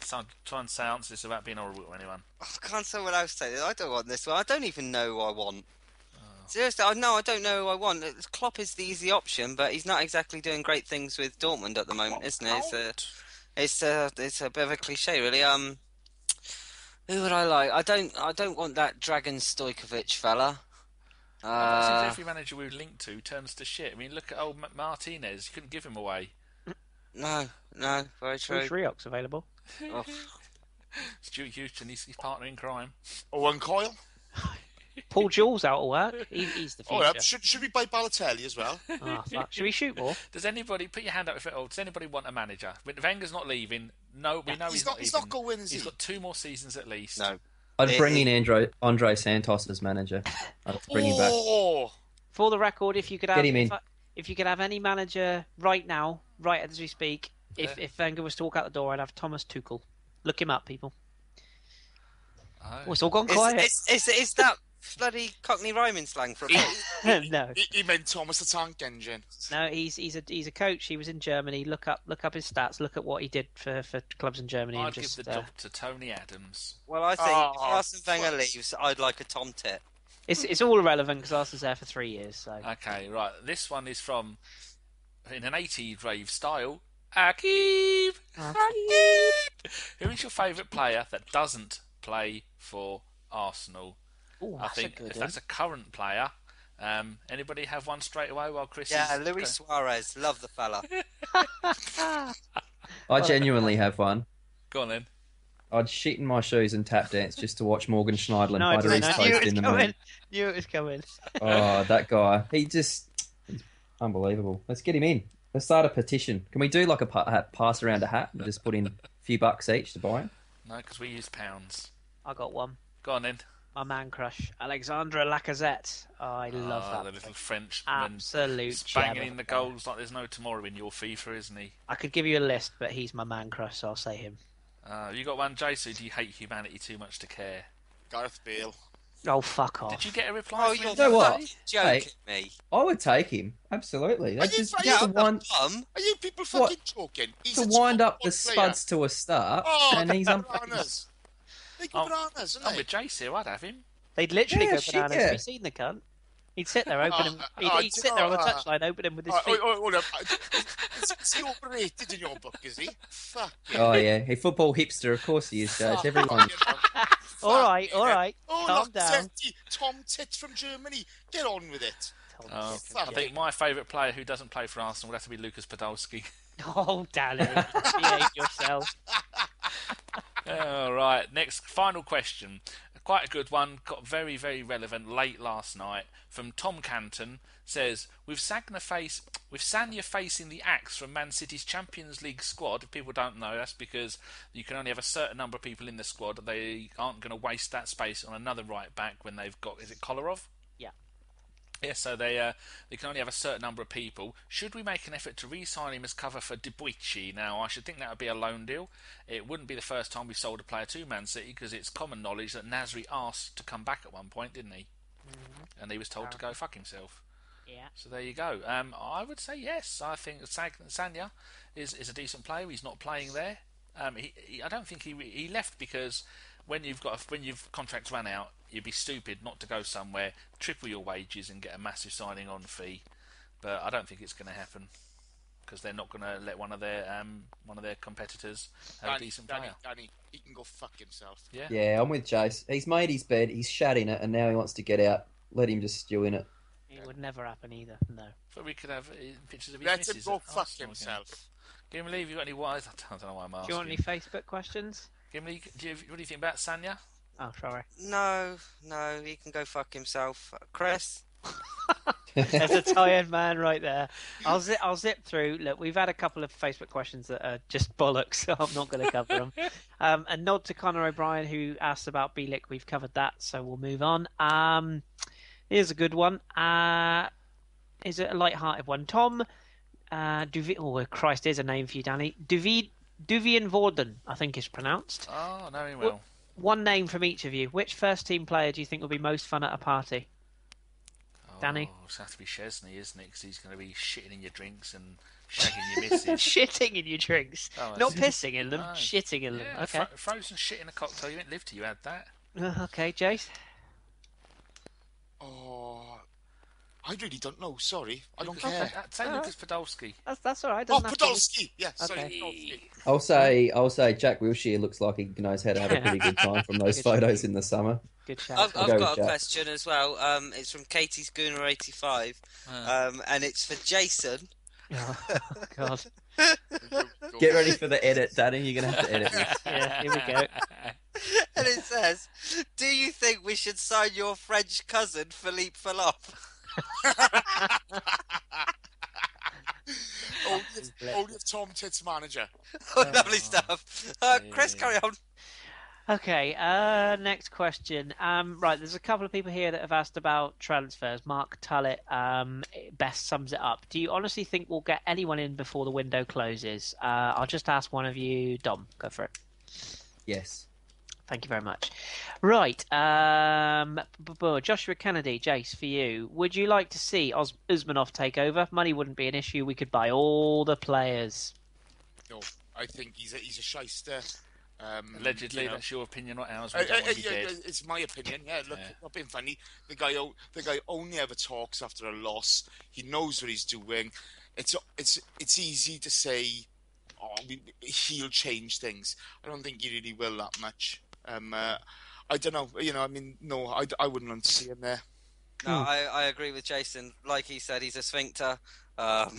So try and say answer this without being horrible to anyone. I can't someone else say this. I don't want this one. I don't even know who I want. Seriously, I no, I don't know who I want. Klopp is the easy option, but he's not exactly doing great things with Dortmund at the moment, isn't it? It's a, it's a, it's a bit of a cliche, really. Um, who would I like? I don't, I don't want that Dragan Stojkovic fella. Uh, Uh, seems every manager we've linked to turns to shit. I mean, look at old M- Martinez. You couldn't give him away. no, no, very true. Bruce Rioch's available. Oh, Stuart Houston, he's his partner in crime. Owen Coyle. Paul Jewell's out of work. He, he's the Oh, future. yeah. Should, should we buy Balotelli as well? Ah, fuck. Should we shoot more? Does anybody put your hand up if it? Oh, does anybody want a manager? When Wenger's not leaving. No, we know he's, He's not. not. He's leaving. not going. Is He's he? got two more seasons at least. no. I'd It- bring it- in Andre, Andre Santos as manager. I'd bring him back. Oh, For the record, if you could have, Get him in. if, I- if you could have any manager right now, right as we speak, if Yeah. if Wenger was to walk out the door, I'd have Thomas Tuchel. Look him up, people. Oh. Oh, it's all gone Is, quiet. is, is, is that bloody Cockney rhyming slang for a bit? no, he, he meant Thomas the Tank Engine. no, he's he's a he's a coach. He was in Germany. Look up look up his stats. Look at what he did for, for clubs in Germany. I'd and give just, the uh, job to Tony Adams. Well, I think Oh, if Arsene Wenger fuck. leaves, I'd like a Tom Tit. it's it's all irrelevant because Arsenal's there for three years. So Okay, right. This one is from, in an eighties rave style, Akib. Who is your favourite player that doesn't play for Arsenal? Ooh, I that's think a good if one. that's a current player, um, anybody have one straight away while Chris Yeah, is... Luis Suarez, love the fella. I genuinely have one. Go on then. I'd shit in my shoes and tap dance just to watch Morgan Schneiderlin No, I butter didn't. his I knew it toast was in the coming. moon. Knew it was coming. Oh, that guy. He just... He's unbelievable. Let's get him in. Let's start a petition. Can we do like a pa- ha- pass around a hat and just put in a few bucks each to buy him? No, because we use pounds. I got one. Go on then. My man crush, Alexandre Lacazette. Oh, I love Ah, that. the little Frenchman. Absolute banging gem in the of a player. goals like there's no tomorrow in your FIFA, isn't he? I could give you a list, but he's my man crush, so I'll say him. Uh, you got one, Jason? Do you hate humanity too much to care? Gareth Bale. Oh, fuck off. Did you get a reply? Oh, from you're him? know what? fucking joking me. I would take him. Absolutely. That's you- just, are just you to, wind, Bum? Are you people What? fucking joking? He's to a wind top up the player. spuds to a start, Oh, and he's un- bananas. They go Oh, bananas, I'm aren't with Jace here. I'd have him. They'd literally Yeah, go shit, bananas. yeah. Have you seen the cunt? He'd sit there opening. Oh, he'd oh, he'd do sit you there on the know, uh, touchline, opening with his Oh, feet. oh, oh, hold up. Is, is he overrated in your book, is he? Fuck. Oh, yeah. He football hipster. Of course he is, Judge. Everyone. all right, all right. Oh, Calm look, down. Tetty, Tom Tit from Germany. Get on with it. Oh, Fuck I think my favourite player who doesn't play for Arsenal would have to be Lucas Podolski. Oh, Danny, behave yourself. All right, next final question. Quite a good one, got very, very relevant late last night from Tom Canton. Says, with Sagna face, with Sanya facing the axe from Man City's Champions League squad, if people don't know, that's because you can only have a certain number of people in the squad. They aren't going to waste that space on another right back when they've got, is it Kolarov? Yeah. Yeah, so they uh, they can only have a certain number of people. Should we make an effort to re-sign him as cover for Debuchy? Now, I should think that would be a loan deal. It wouldn't be the first time we've sold a player to Man City because it's common knowledge that Nasri asked to come back at one point, didn't he? Mm-hmm. And he was told to go fuck himself. Yeah. So there you go. Um, I would say yes. I think Sag- Sanya is, is a decent player. He's not playing there. Um, he, he, I don't think he he left because when you've got a, when your contracts run out, you'd be stupid not to go somewhere, triple your wages, and get a massive signing on fee. But I don't think it's going to happen because they're not going to let one of their um, one of their competitors have Danny, a decent Danny, player. Danny, he can go fuck himself. Yeah. Yeah, I'm with Jace. He's made his bed, he's shat in it, and now he wants to get out. Let him just stew in it. It would never happen either. No. But we could have uh, pictures of his Let him missus go at fuck Arsenal again. himself. Gimli, have you got any wise? I don't know why I'm asking. Do you want any Facebook questions? Gimli, do you, what do you think about Sanya? Oh, sorry. No, no, he can go fuck himself. Chris? There's a tired man right there. I'll zip, I'll zip through. Look, we've had a couple of Facebook questions that are just bollocks, so I'm not going to cover them. Um, a nod to Conor O'Brien, who asked about Bielik. We've covered that, so we'll move on. Um, here's a good one. Uh, is it a light-hearted one? Tom uh, Duvi- Oh, Christ, here's a name for you, Danny. Duvi- Duvian Vorden, I think is pronounced. Oh, no, he will. One name from each of you. Which first-team player do you think will be most fun at a party? Oh, Danny? Oh, it's have to be Chesney, isn't it? Because he's going to be shitting in your drinks and shagging your missus. Shitting in your drinks. Oh, Not that's- pissing in them, No. shitting in them. Yeah, Okay. fro- frozen shit in a cocktail. You didn't live till you had that. Uh, okay, Jace. Oh, I really don't know. Sorry, I don't Lucas- care. uh, Say Alright. Lucas Podolski. That's that's all right. Oh, Doesn't have to be- Podolski. Yeah, sorry, Okay. Podolski. I'll say I'll say Jack Wilshere looks like he knows how to have a pretty good time from those Good photos in the summer. Good shout. I've, I'll I've go got with a Jack. question as well. Um, it's from Katie Schooner eighty-five, Uh, um, and it's for Jason. Oh, God. Get ready for the edit, Danny. You're gonna have to edit this. Yeah, here we go. And it says, "Do you think we should sign your French cousin Philippe Falop?" only, if, only if Tom Titt's manager. Oh, lovely stuff. Uh, Chris, yeah. carry on. Okay, uh, next question. Um, right, there's a couple of people here that have asked about transfers. Mark Tullett um, best sums it up. Do you honestly think we'll get anyone in before the window closes? Uh, I'll just ask one of you. Dom, go for it. Yes. Thank you very much. Right, um, b- b- Joshua Kennedy, Jace, for you. Would you like to see Os- Usmanov take over? Money wouldn't be an issue. We could buy all the players. No, I think he's a, he's a shyster. Um, Allegedly, you know. that's your opinion, not ours. Uh, We don't uh, want to be yeah, dead. yeah, it's my opinion. Yeah, look, Yeah. not being funny. The guy, o- the guy only ever talks after a loss. He knows what he's doing. It's it's it's easy to say, oh, we, he'll change things. I don't think he really will that much. Um, uh, I don't know. You know, I mean, no, I, I wouldn't want to see him there. No, Hmm. I, I agree with Jason. Like he said, he's a sphincter, um,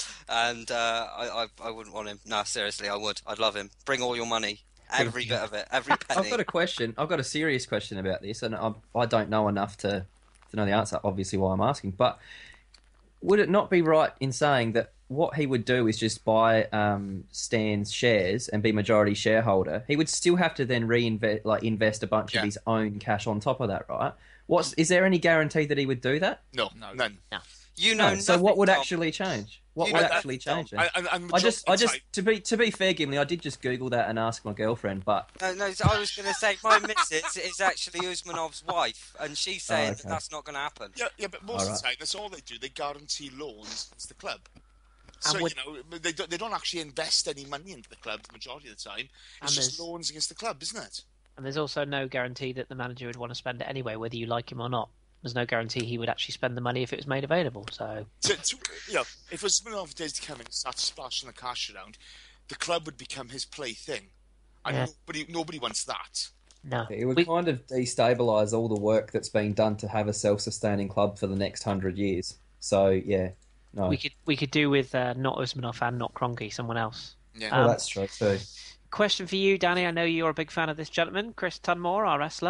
and uh, I, I I wouldn't want him. No, seriously, I would. I'd love him. Bring all your money, every bit of it, every penny. I've got a question. I've got a serious question about this, and I, I don't know enough to, to know the answer. Obviously, why I'm asking. But would it not be right in saying that what he would do is just buy um, Stan's shares and be majority shareholder? He would still have to then reinvest, like invest a bunch Yeah. of his own cash on top of that, right? What's is there any guarantee that he would do that? No, No. none. You know, No. So nothing, what would Tom. actually change? What You would know actually nothing, Tom. change? Then? I, I, I'm I just, I just, majority- to be to be fair, Gimli, I did just Google that and ask my girlfriend, but No, no. So I was going to say my missus is actually Usmanov's wife, and she's saying that okay. that's not going to happen. Yeah, yeah, but most All of right. the time, that's all they do. They guarantee loans to the club. So, would- you know, they don't, they don't actually invest any money into the club the majority of the time. And It's just there's- loans against the club, isn't it? And there's also no guarantee that the manager would want to spend it anyway, whether you like him or not. There's no guarantee he would actually spend the money if it was made available. So To, to, you know, if Usmanov days to come in and start splashing the cash around, the club would become his plaything. And Yeah. nobody, nobody wants that. no, it would we, kind of destabilise all the work that's been done to have a self-sustaining club for the next hundred years. So yeah, no, we could we could do with uh, not Usmanov and not Kroenke, someone else. Yeah. well, um, that's true too. Question for you, Danny. I know you're a big fan of this gentleman, Chris Tunmore, our wrestler.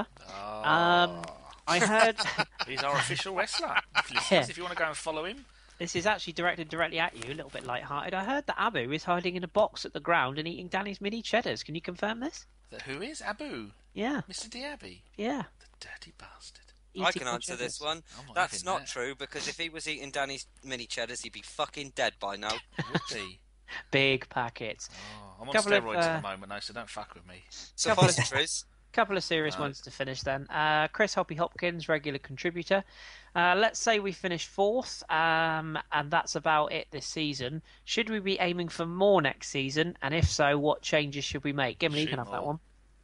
Um, I heard He's our official wrestler. Listeners, Yeah. If you want to go and follow him, this is actually directed directly at you, a little bit light-hearted. I heard that Abu is hiding in a box at the ground and eating Danny's mini cheddars. Can you confirm this? that who is Abu? Yeah, Mister Diaby? yeah. The dirty bastard. I Eating can my answer cheddars. this one. I'm not That's having not that. true because if he was eating Danny's mini cheddars, he'd be fucking dead by now. Would he? Big packets. Oh, I'm on Couple of, steroids uh, at the moment, though, so don't fuck with me. Suppositories. Couple of serious No. ones to finish then. Uh, Chris Hoppy Hopkins, regular contributor. Uh, let's say we finish fourth, um, and that's about it this season. Should we be aiming for more next season? And if so, what changes should we make? Gimli, you Shoot can have that more.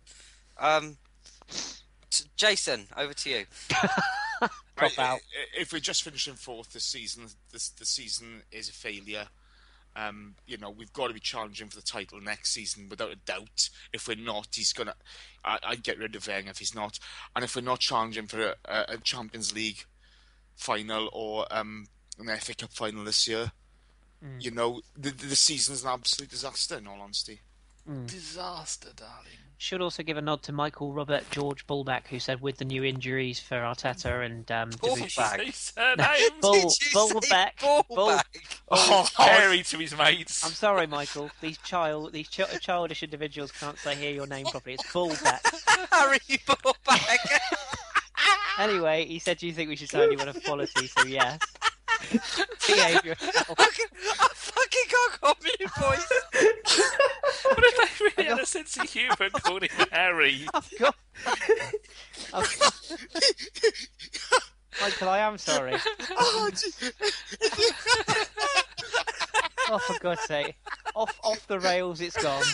one. Um, t- Jason, over to you. Drop I- out. I- If we're just finishing fourth this season, this the season is a failure. Um, you know, we've got to be challenging for the title next season without a doubt. If we're not, he's gonna. I, I'd get rid of Wenger if he's not. And if we're not challenging for a, a, a Champions League final or um, an F A Cup final this year, you know, the the season's an absolute disaster. In all honesty, Disaster, darling. Should also give a nod to Michael Robert George Bullback, who said with the new injuries for Arteta and um, Debuchy- Bullback. His surnames. Bull, Did you say Bullback. Bull, Bullback? Oh, Harry to his mates. I'm sorry, Michael. These child, these ch- childish individuals can't say hear your name properly. It's Bullback. Harry Bullback. Anyway, he said, "Do you think we should sign you on a quality?" So yes. Behave yourself. I fucking can't call me boys. But if they really had a sense of humour and called him Harry. I've got. I've got... Michael, I am sorry. Oh, gee. Oh, for God's sake. Off off the rails, it's gone.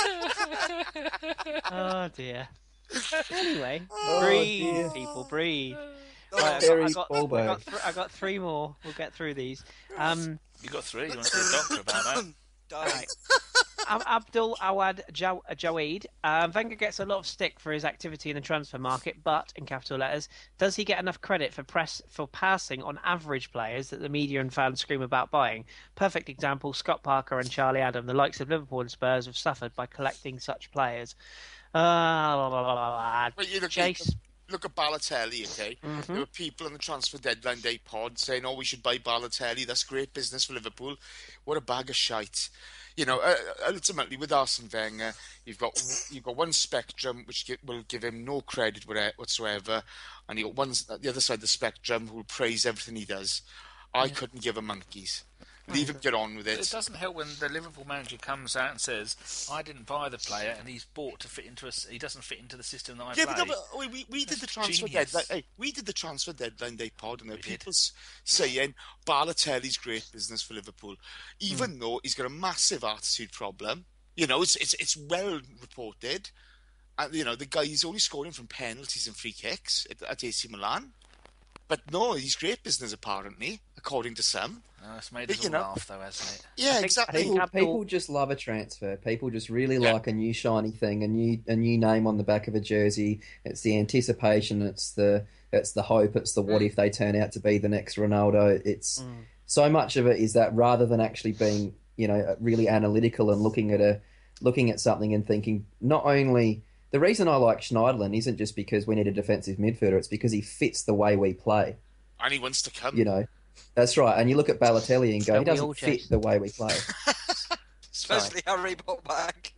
Oh, dear. Anyway, Oh, breathe, dear. people, breathe. Oh, Right, I got, Very I, got, I, Bulbo. got th- I got three more. We'll get through these. Um, You got three. You want to see a doctor about that? die. Ab- Abdul Awad Jaw- Jaweed. Um, Wenger gets a lot of stick for his activity in the transfer market, but, in capital letters, does he get enough credit for press for passing on average players that the media and fans scream about buying? Perfect example, Scott Parker and Charlie Adam. The likes of Liverpool and Spurs have suffered by collecting such players. Uh, blah, blah, blah, blah, blah. But you look, Chase. look at Balotelli, okay? Mm-hmm. There were people on the transfer deadline day pod saying, "Oh, we should buy Balotelli. That's great business for Liverpool." What a bag of shite. You know, uh, ultimately with Arsene Wenger, you've got you've got one spectrum which gi- will give him no credit whatsoever, and you got one the other side of the spectrum who will praise everything he does. I Yeah. couldn't give a monkeys. Leave him get on with It it. doesn't help when the Liverpool manager comes out and says, "I didn't buy the player, and he's bought to fit into us. He doesn't fit into the system that I Yeah, play." but, no, but we, we, we did the That's transfer genius. deadline. Hey, we did the transfer deadline day pod, and there were We did. people s- saying Balotelli's great business for Liverpool, even Hmm. though he's got a massive attitude problem. You know, it's it's it's well reported, and you know the guy he's only scoring from penalties and free kicks at, at A C Milan. But no, he's great business apparently, according to some. Oh, it's made But, us you all know- laugh, though, hasn't it? Yeah, I think- exactly. I think People, Abdul- people just love a transfer. People just really Yeah. like a new shiny thing, a new a new name on the back of a jersey. It's the anticipation. It's the it's the hope. It's the what Mm. if they turn out to be the next Ronaldo. It's Mm. so much of it is that rather than actually being you know really analytical and looking at a looking at something and thinking not only the reason I like Schneiderlin isn't just because we need a defensive midfielder. It's because he fits the way we play. And he wants to come. You know. That's right, and you look at Balotelli and go, Don't he we all, doesn't fit Jason? the way we play. Especially Harry back.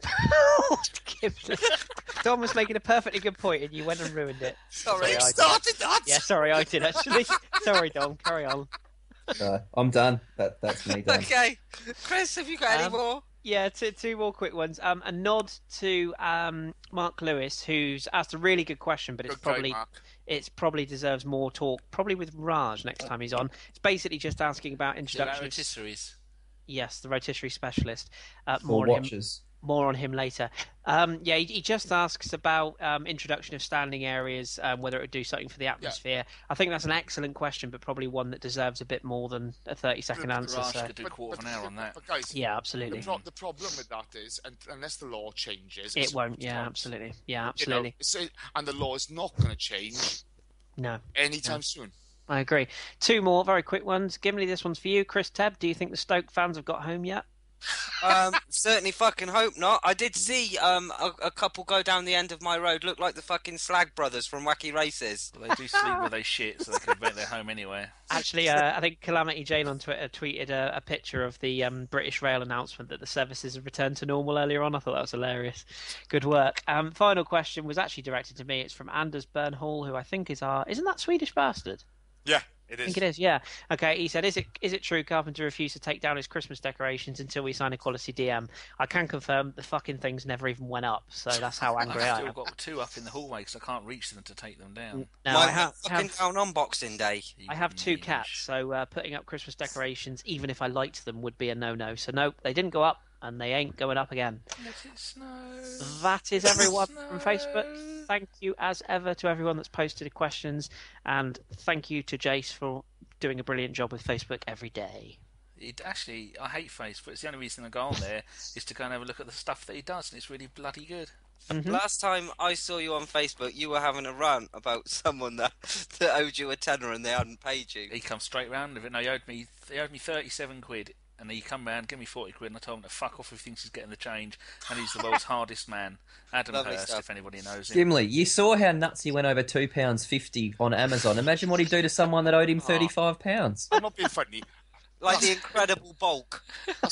Tom was making a perfectly good point, and you went and ruined it. Sorry. Sorry, I- started that. Yeah, sorry, I did actually. Sorry, Dom. Carry on. So I'm done. That that's me done. Okay, Chris, have you got any Um, more? Yeah, two, two more quick ones. Um, a nod to um, Mark Lewis, who's asked a really good question, but it's Good guy, probably Mark. it's probably deserves more talk. Probably with Raj next time he's on. It's basically just asking about Is it introduction. about Of, rotisseries? yes, the rotisserie specialist. Uh, For more on him. watchers. More on him later. Um, yeah, he, he just asks about um, introduction of standing areas, um, whether it would do something for the atmosphere. I think that's an excellent question, but probably one that deserves a bit more than a thirty-second answer. Raj So. could do a quarter of an hour on that. But guys, Yeah, the, absolutely. pro- the problem with that is, and, unless the law changes, It it's won't. Yeah, not. absolutely. Yeah, You know, absolutely. so, and the law is not going to change No. anytime soon. I agree. Two more very quick ones. Gimli, this one's for you. Chris Tebb, do you think the Stoke fans have got home yet? Um, certainly fucking hope not. I did see um a, a couple go down the end of my road, look like the fucking Slag brothers from Wacky Races. Well, they do sleep where they shit, so they could make their home anywhere. Actually, uh, I think Calamity Jane on Twitter tweeted a, a picture of the um, British Rail announcement that the services have returned to normal earlier on. I thought that was hilarious. Good work. Um, final question was actually directed to me. It's from Anders Bernhall, who I think is our... Isn't that Swedish bastard? Yeah, it I is. think it is, yeah. Okay, he said, is it is it true Carpenter refused to take down his Christmas decorations until we sign a quality D M? I can confirm the fucking things never even went up, so that's how angry I've I still am. got two up in the hallway because I can't reach them to take them down. Now, Mine I have, fucking have down on Boxing Day. You I have two ninja. cats, so uh, putting up Christmas decorations, even if I liked them, would be a no-no. So nope, they didn't go up, and they ain't going up again. Let it snow. That is everyone from Snow. Facebook. Thank you, as ever, to everyone that's posted questions, and thank you to Jace for doing a brilliant job with Facebook every day. It actually, I hate Facebook. It's the only reason I go on there is to go and have a look at the stuff that he does, and it's really bloody good. Mhm. Last time I saw you on Facebook, you were having a rant about someone that, that owed you a tenner and they hadn't paid you. He comes straight round with it. No, he owed me, he owed me thirty-seven quid, and he come round, give me forty quid, and I told him to fuck off if he thinks he's getting the change, and he's the world's hardest man. Adam Lovely Hurst, stuff. if anybody knows him. Gimli, you saw how nuts he went over two pounds fifty on Amazon. Imagine what he'd do to someone that owed him thirty-five pounds. I'm not being funny. Like the Incredible Bulk.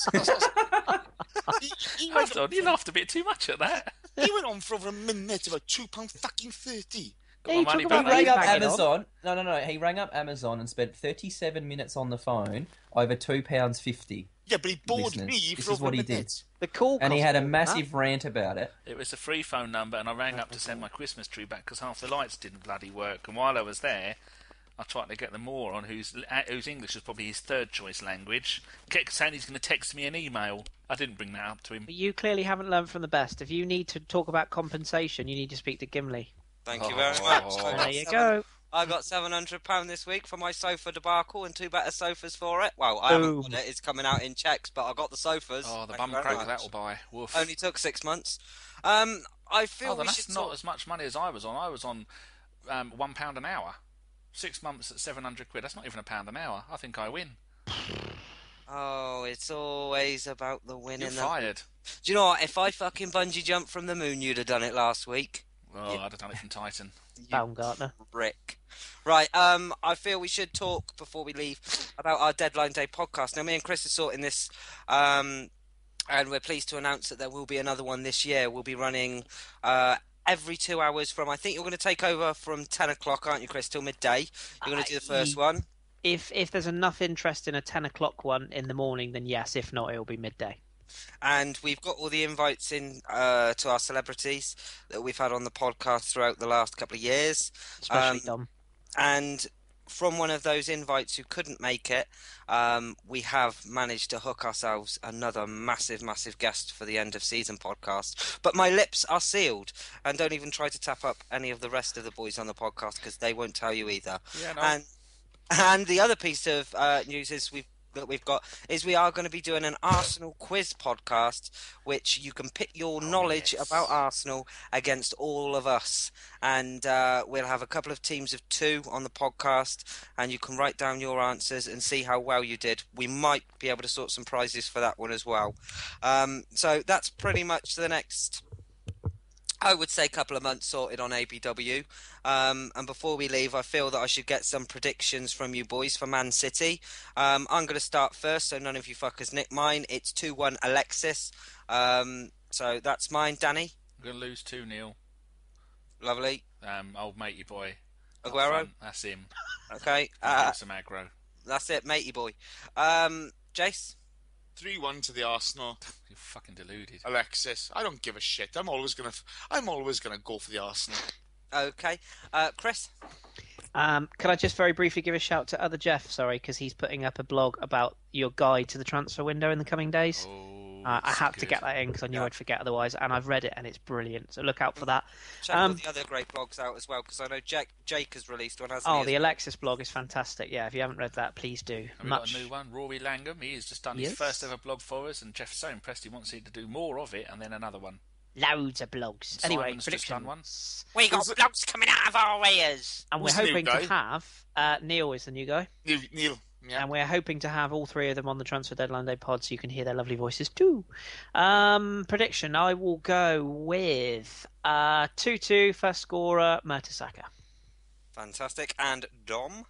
he, he, went, Hold on, you laughed a bit too much at that. he went on for over a minute about two pound fucking thirty. Got Yeah, my money you talk back. about He rang He's up banging on. Amazon. No, no, no. He rang up Amazon and spent thirty-seven minutes on the phone over two pounds fifty. Yeah, but he bored Listeners, me this for is over what a he minute. did. The call And he cost had a more than massive rant about it. It was a free phone number, and I rang up to send my Christmas tree back because half the lights didn't bloody work. And while I was there, I tried to get the moron whose whose English is probably his third choice language. Kept saying he's going to text me an email. I didn't bring that up to him. But you clearly haven't learned from the best. If you need to talk about compensation, you need to speak to Gimli. Thank you Oh. very much. I There got you seven- go. I got seven hundred pounds this week for my sofa debacle and two better sofas for it. Well, I haven't Boom. got it. It's coming out in checks, but I got the sofas. Oh, the Thank bum you very crack much. that'll buy. Woof. Only took six months. Um, I feel Oh, then we that's should not talk... as much money as I was on. I was on um, one pound an hour. Six months at seven hundred quid. That's not even a pound an hour. I think I win. Oh, it's always about the winning. You're fired. Do you know what? If I fucking bungee jumped from the moon, you'd have done it last week. Oh, Yeah. I'd have done it from Titan. You Baumgartner. Rick. Right, um, I feel we should talk before we leave about our Deadline Day podcast. Now, me and Chris are sorting this, um, and we're pleased to announce that there will be another one this year. We'll be running uh, every two hours from, I think you're going to take over from ten o'clock, aren't you, Chris, till midday? You're going to do the first Uh, one. If if there's enough interest in a ten o'clock one in the morning, then yes. If not, it'll be midday. And we've got all the invites in uh, to our celebrities that we've had on the podcast throughout the last couple of years. Especially Um, Dom. And from one of those invites who couldn't make it, um, we have managed to hook ourselves another massive, massive guest for the end of season podcast. But my lips are sealed, and don't even try to tap up any of the rest of the boys on the podcast because they won't tell you either. Yeah, no. And and the other piece of uh, news is we've that we've got is we are going to be doing an Arsenal quiz podcast, which you can pit your knowledge yes. about Arsenal against all of us, and uh, we'll have a couple of teams of two on the podcast, and you can write down your answers and see how well you did. We might be able to sort some prizes for that one as well. Um, so that's pretty much the next, I would say, couple of months sorted on A B W. Um, and before we leave, I feel that I should get some predictions from you boys for Man City. Um, I'm going to start first, so none of you fuckers nick mine. It's two one Alexis. Um, so that's mine. Danny? I'm going to lose two nil. Lovely. Um, old matey boy. Up Aguero? front, that's him. Okay. Uh, Uh, some aggro. that's it, matey boy. Um, Jace? three one to the Arsenal. You're fucking deluded. Alexis, I don't give a shit. I'm always gonna, I'm always gonna go for the Arsenal. Okay. Uh, Chris? Um, can I just very briefly give a shout to other Jeff? Sorry, because he's putting up a blog about your guide to the transfer window in the coming days. Oh, Uh, I that's had to good. get that in because I knew Yeah. I'd forget otherwise, and I've read it and it's brilliant. So look out for that. Check all Um, the other great blogs out as well, because I know Jake, Jake has released one, hasn't Oh, he? the Alexis blog is fantastic. Yeah, if you haven't read that, please do. And we've Much. got a new one, Rory Langham. He has just done Yes. his first ever blog for us, and Jeff's so impressed he wants it to do more of it, and then another one. Loads of blogs. Anyway, Simon's just done one. predictions. We got Is it- blogs coming out of our ears. And we're Who's the new hoping guy? to have uh, Neil is the new guy, Neil, Neil yeah. and we're hoping to have all three of them on the Transfer Deadline Day pod, so you can hear their lovely voices too. Um, prediction: I will go with uh, two two first scorer Mertesacker. Fantastic. And Dom?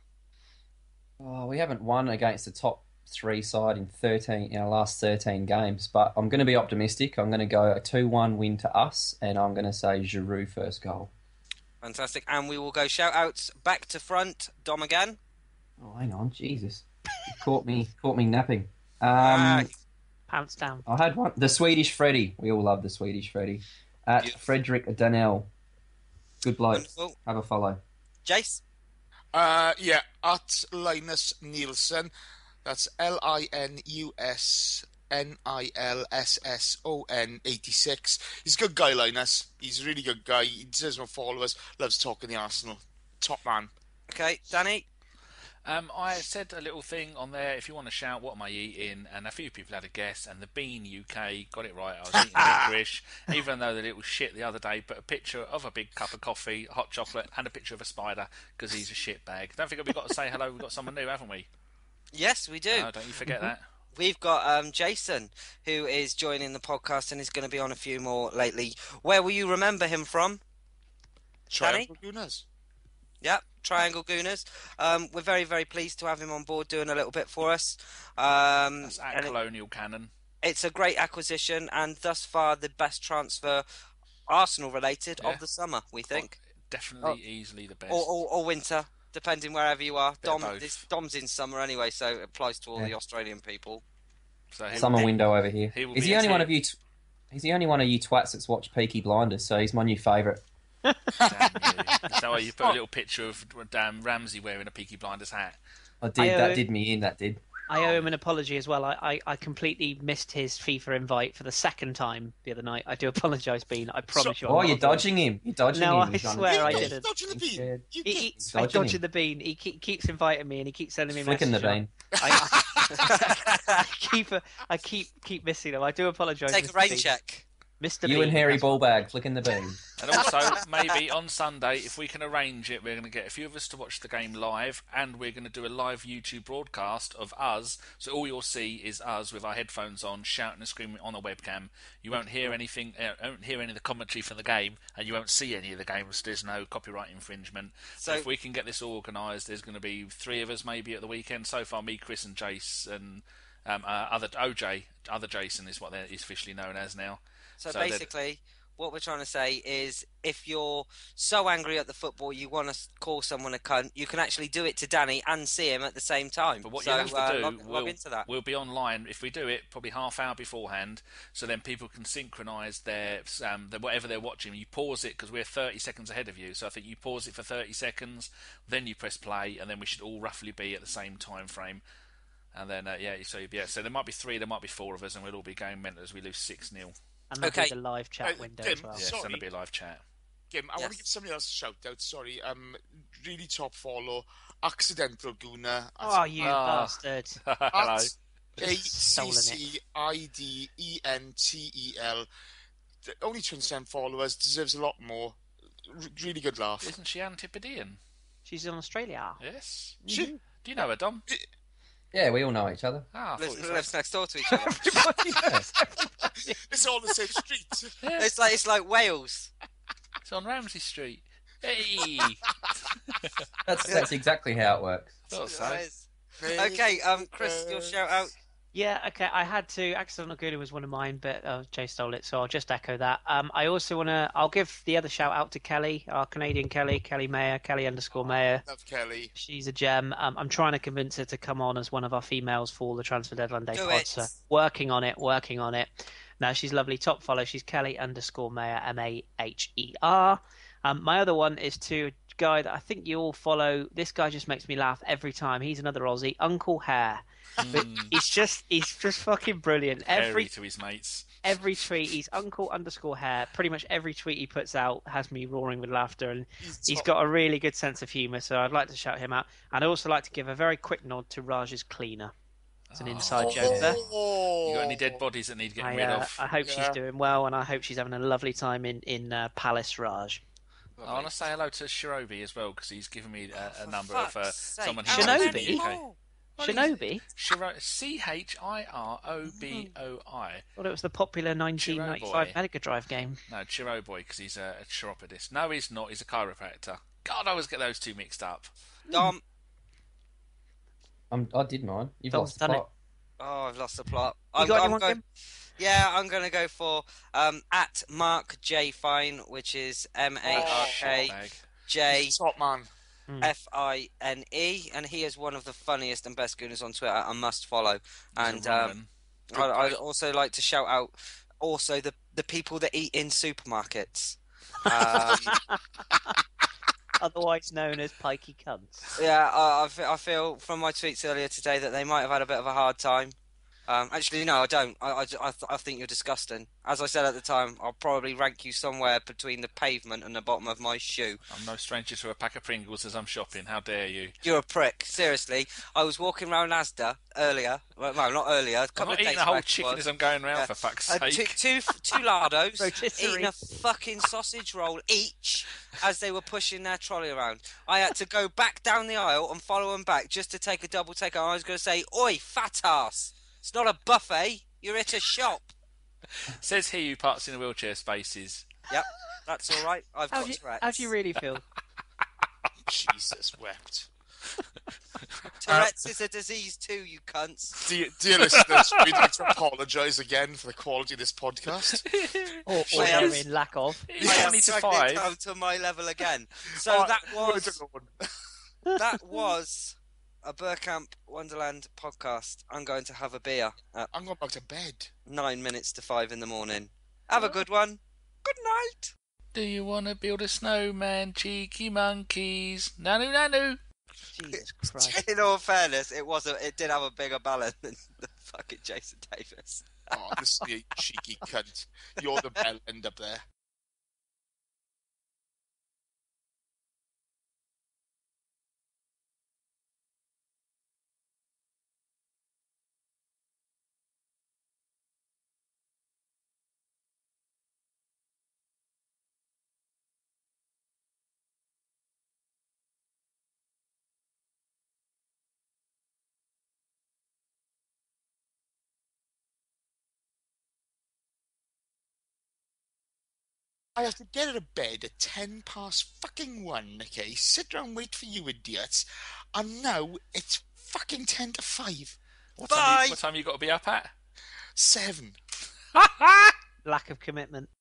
Oh, we haven't won against the top three side in thirteen, in our last thirteen games, but I'm going to be optimistic. I'm going to go a two one win to us, and I'm going to say Giroud first goal. Fantastic. And we will go shout-outs back to front. Dom again. Oh, hang on, Jesus, you caught me, caught me napping. Um, Ah, Pounce down. I had one, the Swedish Freddy. We all love the Swedish Freddy. At Beautiful. Frederick Danell. Good bloke. wonderful. Have a follow. Jace? Uh, yeah, at Linus Nielsen. That's L I N U S N I L S S O N eighty-six. He's a good guy, Linus. He's a really good guy. He deserves more followers. Loves talking the Arsenal. Top man. Okay. Danny? Um, I said a little thing on there. If you want to shout, what am I eating? And a few people had a guess, and the Bean U K got it right. I was eating licorice, even though the little shit the other day put a picture of a big cup of coffee, hot chocolate, and a picture of a spider because he's a shit bag. Don't forget we've got to say hello. We've got someone new, haven't we? Yes, we do. No, don't you forget that. We've got um, Jason, who is joining the podcast and is going to be on a few more lately. Where will you remember him from? Danny? Triangle Gunners. Yep, Triangle Gooners. Um, we're very, very pleased to have him on board doing a little bit for us. Um, That's at and it- Colonial Cannon. it's a great acquisition and thus far the best transfer Arsenal related Yeah. of the summer, we think. Definitely, Oh. easily the best. Or, or, or winter, depending wherever you are. Bit of Dom, both. this, Dom's in summer anyway, so it applies to all Yeah. the Australian people. So he will Summer be- window over here. he will He's be the a only one team. of you. T- he's the only one of you twats that's watched Peaky Blinders, so he's my new favourite. Damn you. Is that why you put a little picture of damn Ramsey wearing a Peaky Blinders hat? I did. I, uh, that did me in. That did. I owe him an apology as well. I, I, I completely missed his FIFA invite for the second time the other night. I do apologise, Bean. I promise you. I'm Oh, not you're going- dodging him. You're dodging No, him. I He's on- swear I You didn't. dodging the He's bean. scared. You He, get- he, He's I'm dodging dodging him. the bean. He keep, keeps inviting me and he keeps sending me Flicking the messages. bean. I, I, I keep I keep keep missing them. I do apologise. Take a Mister rain Bean. check. Mister You Bean, and Hairy that's- Ballbag flicking the bean. And also, maybe on Sunday, if we can arrange it, we're going to get a few of us to watch the game live, and we're going to do a live YouTube broadcast of us. So all you'll see is us with our headphones on, shouting and screaming on a webcam. You won't hear anything, uh, won't hear any of the commentary from the game, and you won't see any of the games. There's no copyright infringement. So So- if we can get this organised, there's going to be three of us maybe at the weekend. So far, me, Chris, and Jace, and um, uh, other O J, other Jason is what he's officially known as now. So, So that- basically, what we're trying to say is, if you're so angry at the football you want to call someone a cunt, you can actually do it to Danny and see him at the same time. But what so you have to uh, do, log, we'll, log into that. we'll be online. If we do it, probably half hour beforehand, so then people can synchronise their, um, their whatever they're watching. You pause it because we're thirty seconds ahead of you. So I think you pause it for thirty seconds, then you press play, and then we should all roughly be at the same time frame. And then uh, yeah, so yeah, so there might be three, there might be four of us, and we'll all be going mental as we lose six nil. And there'll Okay. be the live chat Uh, window Tim, as well. Yeah, so Sorry. there'll be a live chat. Kim, I want Yes. to give somebody else a shout out. Sorry, um, really top follow, Accidental Gooner. Oh, you Ah. bastard! Hello. A Stolen C it. C I D E N T E L. Only twenty-seven followers, deserves a lot more. R- really good laugh. Isn't she Antipodean? She's in Australia. Yes. She- Do you know her, Dom? Yeah, we all know each other. Ah, I thought Lives, it was lives next door to each other. Everybody knows everybody. It's all the same street. yeah, It's like it's like Wales. it's on Ramsey Street. Hey, That's that's exactly how it works. thought so. Okay, um, Chris, your shout out. Yeah, okay. I had to. Accidental Gooner was one of mine, but uh, Jay stole it, so I'll just echo that. Um, I also want to. I'll give the other shout out to Kelly, our Canadian Kelly, Kelly Mayer, Kelly underscore Mayer. Love Kelly. She's a gem. Um, I'm trying to convince her to come on as one of our females for the Transfer Deadline Day Do pod. it. So working on it, working on it. Now she's lovely. Top follow. She's Kelly underscore Mayer, M A H E R. Um, my other one is to a guy that I think you all follow. This guy just makes me laugh every time. He's another Aussie, Uncle Hare. But he's just he's just fucking brilliant. Harry Every to his mates. every tweet, he's Uncle underscore Hare. Pretty much every tweet he puts out has me roaring with laughter, and He's, he's top. got a really good sense of humour. So I'd like to shout him out, and I'd also like to give a very quick nod to Raj's cleaner. It's an inside joke there. Oh. You got any dead bodies that need getting I, rid uh, of? I hope she's Yeah. doing well, and I hope she's having a lovely time in in uh, Palace, Raj. I want to say hello to Shirobi as well because he's given me a, a For number of uh, fuck's sake, someone how who Shinobi? lives in the U K. more? Shinobi? Shiro- C H I R O B O I. Thought it was the popular nineteen ninety-five Boy. Mega Drive game. No, Chiro Boy because he's a, a chiropodist. No, he's not. He's a chiropractor. God, I always get those two mixed up. Dom. I'm, I did mine. You've Dom's lost the done it. plot. Oh, I've lost the plot. You I'm, got I'm anyone, going. Kim? Yeah, I'm going to go for um, at Mark J Fine, which is M A R K Bag. J He's a top man. F I N E, and he is one of the funniest and best gooners on Twitter. I must follow. He's And a um, Roman. I'd, I'd also like to shout out also the the people that eat in supermarkets. Um, Otherwise known as pikey cunts. yeah, I, I fe- I feel from my tweets earlier today that they might have had a bit of a hard time. Um, actually, no, I don't. I, I, I, th- I think you're disgusting. As I said at the time, I'll probably rank you somewhere between the pavement and the bottom of my shoe. I'm no stranger to a pack of Pringles as I'm shopping. How dare you? You're a prick. Seriously. I was walking around Asda earlier. Well, no, not earlier. A I'm couple not of eating days a whole back it chicken was. as I'm going round, Yeah. for fuck's Uh, sake. two, two, two lardos Rotisserie. eating a fucking sausage roll each as they were pushing their trolley around. I had to go back down the aisle and follow them back just to take a double take. And I was going to say, "Oi, fat ass! It's not a buffet. You're at a shop." Says he who parks in the wheelchair spaces. Yep, that's all right. I've How got do, you, Tourette's. how do you really feel? Jesus wept. Tourette's is a disease too, you cunts. Dear, dear listeners, we'd like to apologise again for the quality of this podcast. Or, or Well, they're yes. in lack of. He's I have twenty to dragged it five. down to my level again. So Oh, that word was alone. that was a Burkamp Wonderland podcast. I'm going to have a beer at I'm going back to bed. nine minutes to five in the morning. Have a good one. Good night. Do you want to build a snowman, cheeky monkeys? Nanu, nanu. Jesus Christ. In all fairness, it was a, it did have a bigger ballad than the fucking Jason Davis. Oh, this is a cheeky cunt. You're the bell end up there. I have to get out of bed at ten past fucking one, okay? Sit down and wait for you idiots. And now it's fucking ten to five. What time, Bye! you, what time you got to be up at? Seven. Lack of commitment.